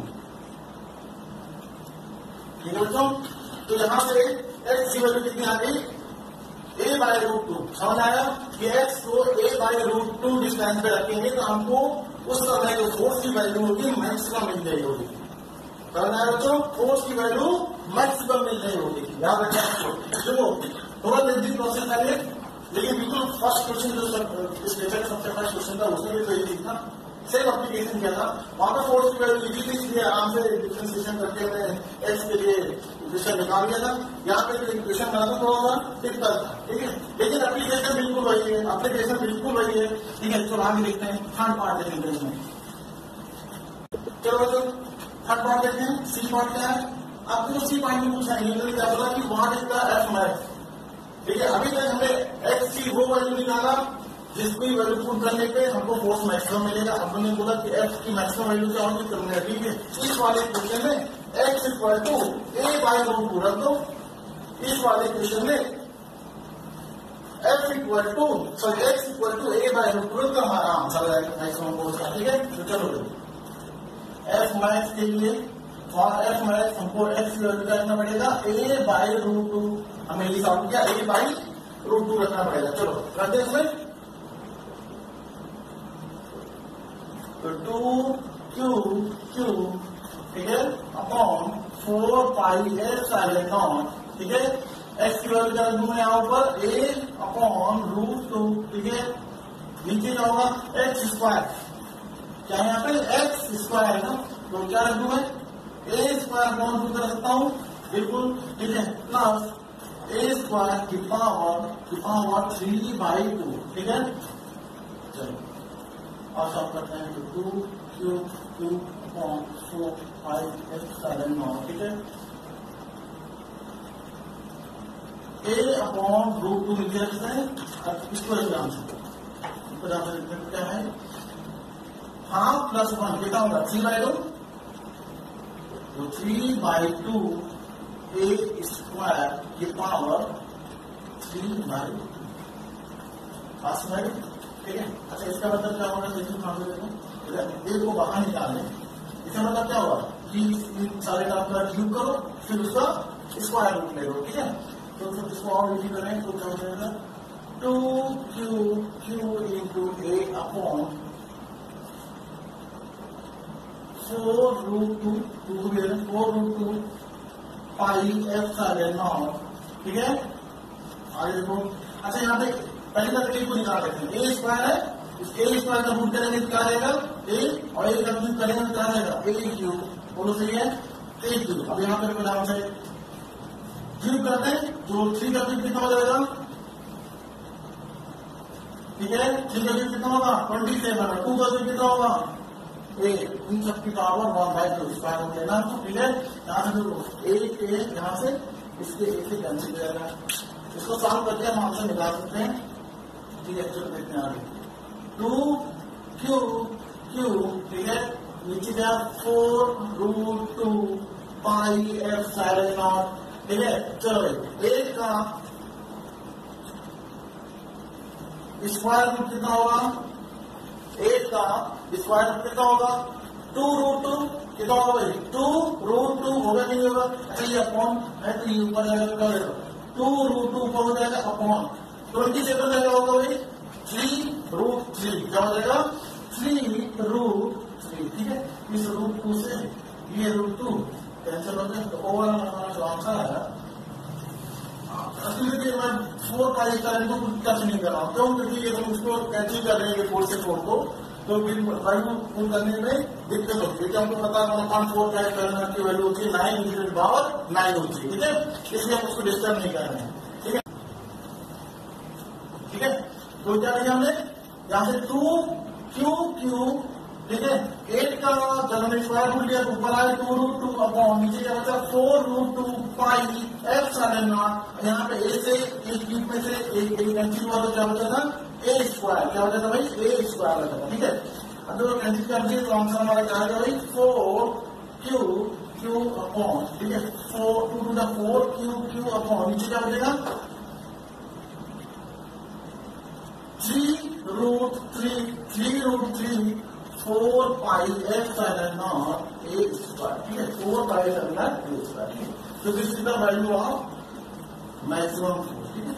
S1: ठीक है बच्चों। तो यहाँ से एक्स की वैल्यू कितनी आ गई ए बाई रूट टू, समझ आया कि एक्स को a by root two distance पे रखेंगे तो हमको उस समय जो फोर्स की वैल्यू होगी मैक्सिमम मिल रही होगी, समझ आया बच्चों, फोर्स की वैल्यू मैक्सिमम मिल रही होगी, याद रखना। देखो थोड़ा जल्दी प्रोसेस करिए, लेकिन बिल्कुल फर्स्ट क्वेश्चन जो इस लेक्चर का सबसे फर्स्ट क्वेश्चन था उसमें भी तो यही लिखा, सेम एप्लीकेशन किया था, वहां पर फोर्स की वैल्यू लिखी थी, इसलिए आराम से डिफ्रेंसिएशन करके हमने एक्स के लिए इक्वेशन निकाल लिया था। यहाँ पे जो इक्वेशन बना था थोड़ा सा डिफिकल्ट था, ठीक है, लेकिन एप्लीकेशन बिल्कुल वही है, एप्लीकेशन बिल्कुल वही है, ठीक है। चलो आगे देखते हैं, थर्ड पार्ट देखेंगे इसमें। चलो बच्चों थर्ड पार्ट देखते हैं, सी पार्ट क्या है। आपको सी पार्ट में पूछा है क्या बोला कि what is the f max, ठीक है। अभी तक हमने एक्स की वो वैल्यू निकाला जिसको वैल्यू पुट करने पे हमको फोर्स मैक्सिमम मिलेगा। हमने बोला कि एक्स की मैक्सिमम वैल्यू क्या होगी करने, ठीक है। इस वाले क्वेश्चन में x equal to a by root two रख दो, इस वाले क्वेश्चन में f equal to sorry x equal to a by root two का हमारा आंसर आएगा मैक्सिमम फोर्स का, ठीक है। तो चलो एफ मैक्स के लिए और एफ मैक्स हमको एक्स की वैल्यू रखना पड़ेगा ए बाई रूट टू, हमें ये सॉल्व किया ए बाई रूट टू रखना पड़ेगा। चलो करते इसमें, तो टू क्यू क्यू ठीक है upon four pi epsilon not, ठीक है। एक्स की वैल्यू क्या दूंगा यहाँ ऊपर ए अपॉन रूट टू, ठीक है। नीचे क्या होगा एक्स स्क्वायर, क्या यहाँ पे एक्स स्क्वायर है ना, तो क्या रख दूं मैं ए स्क्वायर अपॉन टू कर सकता हूँ, बिल्कुल ठीक है, प्लस ए स्क्वायर की पावर की पावर थ्री बाई टू, ठीक है। चलो और सॉल्व करते हैं, तो two q Q upon four five x seven नौ, ठीक है। ए अपॉन रूट टू लिख सकते हैं, अब इसको एग्जाम से क्या है, हाफ प्लस वन कितना होगा थ्री बाई टू, तो three by two a square की पावर थ्री बाई पास बाई, ठीक है। अच्छा इसका मतलब क्या होगा, देखिए मान लो ए को बाहर निकालें, इसका मतलब क्या होगा कि इन सारे का पूरा क्यूब करो फिर उसका स्क्वायर रूट ले लो, ठीक है। तो फिर इसको और इजी करें तो क्या हो जाएगा, two q q into a upon four root two, two two भी four root two pi epsilon not, ठीक है। आगे देखो, अच्छा यहाँ पे पहले का तरीके को निकाल लेते हैं, ए स्क्वायर है, इस ए स्क्वायर का रूट करेंगे क्या रहेगा ए, और ए का रूट करेंगे क्या रहेगा ए क्यू, बोलो सही है ए क्यू। अब यहाँ पे नाम से क्यूब करते हैं तो थ्री का क्यूब कितना हो जाएगा, ठीक है, थ्री का क्यूब कितना होगा ट्वेंटी सेवन, टू का क्यूब कितना होगा ए, इन सब की power one by two square हो जाएगा, ठीक है। यहाँ से देखो ए ए यहाँ से इसके एक से कैंसिल हो जाएगा, इसको सॉल्व करके हम आंसर निकाल सकते हैं, ठीक है। चलो देखते हैं आगे, टू क्यू क्यू, ठीक है, नीचे गया four root two pi epsilon not, ठीक है। चलो एक का स्क्वायर रूट कितना होगा, एक का स्क्वायर रूट कितना होगा टू रूट टू, कितना होगा भाई टू रूट टू, होगा नहीं होगा, अच्छा ये अपॉन है तो ये ऊपर जाएगा, क्या होगा टू रूट टू ऊपर हो जाएगा अपॉन ट्वेंटी सेवन जाएगा, होगा भाई थ्री रूट थ्री, क्या हो जाएगा थ्री रूट थ्री, ठीक है। इस रूट टू से ये रूट टू कैंसिल हो जाए, तो ओवरऑल हमारा जो आंसर आया, असली में मैं फोर का एक करेंगे तो कुछ टच नहीं कर रहा हूँ, क्यों, क्योंकि ये हम उसको कैंसिल कर रहे हैं फोर से फोर को, तो वैल्यू पूर्ण करने में दिक्कत होती है, हमको पता है फोर का करना की वैल्यू होती है नाइन इंटू पावर नाइन होती है, ठीक है, इसलिए हम उसको डिस्टर्ब नहीं कर रहे हैं, ठीक है, ठीक है। तो क्या किया हमने यहाँ से टू क्यू क्यू, ठीक है, एट का जब हमने स्क्वायर रूट लिया तो ऊपर आए टू रूट टू अपॉन नीचे क्या बचा four root two pi epsilon nought, यहाँ पे ए से एक क्यूब में से एक कैंसिल हुआ तो क्या बचा था ए स्क्वायर, क्या बचा था भाई ए स्क्वायर बचा था, ठीक है। अब जो कैंसिल कर दिए तो आंसर हमारा क्या आएगा भाई फोर क्यू क्यू अपॉन, ठीक है, four two two the four q Q upon नीचे क्या बचेगा three root three, three root three four pi epsilon nought a square, ठीक है, four pi epsilon nought a square, ठीक है। तो this is the value of maximum force, ठीक है।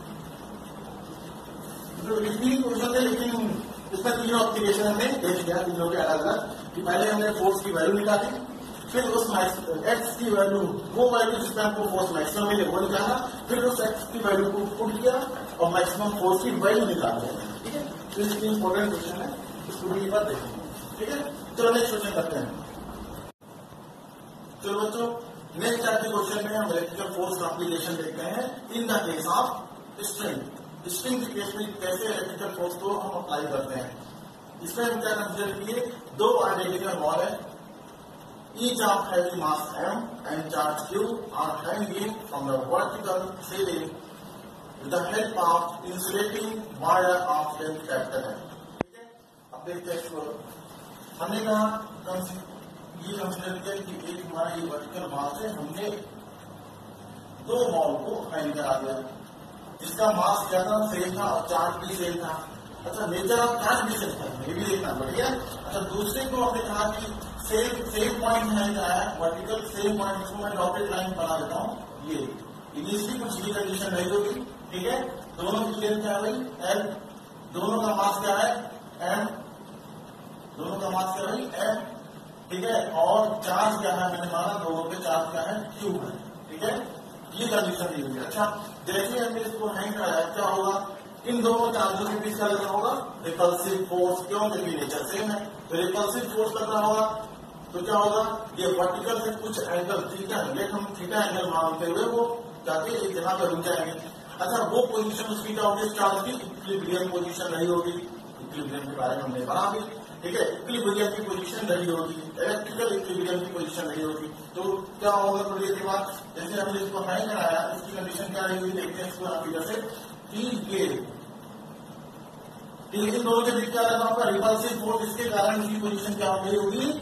S1: तो लिखनी क्वेश्चन है, लेकिन इसका तीनों एप्लीकेशन हमने देख लिया, तीनों के अलग अलग, कि पहले हमने फोर्स की वैल्यू निकाली, फिर उस एक्स की वैल्यू वो वैल्यू जिसमें आपको फोर्स मैक्सिमम मिले वो निकाला, फिर उस एक्स की वैल्यू को पुट किया और मैक्सिमम फोर्स की वैल्यू निकाल लिया, ठीक है। तो इसलिए इंपॉर्टेंट क्वेश्चन है, इसको भी एक बार देखेंगे, ठीक है। चलो नेक्स्ट क्वेश्चन करते हैं। चलो बच्चों नेक्स्ट टाइप के क्वेश्चन में हम इलेक्ट्रिकल फोर्स का एप्लीकेशन देखते हैं in the case of string, string के केस में कैसे इलेक्ट्रिकल फोर्स को हम अप्लाई करते हैं। इसमें हम क्या कंसिडर किए, दो आइडेंटिकल बॉल है, each of having mass m and charge q are hanging from the vertical ceiling with the help of insulating wire of length capital है, ठीक है। अब देखते हैं इसको, हमने कहा ये कंसिडर किया कि एक हमारा ये वर्टिकल मास है, हमने दो बॉल को हैंग करा दिया, जिसका मास क्या था सेम था और चार्ज भी सेम था। अच्छा नेचर ऑफ चार्ज भी सेम था, ये भी देखना पड़ेगा। अच्छा दूसरे को हमने कहा कि सेम सेम पॉइंट है क्या है वर्टिकल सेम पॉइंट, इसको मैं डॉटेड लाइन बना देता हूँ, ये इनिशियली कुछ भी कंडीशन नहीं होगी, ठीक है। दोनों की लेंथ क्या है भाई एल, दोनों का मास क्या है एम, दोनों का मास क्या है भाई एम, ठीक है, और चार्ज क्या है मैंने माना दोनों पे चार्ज क्या है क्यू है, ठीक है, ये कंडीशन दी हुई है। अच्छा जैसे हमने इसको हैंग कराया क्या होगा, इन दोनों चार्जों के बीच क्या लग रहा होगा? Repulsive force. क्यों? क्योंकि नेचर सेम है। तो रिपल्सिव फोर्स लग रहा होगा तो क्या होगा? ये वर्टिकल से कुछ एंगल थीटा है, हम थीटा एंगल मानते हुए वो जाके एक जगह पर रुक जाएंगे। अच्छा, वो पोजीशन उसकी क्या होगी? चार्ज की इक्विलिब्रियम पोजीशन रही होगी। इक्विलिब्रियम के बारे में हमने पढ़ा भी, ठीक है। इक्विलिब्रियम की पोजीशन रही होगी, इलेक्ट्रिकल इक्विलिब्रियम की पोजीशन रही होगी। तो क्या होगा थोड़ी देर के बाद? जैसे हमने इसको नहीं कराया, इसकी कंडीशन क्या रही हुई देखते हैं इसको आप इधर से। टी के इन दोनों के बीच क्या रहता होगा? रिपल्सिव फोर्स, इसके कारण इसकी पोजीशन क्या हो गई होगी?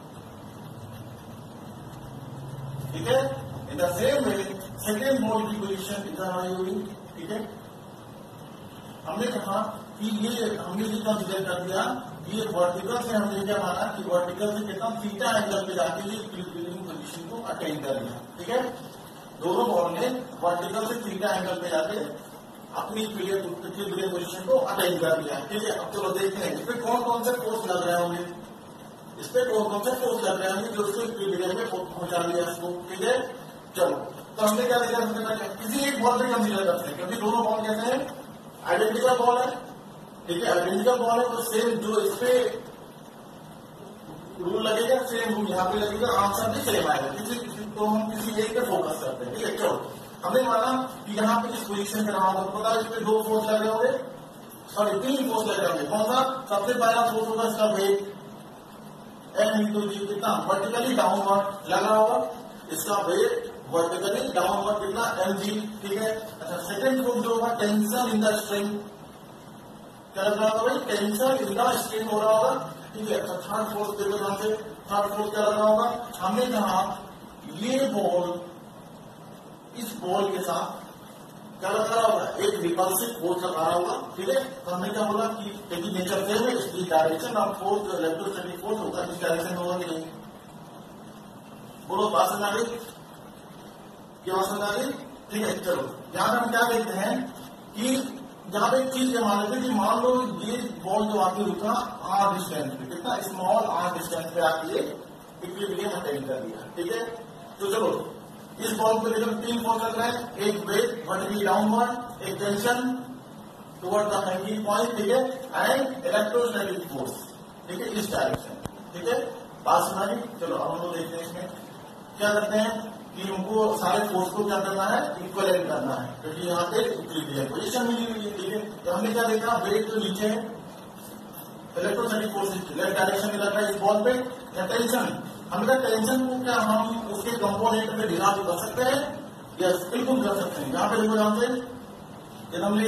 S1: ठीक है। In the same way second mode की पोजीशन इधर आई होगी, ठीक है। हमने कहा कि ये हमने ये कंसीडर कर दिया, ये वर्टिकल से हमने क्या माना कि वर्टिकल से कितना थीटा एंगल पे जाके ये इक्विलिब्रियम पोजीशन को अटेन कर लिया, ठीक है। दोनों बॉल ने वर्टिकल से थीटा एंगल पे जाके अपनी इक्विलिब्रियम पोजीशन को अटेन कर लिया, ठीक है। अब चलो देखते हैं इस पे कौन कौन से फोर्स लग रहे होंगे, इस पे कौन कौन से फोर्स लग रहे होंगे जो उसको इक्विलिब्रियम में पहुंचा दिया इसको, ठीक है। चलो तो हमने क्या देखा, किसी एक बॉल पे कंसीडर करते हैं क्योंकि दोनों बॉल कैसे हैं? आइडेंटिकल बॉल है, ठीक है। आइडेंटिकल बॉल है तो सेम जो इस पे रूल लगेगा सेम रूल यहाँ पे लगेगा, आंसर भी सेम आएगा। किसी तो हम किसी एक पे फोकस करते हैं, ठीक है। चलो हमने माना कि यहाँ पे इस पोजीशन पे रहा होगा, पता है इस पे दो फोर्स लग रहे होंगे, सॉरी तीन फोर्स लग रहे होंगे। कौन सा? सबसे पहला फोर्स होगा इसका वेट एम इंटू जी, कितना? वर्टिकली डाउनवर्ड लग रहा होगा, इसका वेट वर्टिकली डाउनवर्ड कितना? एम जी, ठीक है। अच्छा, सेकेंड फोर्स जो होगा टेंशन इन द स्ट्रिंग, क्या लग रहा होगा भाई? टेंशन इन द स्ट्रिंग हो रहा होगा, ठीक है। अच्छा, थर्ड फोर्स देखो ध्यान से, थर्ड फोर्स क्या लग रहा होगा? हमने कहा ये बॉल इस बॉल के साथ क्या लग रहा होगा? एक रिपल्सिव फोर्स लगा रहा होगा, ठीक है। तो हमने क्या बोला कि क्योंकि नेचर सेम है इसकी डायरेक्शन ऑफ फोर्स जो इलेक्ट्रोस्टैटिक फोर्स होगा इस डायरेक्शन में होगा कि नहीं? बोलो बात समझ आ गई? क्या बात समझ आ गई? ठीक है। चलो यहाँ हम क्या देखते हैं कि जहां पे एक चीज मान लेते कि मान लो ये बॉल जो आके रुका आर डिस्टेंस पे, कितना स्मॉल आर डिस्टेंस पे आके इक्विलिब्रियम अटेन कर दिया, ठीक है। तो चलो इस बॉल को लेकर तीन फोर्स लग रहे हैं, एक वेट वर्टिकली डाउनवर्ड, एक tension toward the hanging point, ठीक है, एंड इलेक्ट्रोस्टैटिक फोर्स, ठीक है, इस डायरेक्शन, ठीक है। बात सुनाई? चलो अब हम लोग देखते हैं इसमें क्या करते हैं कि उनको सारे फोर्स को क्या करना है? इक्वलेंट करना है, क्योंकि यहाँ पे इक्विलिब्रियम पोजीशन मिली हुई है, ठीक है। तो हमने क्या देखा? वेट तो नीचे है, इलेक्ट्रोस्टैटिक फोर्स लेफ्ट डायरेक्शन में लग रहा है इस बॉल पे, या टेंशन, हमने कहा टेंशन को क्या हम उसके कंपोनेंट में डिवाइड कर सकते हैं? यस, बिल्कुल कर सकते हैं। यहाँ पे देखो ध्यान से, जब हमने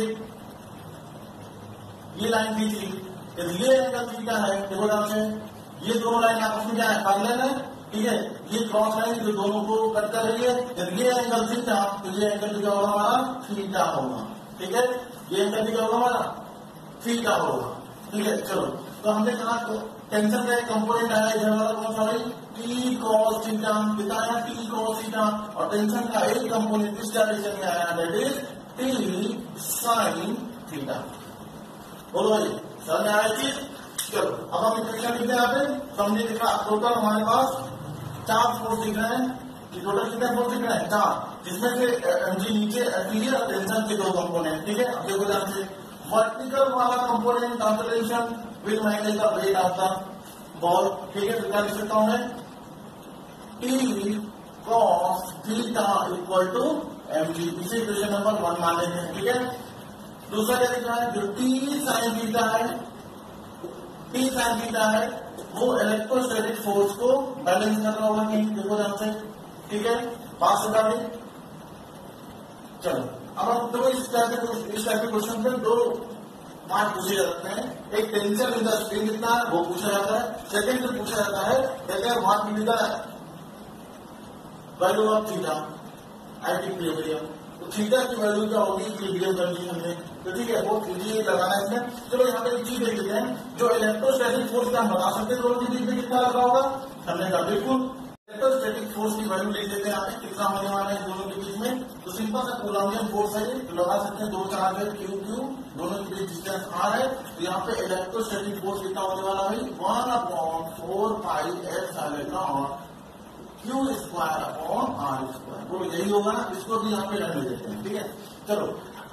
S1: ये लाइन खींच ली, यदि ये एंगल थीटा है, देखो ध्यान से, ये दोनों लाइन आपस में क्या है? पैरेलल है, ठीक है। ये क्रॉस लाइन जो दोनों को कट कर रही है, जब ये एंगल थीटा तो ये एंगल क्या होगा हमारा? थीटा होगा, ठीक है। ये एंगल क्या होगा हमारा? थीटा होगा, ठीक है। चलो तो हमने कहा तो टेंशन का एक कंपोनेंट आया इधर वाला, कौन सा भाई? टी क्रॉस थीटा, कितना है? T cos theta. और टेंशन का एक कंपोनेंट इस डायरेक्शन में आया, that is T sine theta. बोलो भाई समझ में आया चीज? चलो अब हम इक्वेशन लिखते हैं यहाँ पे। तो हमने लिखा टोटल हमारे पास चार फोर्स दिख रहे हैं, टोटल कितने फोर्स दिख रहे हैं? चार, जिसमें से एमजी नीचे और टेंशन के दो कंपोनेंट, ठीक है। अब देखो ध्यान से, वर्टिकल वाला component of the tension will minus the weight of the ball, ठीक है। तो क्या लिख सकता हूं मैं? T cos theta equal to m g, इसे इक्वेशन नंबर वन मान लेते हैं, ठीक है। दूसरा क्या लिखा है? जो टी साइन थीटा है, टी साइन थीटा है वो इलेक्ट्रोस्टैटिक फोर्स को बैलेंस कर रहा होगा कहीं, देखो ध्यान से, ठीक है। बात समझा गई? चलो अब हम देखो इस टाइप के इस टाइप के क्वेश्चन में दो मार्क पूछे जाते हैं। एक टेंशन इन द स्ट्रिंग कितना है वो पूछा जाता है, सेकंड जो पूछा जाता है कहते हैं what will be the value of theta at equilibrium. तो थीटा की वैल्यू क्या होगी इक्विलिब्रियम कंडीशन में? तो ठीक है, वो थ्री लगाना है इसमें। चलो यहाँ पे एक चीज देख लेते हैं, जो इलेक्ट्रोस्टैटिक फोर्स का हम बता सकते हैं दोनों के बीच में कितना लगा होगा? हमने कहा बिल्कुल इलेक्ट्रोस्टैटिक फोर्स की वैल्यू ले लेते हैं यहाँ पे, कितना होने वाला है दोनों के बीच में? तो सिंपल सा कूलम्बियन फोर्स है, तो लगा सकते हैं दो चार्ज है क्यू क्यू, दोनों के बीच डिस्टेंस आर है। तो यहाँ पे इलेक्ट्रोस्टैटिक फोर्स कितना होने वाला है? One upon four pi epsilon not Q square upon are square, वो यही होगा ना। इसको भी यहाँ पे रख देते हैं, ठीक है। चलो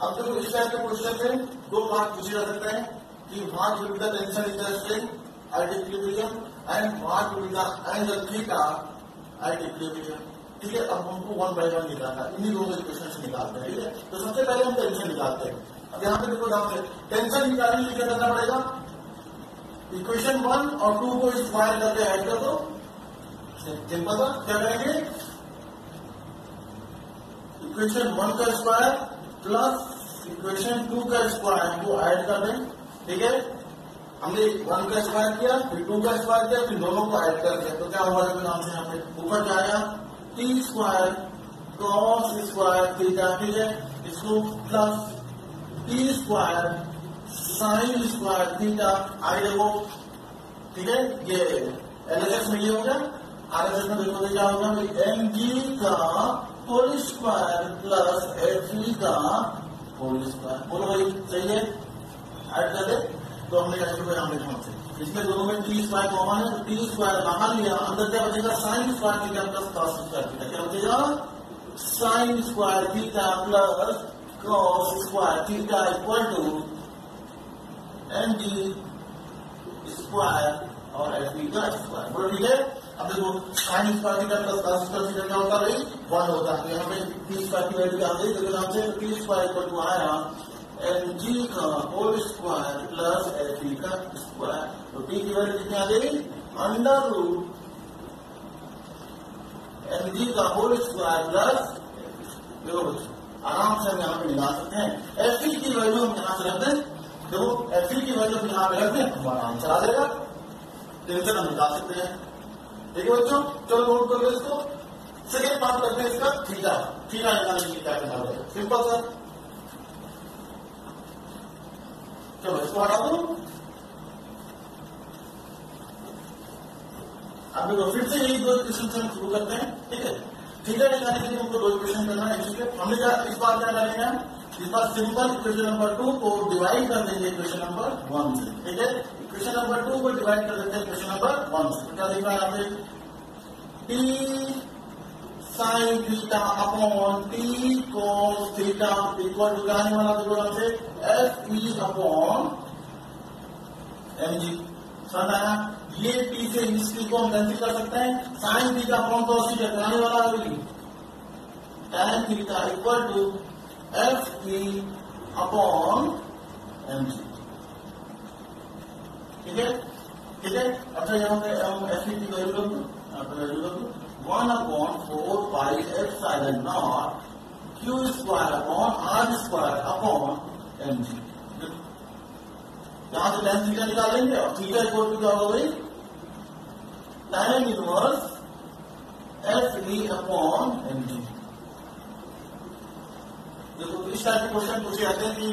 S1: अब देखो इस टाइप के क्वेश्चन में दो पार्ट पूछे जा सकते हैं कि what will be the tension in the string at equilibrium and what will be the angle theta at equilibrium. ठीक है, अब हमको वन बाय वन निकालना है, इन्हीं दोनों इक्वेशन से निकालते हैं। ठीक है, तो सबसे पहले हम टेंशन निकालते हैं। अब यहाँ पे देखो ध्यान से, टेंशन निकालने के लिए क्या करना पड़ेगा, इक्वेशन वन और टू को स्क्वायर करके ऐड कर दो। सिंपल था, क्या करेंगे, इक्वेशन वन का स्क्वायर प्लस इक्वेशन टू का स्क्वायर को ऐड कर दें। ठीक है, हमने वन का स्क्वायर किया, फिर टू का स्क्वायर किया, फिर दोनों को ऐड कर दिया, तो क्या हुआ नाम से यहाँ पे ऊपर क्या आया, T square cos square theta. ठीक है, इसको plus T square sine square theta. आगे देखो, ठीक है, ये एलएचएस में ये हो गया, आरएचएस में देखो क्या होगा, एम जी का whole square plus F g का होल स्क्वायर। बोलो भाई सही है, ऐड कर दे। तो हमने क्या किया, हमने ध्यान से इसमें दोनों में टी स्क्वायर कॉमन है, तो टी स्क्वायर बाहर लिया, अंदर क्या बचेगा, sine square theta plus cos square theta. क्या बचेगा, sine square theta plus cos square theta equal to m g square और एफ बी का स्क्वायर। बोलो ठीक है। अब देखो sine square theta plus cos square theta क्या होता है भाई, वन होता है। यहाँ पे टी स्क्वायर की वैल्यू क्या होती है, नाम से टी स्क्वायर इक्वल टू आया एम जी का whole square plus F B का स्क्वायर। तो टी की वैल्यू कितनी आ गई, अंडर रूट एम जी का होल स्क्वायर प्लस, देखो आराम से हम यहाँ पे निकाल सकते हैं। एफ ई की वैल्यू हम यहाँ से रख दें, देखो एफ ई की वैल्यू हम यहाँ पे रख दें, हमारा आंसर आ जाएगा, टेंशन हम निकाल सकते हैं। ठीक है बच्चों, चलो नोट कर लो इसको। सेकेंड पार्ट करते हैं इसका, थीटा। थीटा निकालने के लिए क्या करना पड़ेगा, सिंपल सर, चलो इसको हटा दो। अब देखो फिर से यही दो इक्वेशन से हम शुरू करते हैं। ठीक है, थीटा निकालने के लिए हमको दो इक्वेशन करना है। हमने क्या इस बार क्या करेंगे, इस बार सिंपल इक्वेशन नंबर टू को डिवाइड कर देंगे इक्वेशन नंबर वन से। ठीक है, इक्वेशन नंबर टू को डिवाइड कर देते हैं इक्वेशन नंबर वन से। क्या लिख रहा है यहाँ पे, T sine theta upon T cos theta equal to क्या आने वाला, देखो यहाँ से F E upon M g. समझ आया, ये टी से इस टी को हम कैंसिल कर सकते हैं, sine theta upon cos theta कराने वाला है, tan theta equal to F E upon M g. ठीक है, ठीक है। अच्छा यहाँ पे हम एफ ई की वैल्यू रख दो, यहाँ पे वैल्यू रख दो one upon four pi epsilon naught Q square upon are square upon M G. यहां से tan थीटा निकाल लेंगे और थीटा इक्वल टू क्या होगा भाई, tan inverse F E upon M g. देखो इस टाइप के क्वेश्चन पूछे जाते हैं कि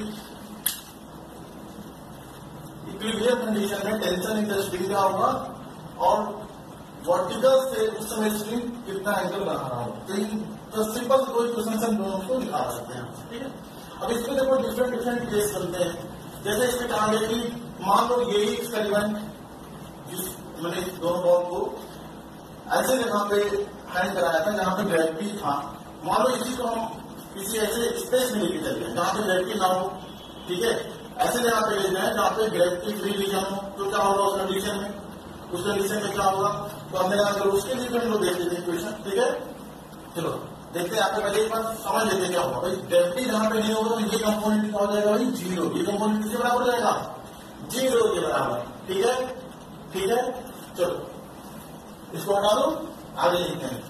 S1: इक्विलिब्रियम कंडीशन में टेंशन इन द स्ट्रिंग क्या होगा और वर्टिकल से उस समय स्ट्रिंग कितना एंगल बना रहा हो। तो इन तो सिंपल दो इक्वेशन से हम दोनों को निकाल सकते हैं। ठीक है, अब इसमें देखो डिफरेंट डिफरेंट केस बनते हैं। जैसे इसमें कहा गया कि मान लो यही एक्सपेरिमेंट जिस मैंने दोनों बॉल को ऐसे जगह पे हैंग कराया था जहां पे ग्रेविटी था, मान लो इसी को हम किसी ऐसे स्पेस में लेके चले जहां पे ग्रेविटी ना हो। ठीक है, ऐसे जगह पे ले जाए जहां पे ग्रेविटी फ्री रीजन हो, तो क्या होगा उस कंडीशन में, उस कंडीशन में क्या होगा, तो हमने अगर उसके लिए हम लोग देख लेते हैं क्वेश्चन। ठीक है, चलो देखते हैं, आपको पहले एक बार समझ लेते हैं क्या होगा भाई। ग्रेविटी जहां पे नहीं होगा तो ये कंपोनेंट क्या हो जाएगा भाई, जीरो। ये कंपोनेंट किसके बराबर हो जाएगा, जीरो के बराबर। ठीक है, ठीक है, चलो इसको हटा दो, आगे लिखते हैं।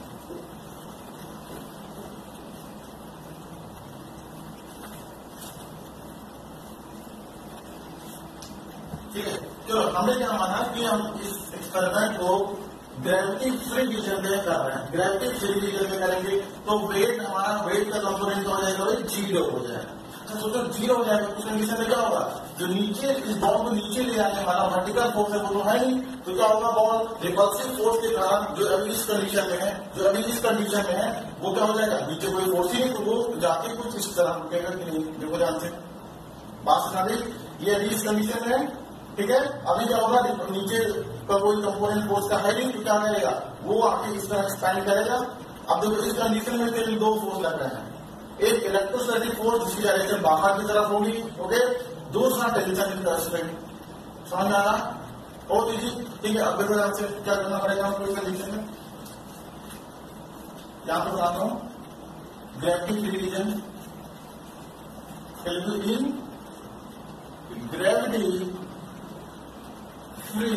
S1: ठीक है, चलो हमने क्या माना कि हम इस एक्सपेरिमेंट को ग्रेविटी फ्री रीजन में कर रहे हैं। ग्रेविटी फ्री रीजन में करेंगे तो वेट हमारा वेट का कंपोनेंट हो जाएगा भाई, जीरो हो जाएगा। तो सोचो जीरो हो जाएगा, उस कंडीशन में क्या होगा, जो नीचे इस बॉल को नीचे ले आने वाला वर्टिकल फोर्स है वो तो है नहीं, तो क्या होगा, बॉल रिपल्सिव फोर्स के कारण जो अभी इस कंडीशन में है, जो अभी इस कंडीशन में है वो क्या हो जाएगा, नीचे कोई फोर्स ही नहीं, तो वो जाके कुछ इस तरह रुकेगा कि नहीं, देखो जानते बात सुना दी, ये अभी इस कंडीशन में है। ठीक है, अभी क्या होगा, नीचे का कोई कंपोनेंट फोर्स का है नहीं, तो क्या करेगा, वो आके इस तरह एक्सपैंड करेगा। अब देखो इस कंडीशन में केवल दो फोर्स लग रहे हैं, एक इलेक्ट्रोस्टैटिक फोर्स जिसकी डायरेक्शन बाहर की तरफ होगी, ओके, दूसरा टेंशन इन द स्प्रिंग। समझ में आ रहा? बहुत इजी, ठीक है। अब देखो आपसे क्या करना पड़ेगा आपको इस कंडीशन में, यहां पर बताता हूं, gravity free region in gravity free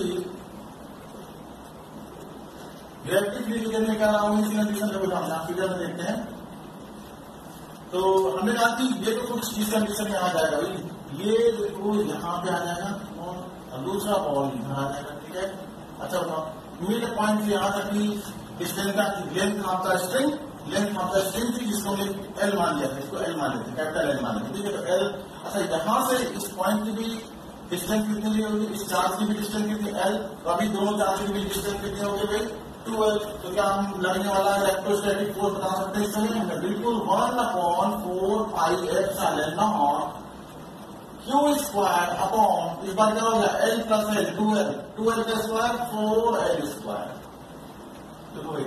S1: gravity free region में क्या रहा हूं इसी कंडीशन देखो हम यहां फिगर में देखते हैं। तो हमने कहा कि ये तो कुछ इस कंडीशन में आ जाएगा भाई, ये देखो यहाँ पे आ जाएगा और दूसरा बॉल इधर आ जाएगा, ठीक है। अच्छा मिड पॉइंट यहाँ तक की स्ट्रिंग का लेंथ आपका स्ट्रिंग लेंथ आपका स्ट्रिंग थी जिसको हमने एल मान लिया था, इसको एल मान लेते कैपिटल एल मान लेते, ठीक है। तो एल, अच्छा यहाँ से इस पॉइंट की भी डिस्टेंस कितनी होगी, इस चार्ज की भी डिस्टेंस कितनी एल, तो अभी दोनों चार्ज की भी डिस्टेंस कितनी होगी भाई टू एल। तो क्या हम लगने वाला इलेक्ट्रोस्टैटिक फोर्स बता सकते हैं इसमें हमने बिल्कुल one upon four pi epsilon not Q square upon इस बार क्या हो गया L plus L two L two L का स्क्वायर फोर एल स्क्वायर, देखो भाई,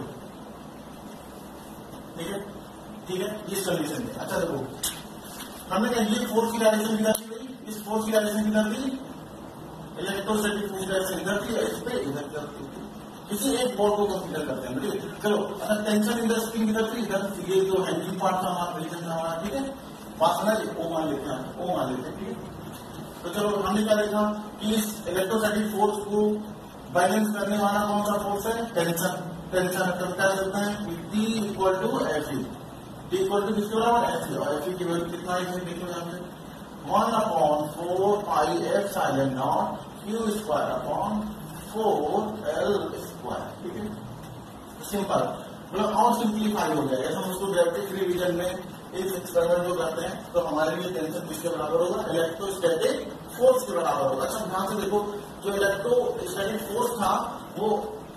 S1: ठीक है, ठीक है, इस कंडीशन में। अच्छा देखो हमने कहा ये फोर्स की डायरेक्शन किधर थी भाई, इस फोर्स की डायरेक्शन किधर थी, इलेक्ट्रोस्टैटिक फोर्स की डायरेक्शन इधर थी, इस पे इधर की थी, किसी एक बॉल को कंसीडर करते हैं, ठीक है। चलो अच्छा टेंशन इन द स्प्रिंग इधर थी, इधर ये जो हैंगिंग पार्ट था हमारा रीजन में हमारा, ठीक है, बात समझ ओ मान लेते हैं, ओ मान लेते हैं, ठीक है। तो चलो हमने क्या देखा कि इस इलेक्ट्रोस्टैटिक फोर्स को बैलेंस करने वाला कौन सा फोर्स है, टेंशन। टेंशन तो क्या करते हैं कि T equal to F E, T equal to किसके बराबर एफ ई, और एफ ई की वैल्यू कितना है देखो यहाँ पे one upon four pi epsilon not Q square upon four L square, ठीक है, सिंपल, मतलब और सिंप्लीफाई हो गया। ऐसा हम उसको ग्रेविटी फ्री रीजन में इस एक्सपेरिमेंट को करते हैं तो हमारे लिए टेंशन किसके बराबर होगा, इलेक्ट्रोस्टैटिक फोर्स के बराबर होगा। अच्छा ध्यान से देखो जो इलेक्ट्रोस्टैटिक फोर्स था वो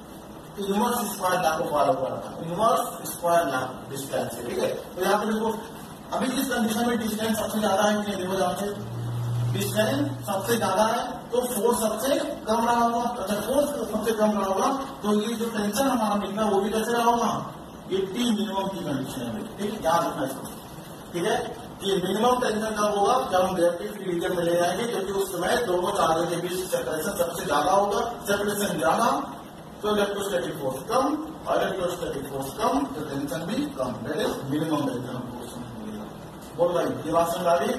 S1: इनवर्स स्क्वायर लॉ को फॉलो कर रहा था, इनवर्स स्क्वायर लॉ डिस्टेंस है, ठीक है। तो यहाँ पे देखो अभी जिस कंडीशन में डिस्टेंस सबसे ज्यादा है कि देखो यहाँ पे डिस्टेंस सबसे ज्यादा है तो फोर्स सबसे कम रहा होगा। अच्छा फोर्स सबसे कम रहा होगा तो ये जो टेंशन हमारा मिलता है वो भी कैसे रहा होगा, ये टी मिनिमम की कंडीशन है, ठीक है, याद रखना इसको, ठीक है। कि मिनिमम टेंशन कब होगा जब हम ग्रेविटी फ्री रीजन में ले जाएंगे, क्योंकि उस समय दोनों चार्जों के बीच सेपरेशन सबसे ज्यादा होगा, सेपरेशन ज्यादा तो इलेक्ट्रोस्टैटिक फोर्स कम और इलेक्ट्रोस्टैटिक फोर्स कम तो टेंशन भी कम, that is minimum tension force मिलेगा। बोल भाई ये बात समझ आ गई।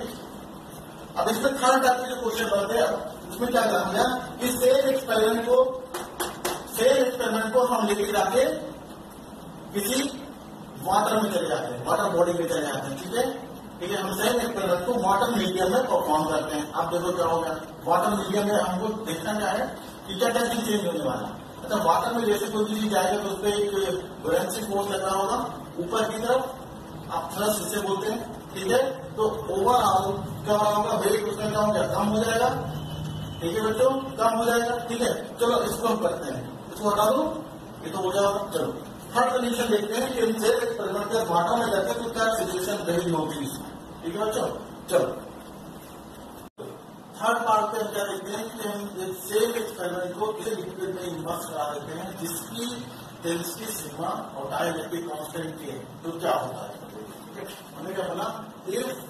S1: अब इसमें थर्ड टाइप के जो क्वेश्चन बनते हैं उसमें क्या करना है कि सेम एक्सपेरिमेंट को सेम एक्सपेरिमेंट को हम लेके जाके किसी वाटर में चले जाते हैं, वाटर बॉडी में चले जाते हैं, ठीक है, ठीक है। हम सेम एक्सपेरिमेंट को वाटर मीडियम में परफॉर्म करते हैं। अब देखो क्या हो गया, वाटर मीडियम में हमको देखना क्या है कि क्या टेंशन चेंज होने वाला है। अच्छा वाटर में जैसे कोई चीज जाएगा तो उस पर एक बुयांसी फोर्स लग रहा होगा ऊपर की तरफ, आप थ्रस्ट इसे बोलते हैं, ठीक है। तो ओवरऑल क्या होगा, वेट उसमें क्या हो गया, कम हो जाएगा, ठीक है बच्चों, कम हो जाएगा, ठीक है। चलो इसको हम करते हैं, इसको हटा दो, ये तो हो जाएगा। चलो थर्ड कंडीशन देखते हैं कि इनसे एक्सपेरिमेंट के वाटर में जाते हैं तो क्या सिचुएशन रही होगी इसमें, ठीक है बच्चों। चलो थर्ड पार्ट पे हम क्या देखते हैं कि हम सेम एक्सपेरिमेंट को किसी लिक्विड में इन्वर्स करा देते हैं जिसकी डेंसिटी सिग्मा और डाइलेक्ट्रिक कांस्टेंट के, तो क्या होता है, ठीक है। हमने क्या बोला, if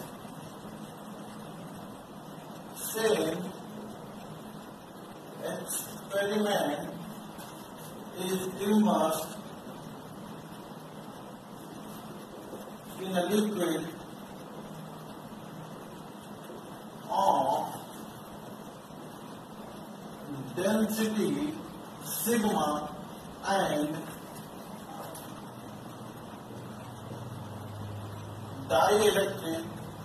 S1: same experiment is immersed in a liquid of density sigma and dielectric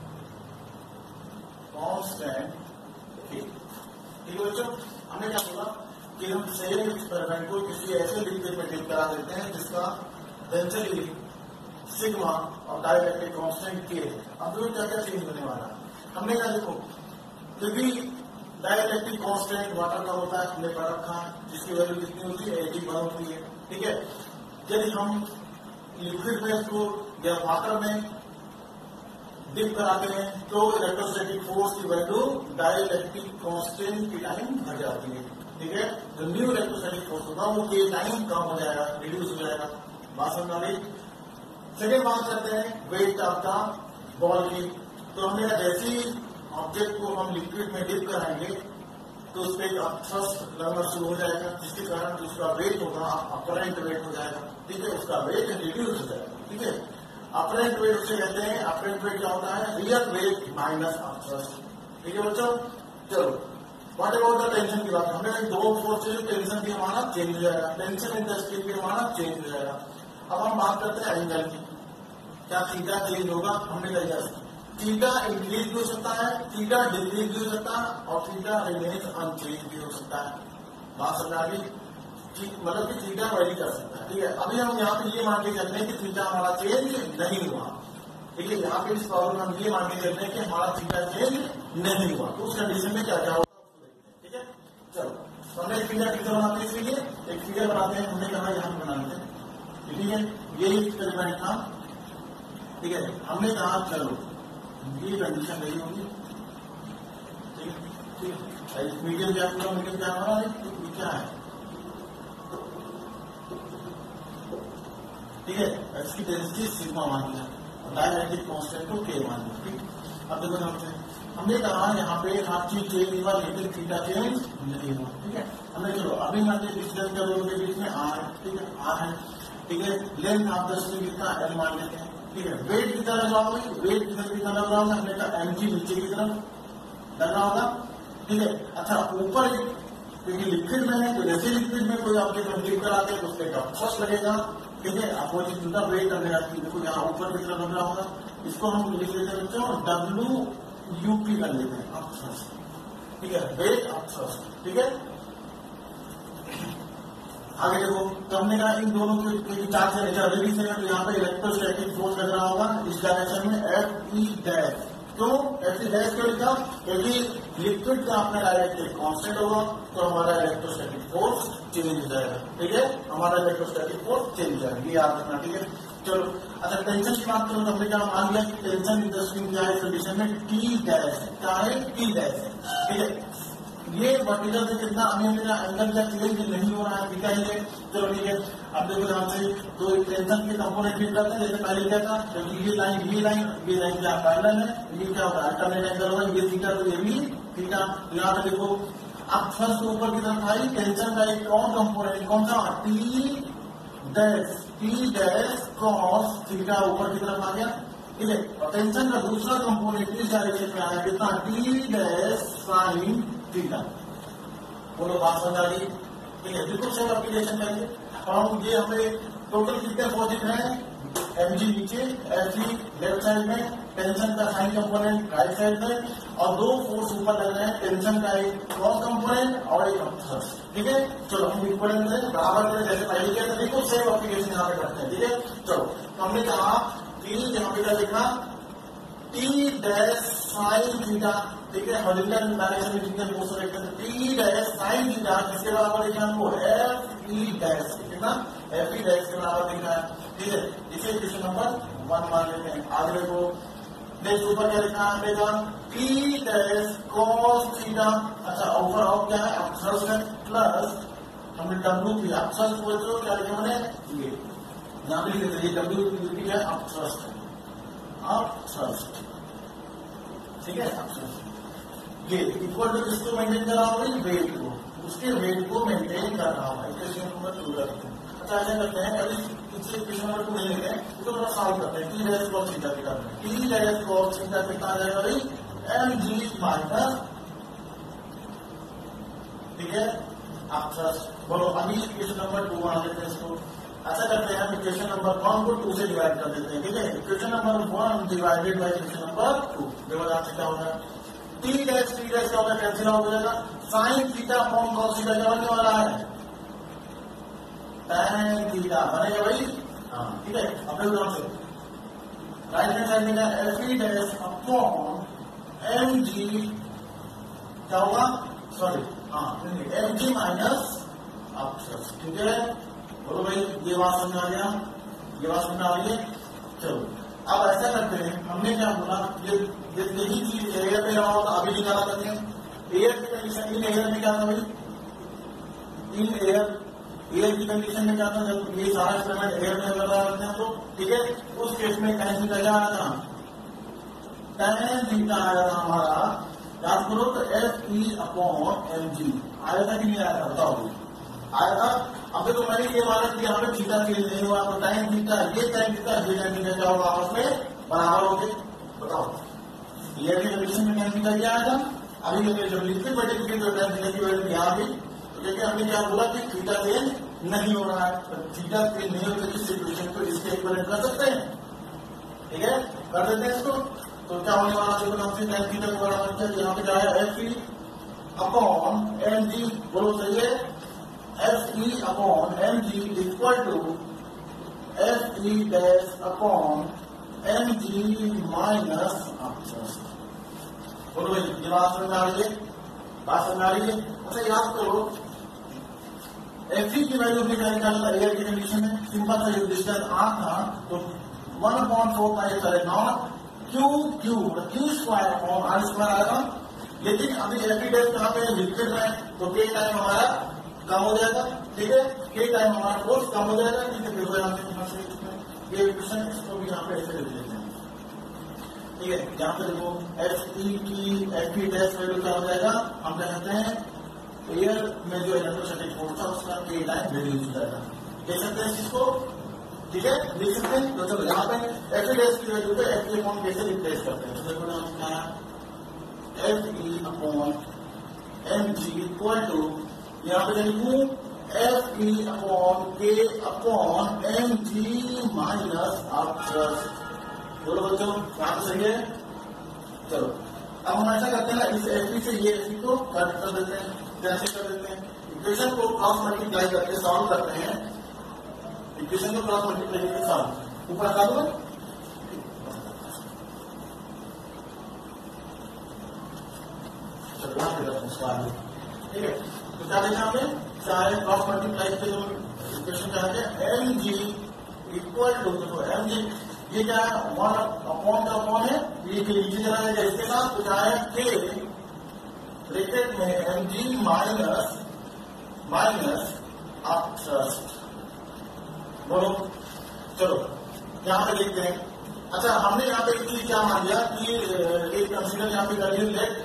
S1: constant K, ठीक है बच्चों। हमने क्या बोला कि हम सेम एक्सपेरिमेंट को किसी ऐसे लिक्विड में डिप करा देते हैं जिसका डेंसिटी सिग्मा और डाइलेक्ट्रिक कांस्टेंट के। अब देखो क्या क्या चेंज होने वाला है, हमने क्या देखो क्योंकि डाइलेक्ट्रिक कांस्टेंट वाटर का होता है, हमने पढ़ रखा है, जिसकी वैल्यू कितनी होती है, एटी वन होती है, ठीक है। यदि हम लिक्विड में इसको या वाटर में डिप कराते हैं तो इलेक्ट्रोस्टैटिक फोर्स की वैल्यू डाइलेक्ट्रिक कांस्टेंट की टाइम घट जाती है, ठीक है। जो न्यू इलेक्ट्रोस्टैटिक फोर्स होगा वो के टाइम कम हो जाएगा, रिड्यूस हो जाएगा, बात समझ आ गई। सेकेंड बात करते हैं वेट ऑफ द बॉल की, तो हमने जैसे ही ऑब्जेक्ट को हम लिक्विड में डिप कराएंगे तो उस पर थ्रस्ट लगना शुरू हो जाएगा, जिसके कारण जो उसका वेट होगा अपरेंट वेट हो जाएगा, ठीक है, उसका वेट रिड्यूस हो जाएगा, ठीक है। अपरेंट वेट उसे कहते हैं, अपरेंट वेट क्या होता है, रियल वेट माइनस थ्रस्ट, ठीक है बच्चों। चलो व्हाट अबाउट द टेंशन की बात, हमने दो फोर्सेज, टेंशन की माना चेंज हो जाएगा, टेंशन इन द स्प्रिंग की माना चेंज हो जाएगा। अब हम बात करते हैं एंगल की, क्या थीटा चेंज होगा, हमने कहा थीटा इंक्रीज भी हो सकता है, थीटा डिक्रीज भी हो सकता है, और थीटा रिमेन्स अनचेंज भी हो सकता है। बात समझ आ गई, मतलब कि थीटा वैरी कर सकता है, ठीक है। अभी हम यहाँ पे ये मान के चलते हैं कि थीटा हमारा चेंज नहीं हुआ, ठीक है। यहाँ पे इस प्रॉब्लम हम ये मान के चलते हैं कि हमारा थीटा चेंज नहीं हुआ, तो उस कंडीशन में क्या क्या होगा, ठीक है। चलो हमने एक फिगर कितना बनाते हैं, इसके लिए एक फिगर बनाते हैं, हमने कहा यहाँ बनाते हैं, ठीक है, यही एक्सपेरिमेंट था, ठीक है। हमने कहा चलो ये कंडीशन नहीं होगी, ठीक है, ठीक है। मीडियम क्या पूरा मीडियम क्या हमारा क्या है, ठीक है, इसकी डेंसिटी सिग्मा मान लिया, डायमेट्रिक कांस्टेंट को के मान लिया, ठीक। अब देखो समझते हैं, हमने कहा यहाँ पे हर चीज चेंज हुआ लेकिन थीटा चेंज नहीं हुआ, ठीक है। हमने चलो अभी मान लीजिए डिस्टेंस क्या दोनों के बीच में आर है, ठीक है, आर है, ठीक है। लेंथ ऑफ द स्ट्रिंग कितना एल मान लेते हैं, ठीक है। वेट कितना लगा होगा, वेट कितना कितना लगा होगा, हमने कहा एम जी नीचे की तरफ लगा होगा, ठीक है। अच्छा ऊपर क्योंकि लिक्विड में है तो जैसे लिक्विड में कोई ऑब्जेक्ट हम डिप कराते हैं तो उस पर फोर्स लगेगा, ठीक है। आपको जितना वेट करने जाती है देखो यहाँ ऊपर की तरफ लग रहा होगा, इसको हम लिख लेते हैं बच्चों डब्ल्यू यूपी कर लेते हैं, अपथ्रस्ट, ठीक है, वेट अपथ्रस्ट, ठीक है। आगे देखो तो हमने कहा इन दोनों के चार्ज से नेचर रिलीज है, तो यहाँ पे इलेक्ट्रोस्टैटिक फोर्स लग रहा होगा इस डायरेक्शन में एफ ई डैश, क्यों एफ ई डैश क्यों लिखा, क्योंकि लिक्विड का अपना डायरेक्टिव कांस्टेंट होगा तो हमारा इलेक्ट्रोस्टैटिक फोर्स चेंज हो जाएगा, ठीक है, हमारा इलेक्ट्रोस्टैटिक फोर्स चेंज हो जाएगा, ये याद रखना, ठीक है। चलो अच्छा टेंशन की बात करो तो हमने क्या मान लिया कि टेंशन इन द स्ट्रिंग क्या है, कंडीशन में टी डैश क्या है, टी डैश है, ठीक है। ये वर्टिकल से कितना अभी मेरा एंगल का चेंज नहीं हो रहा है, दिखाइए, चलो ठीक है। अब देखो यहाँ से तो टेंशन के कंपोनेंट फिट करते हैं, जैसे पहले क्या था, क्योंकि ये लाइन ये लाइन ये लाइन क्या पैरेलल है, ये क्या होगा अल्टरनेट एंगल होगा, ये थीटा तो ये भी थीटा, यहाँ पे देखो अब फर्स्ट ऊपर की तरफ आई टेंशन का एक और कंपोनेंट कौन सा, T dash, T dash cos theta ऊपर की तरफ आ गया, ठीक है। और टेंशन का दूसरा कंपोनेंट इस डायरेक्शन में आया कितना, टी डैश साइन थीटा, बोलो बात समझ आ गई, ठीक है। बिल्कुल सेम एप्लीकेशन करिए, और ये हमें टोटल कितने फोर्स दिख रहे हैं, एम जी नीचे, एफ जी लेफ्ट साइड में, टेंशन का साइन कंपोनेंट राइट साइड में, और दो फोर्स ऊपर लग रहे हैं, टेंशन का एक क्रॉस कंपोनेंट और एक थ्रस्ट, ठीक है। चलो हम इक्विवेलेंट करें, बराबर करें, जैसे पहले किया था, बिल्कुल सेम एप्लीकेशन यहाँ पे करते हैं, ठीक है। चलो तो हमने कहा कि यहाँ पे क्या लिखा, टी डैश साइन थीटा, ठीक है, हॉरिजॉन्टल डायरेक्शन में जितने फोर्स देखते हैं, टी डैश साइन थीटा किसके बराबर लिखा है हमको, एफ ई डैश, कितना एफ ई डैश के बराबर लिखा है, ठीक है। इसे क्वेश्चन नंबर वन मान लेते हैं। आगे देखो नेक्स्ट ऊपर क्या लिखा है हमने कहा, टी डैश कॉस थीटा, अच्छा ऊपर और क्या है, अपथ्रस्ट है, प्लस हमने डब्ल्यू किया, अपथ्रस्ट बोलते हो क्या लिखा मैंने, ये यहाँ पे लिखे थे, ये डब्ल्यू की है अपथ्रस्ट है, अपथ्रस्ट, ठीक है, अपथ्रस्ट ये इक्वल टू किसको मेंटेन कर रहा होगा, वेट को, उसके वेट को मेंटेन कर रहा होगा, इक्वेशन नंबर टू रखते हैं। अच्छा ऐसा करते हैं, अभी इससे इक्वेशन नंबर टू नहीं लेते हैं, इसको थोड़ा सॉल्व करते हैं, टी डैश कॉस थीटा की करते हैं, टी डैश कॉस थीटा कितना आ जाएगा भाई, एम जी माइनस, ठीक है, अपथ्रस्ट, बोलो अभी इक्वेशन नंबर टू मान लेते हैं इसको। ऐसा करते हैं इक्वेशन नंबर वन को टू से डिवाइड कर देते हैं, ठीक है, equation number one divided by equation number two, देखो आपसे क्या होगा, टी डैश टी डैश क्या होगा, कैंसिल आउट हो जाएगा, sine theta upon cos theta क्या बनने वाला है, टैन थीटा बनेगा भाई, हाँ ठीक है। अपने उदाहरण से राइट हैंड साइड में F E dash upon M g क्या होगा, सॉरी हाँ एम जी माइनस अपथ्रस्ट, ठीक है। बोलो भाई ये बात समझ आ गया, ये बात समझ आ रही है। चलो अब ऐसा करते हैं, हमने क्या बोला, ये यही चीज एयर में रहा होता अभी निकाला करते हैं, एयर की कंडीशन, इन एयर में क्या था भाई, इन एयर एयर की कंडीशन में क्या था, जब ये सारा एक्सपेरिमेंट एयर में कर रहा होते हैं तो, ठीक है, उस केस में कहीं से क्या आया था, tan थीटा आया था हमारा, याद करो तो F E upon M g आया था कि नहीं आया था, बताओ आया था। अब तो मैंने ये माना कि यहाँ पे थीटा चेंज नहीं हुआ, तो tan थीटा ये tan थीटा ये tan थीटा क्या होगा, आपस में बराबर हो गए। बताओ ये भी कंडीशन में tan थीटा क्या आया था। अभी जब लिखते मल्टीप्लिकेशन तो tan थीटा की वैल्यू यहाँ भी, तो देखिए हमने क्या बोला कि थीटा चेंज नहीं हो रहा है, तो थीटा चेंज नहीं होते इस सिचुएशन को इसके इक्विवेलेंट कर सकते हैं, ठीक है कर देते हैं इसको। तो क्या होने वाला, देखो हमसे tan थीटा को बराबर किया, यहाँ पे क्या है F E upon M g, बोलो सही है, F E upon M g equal to F E dash upon M g minus, बोलो भाई ये बात समझ में आ रही है, बात समझ में आ रही है। अच्छा याद करो एफ ई की वैल्यू भी क्या निकालना, एयर की कंडीशन है, सिंपल सा जो डिस्टेंस आर था तो वन अपॉन फोर पाई करे nought Q q q square upon are square आएगा। लेकिन अभी एफ ई डैश कहाँ पे लिक्विड में, तो के टाइम हमारा कम हो जाएगा, ठीक है के टाइम हमारा फोर्स कम हो जाएगा, ठीक है। फिर यहाँ से ये इक्वेशन इसको भी यहाँ पे ऐसे लिख लेते हैं, ठीक है। यहाँ पे देखो एफ ई की एफ ई डैश वैल्यू क्या हो जाएगा, हम क्या कहते हैं एयर में जो इलेक्ट्रोस्टैटिक फोर्स था उसका के टाइम रिड्यूस हो जाएगा, देख सकते हैं इसको, ठीक है देख सकते हैं। तो चलो यहाँ पे एफ ई डैश की वैल्यू पे एफ ई अपॉन कैसे रिप्लेस करते हैं, तो देखो ना F E upon M g equal to, यहाँ पे लिखूं F E upon K upon M g minus r, बोलो बच्चों यहाँ पे सही है। चलो अब हम ऐसा करते हैं ना, इस एफ ई से ये एफ ई को कट कर देते हैं, कैसे कर देते हैं, इक्वेशन को क्रॉस मल्टीप्लाई करके सॉल्व करते हैं, इक्वेशन को क्रॉस मल्टीप्लाई करके सॉल्व, ऊपर हटा दो, चलो यहाँ पे रखते हैं, ठीक है। तो क्या देखा हमने, चाहे क्रॉस मल्टीप्लाई के जो इक्वेशन क्या है एम जी इक्वल टू, तो एम जी ये क्या है वन अपॉन का अपॉन है, ये के नीचे चला जाएगा इसके साथ, तो क्या है के ब्रैकेट में m g minus minus upthrust, बोलो चलो यहाँ पे देखते हैं। अच्छा हमने यहाँ पे एक चीज क्या मान लिया कि एक कंसीडर यहाँ पे करिए लेट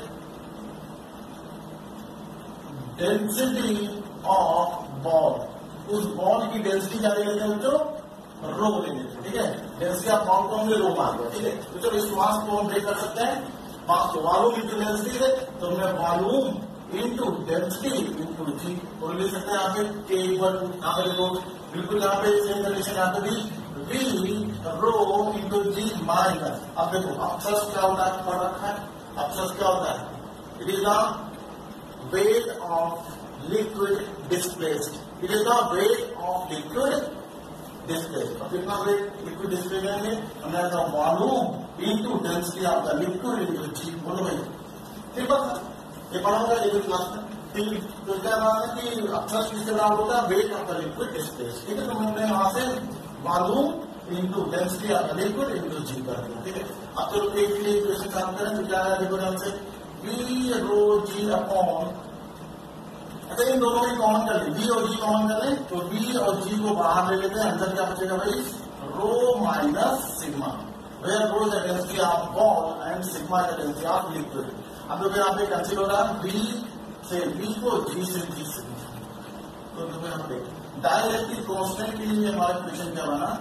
S1: डेंसिटी ऑफ बॉल, उस बॉल की डेंसिटी क्या ले लेते हैं बच्चों, रो ले लेते हैं, ठीक है। डेंसिटी ऑफ बॉल को हमने रो मान लिया, ठीक है। तो चलो इस मास को हम ब्रेक कर सकते हैं, मास को वॉल्यूम इंटू डेंसिटी है, तो हमने volume into density into g और ले सकते हैं यहाँ पे के इक्वल टू, यहाँ पे देखो बिल्कुल यहाँ पे सेम कंडीशन, यहाँ पे भी V rho into g minus, अब देखो अब थ्रस्ट क्या होता है, पढ़ रखा है, अब थ्रस्ट क्या होता है, it is the weight of liquid displaced, it is the weight of liquid displaced। अब कितना weight liquid displaced है, हमने कहा volume into density of the liquid into g, बोलो भाई ठीक है, ये पढ़ा होगा एक क्लास में, ठीक। तो क्या बात है कि अक्सर किसके बराबर होता है, weight of the liquid displaced, ठीक है। तो हमने यहाँ से volume into density of the liquid into g कर दिया, ठीक है। अब तो एक के लिए इक्वेशन काम करें तो क्या है, देखो ध्यान से वी रो जी अपॉन, अच्छा इन दोनों की कॉमन कर लें, वी और जी कॉमन कर लें, तो वी और जी को बाहर ले लेते हैं, अंदर क्या बचेगा भाई rho minus sigma, where rho is the density of ball and sigma is the density of liquid. अब देखो यहाँ पे कैंसिल हो रहा है, वी से वी को जी से जी से, तो देखो यहाँ पे डाइलेक्ट्रिक कांस्टेंट के लिए हमारा इक्वेशन क्या बना,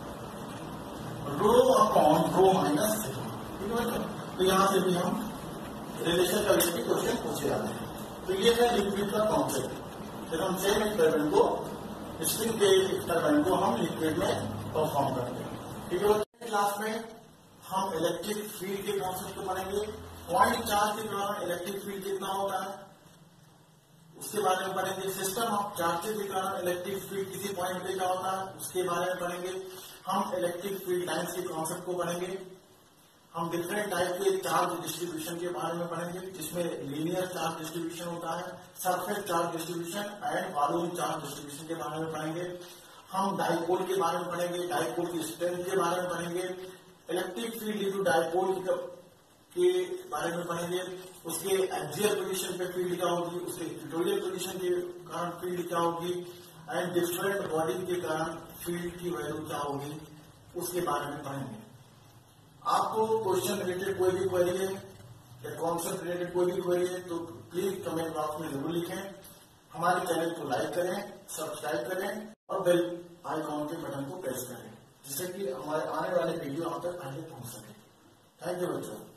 S1: rho upon rho minus sigma, ठीक है। तो यहाँ से भी हम रिलेशन का क्वेश्चन पूछे जाते हैं। तो ये है लिक्विड का कॉन्सेप्ट, फिर हम सेम एक्सपेरिमेंट को स्प्रिंग के एक्सपेरिमेंट को हम लिक्विड में परफॉर्म करते हैं, ठीक है। क्लास में हम इलेक्ट्रिक फील्ड के कॉन्सेप्ट को पढ़ेंगे, पॉइंट चार्ज के दौरान इलेक्ट्रिक फील्ड कितना होता है उसके बारे में पढ़ेंगे, सिस्टम ऑफ चार्जेस के कारण इलेक्ट्रिक फील्ड किसी पॉइंट पे क्या होता है उसके बारे में पढ़ेंगे, हम इलेक्ट्रिक फील्ड लाइन्स के कॉन्सेप्ट को पढ़ेंगे, हम डिफरेंट टाइप के चार्ज डिस्ट्रीब्यूशन के बारे में पढ़ेंगे जिसमें लीनियर चार्ज डिस्ट्रीब्यूशन होता है, surface charge distribution and volume charge distribution के बारे में पढ़ेंगे, हम डाइपोल के बारे में पढ़ेंगे, डाइपोल की स्ट्रेंथ के बारे में पढ़ेंगे, electric field due to dipole के बारे में पढ़ेंगे, उसके एक्सियल पोजीशन पे फील्ड क्या होगी, उसके इक्वेटोरियल पोजीशन के कारण फील्ड क्या होगी एंड डिफरेंट बॉडी के कारण फील्ड की वैल्यू क्या होगी उसके बारे में पढ़ेंगे। आपको क्वेश्चन रिलेटेड कोई भी क्वेरी है या कॉन्सेप्ट रिलेटेड कोई भी क्वेरी है तो प्लीज कमेंट बॉक्स में जरूर लिखें। हमारे चैनल को लाइक करें, सब्सक्राइब करें और बेल आइकॉन के बटन को प्रेस करें, जिससे कि हमारे आने वाले वीडियो आप तक पहले पहुंच सके। थैंक यू बच्चों।